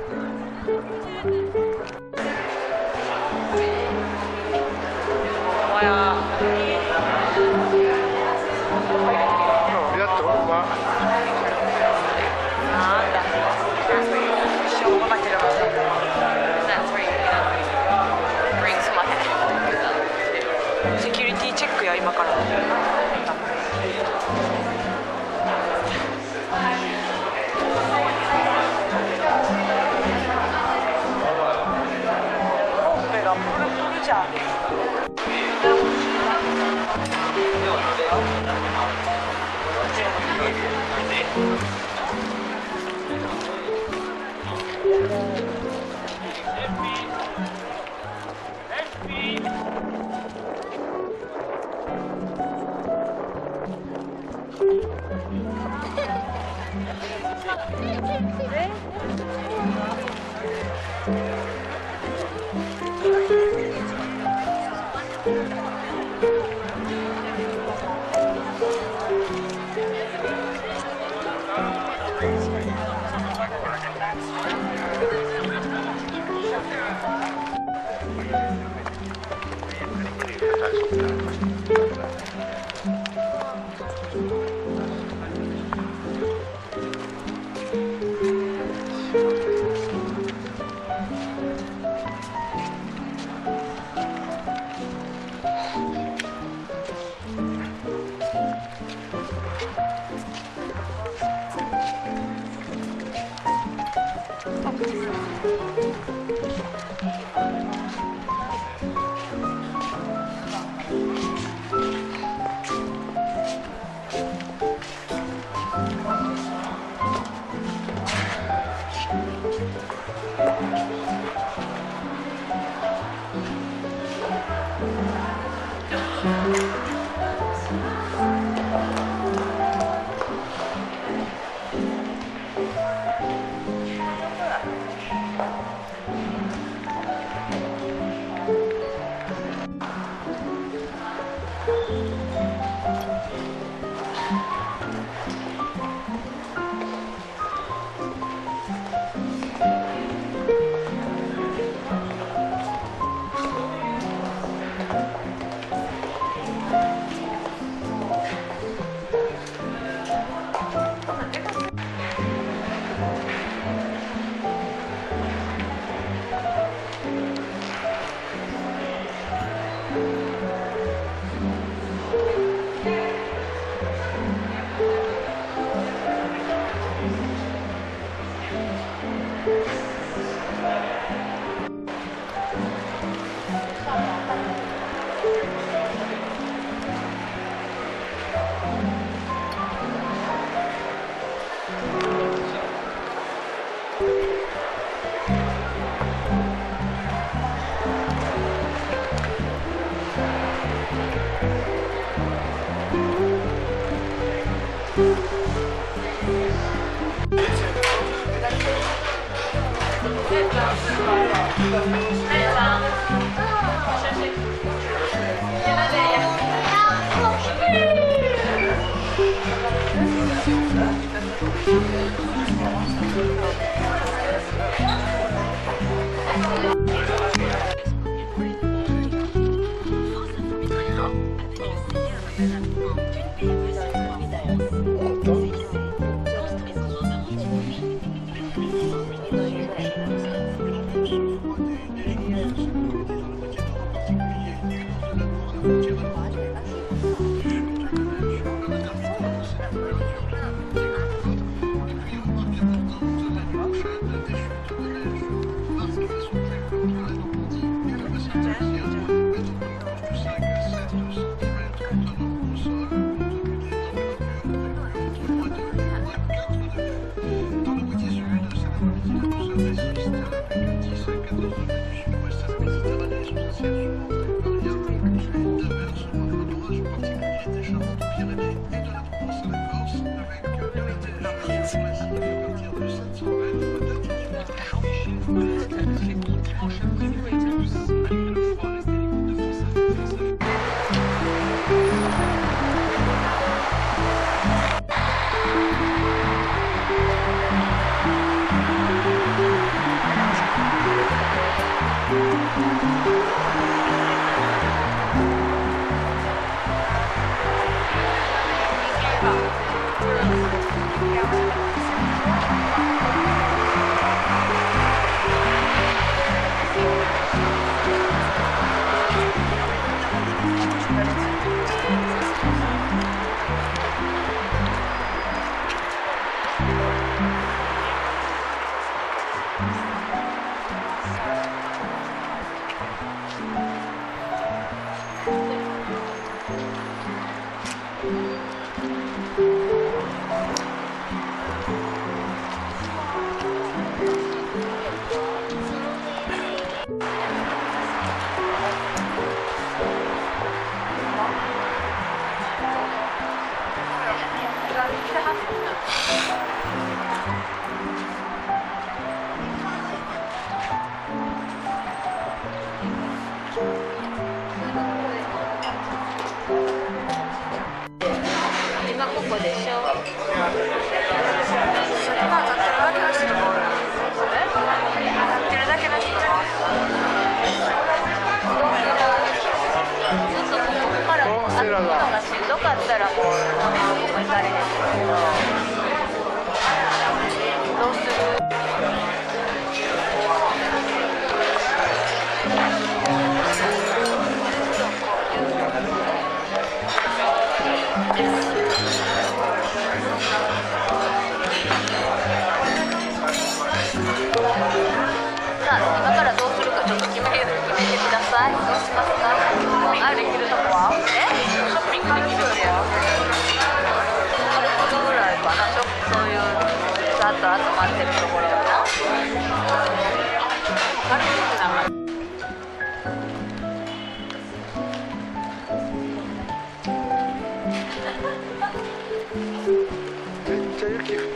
めっちゃ雪降ってる。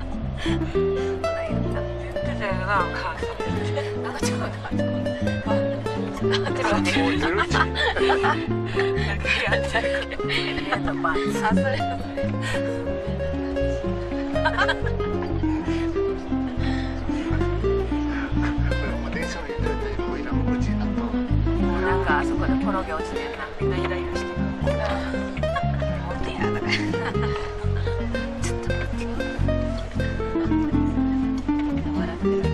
言ってたよな、お母さん。なんかちょっとやっちゃう変なパンツ。あ、それ。なんかあそこで転げ落ちてるな。みんなイライラしてる。もう嫌だから。ちょっと待って。笑ってる。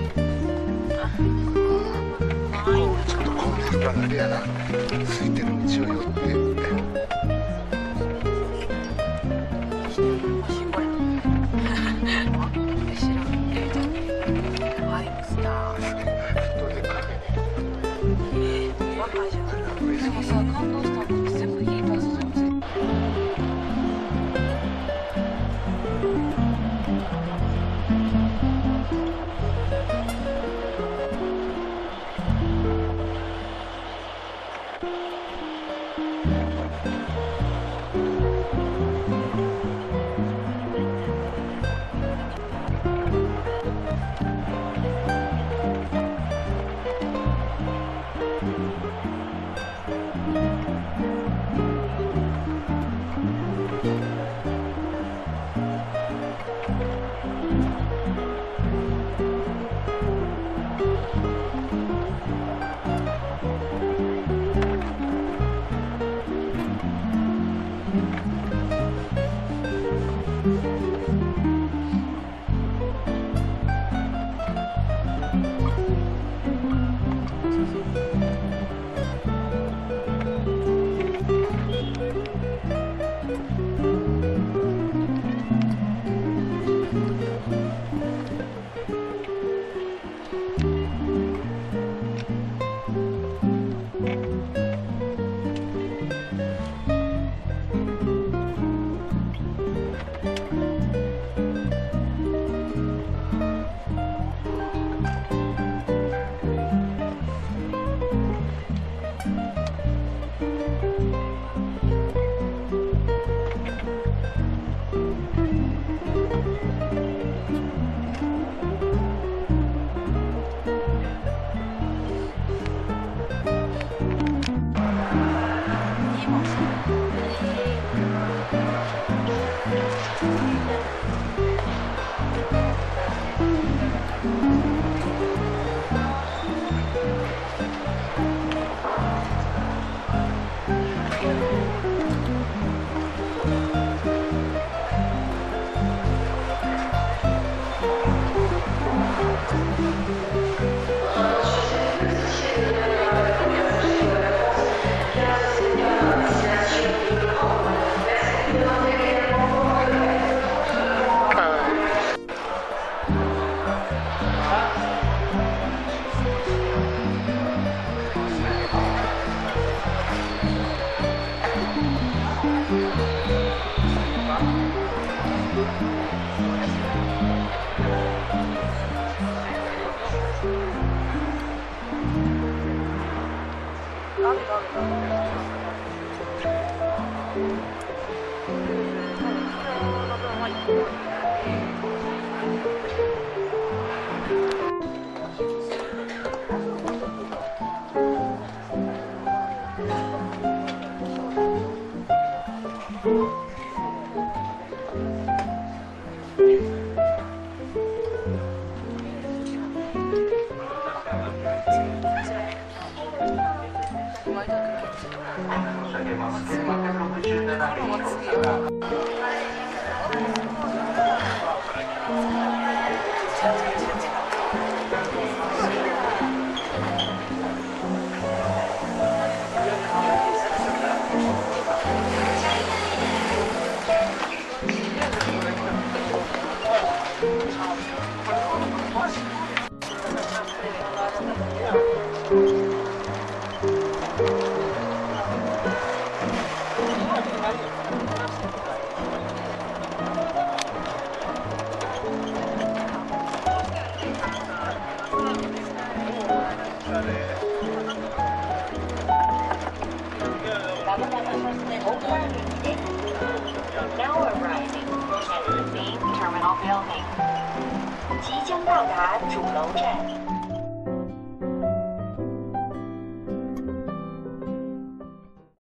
ちょっと混んでるからあれやな。空いてる道を寄って。 Now arriving at the main terminal building. 即将到达主楼站。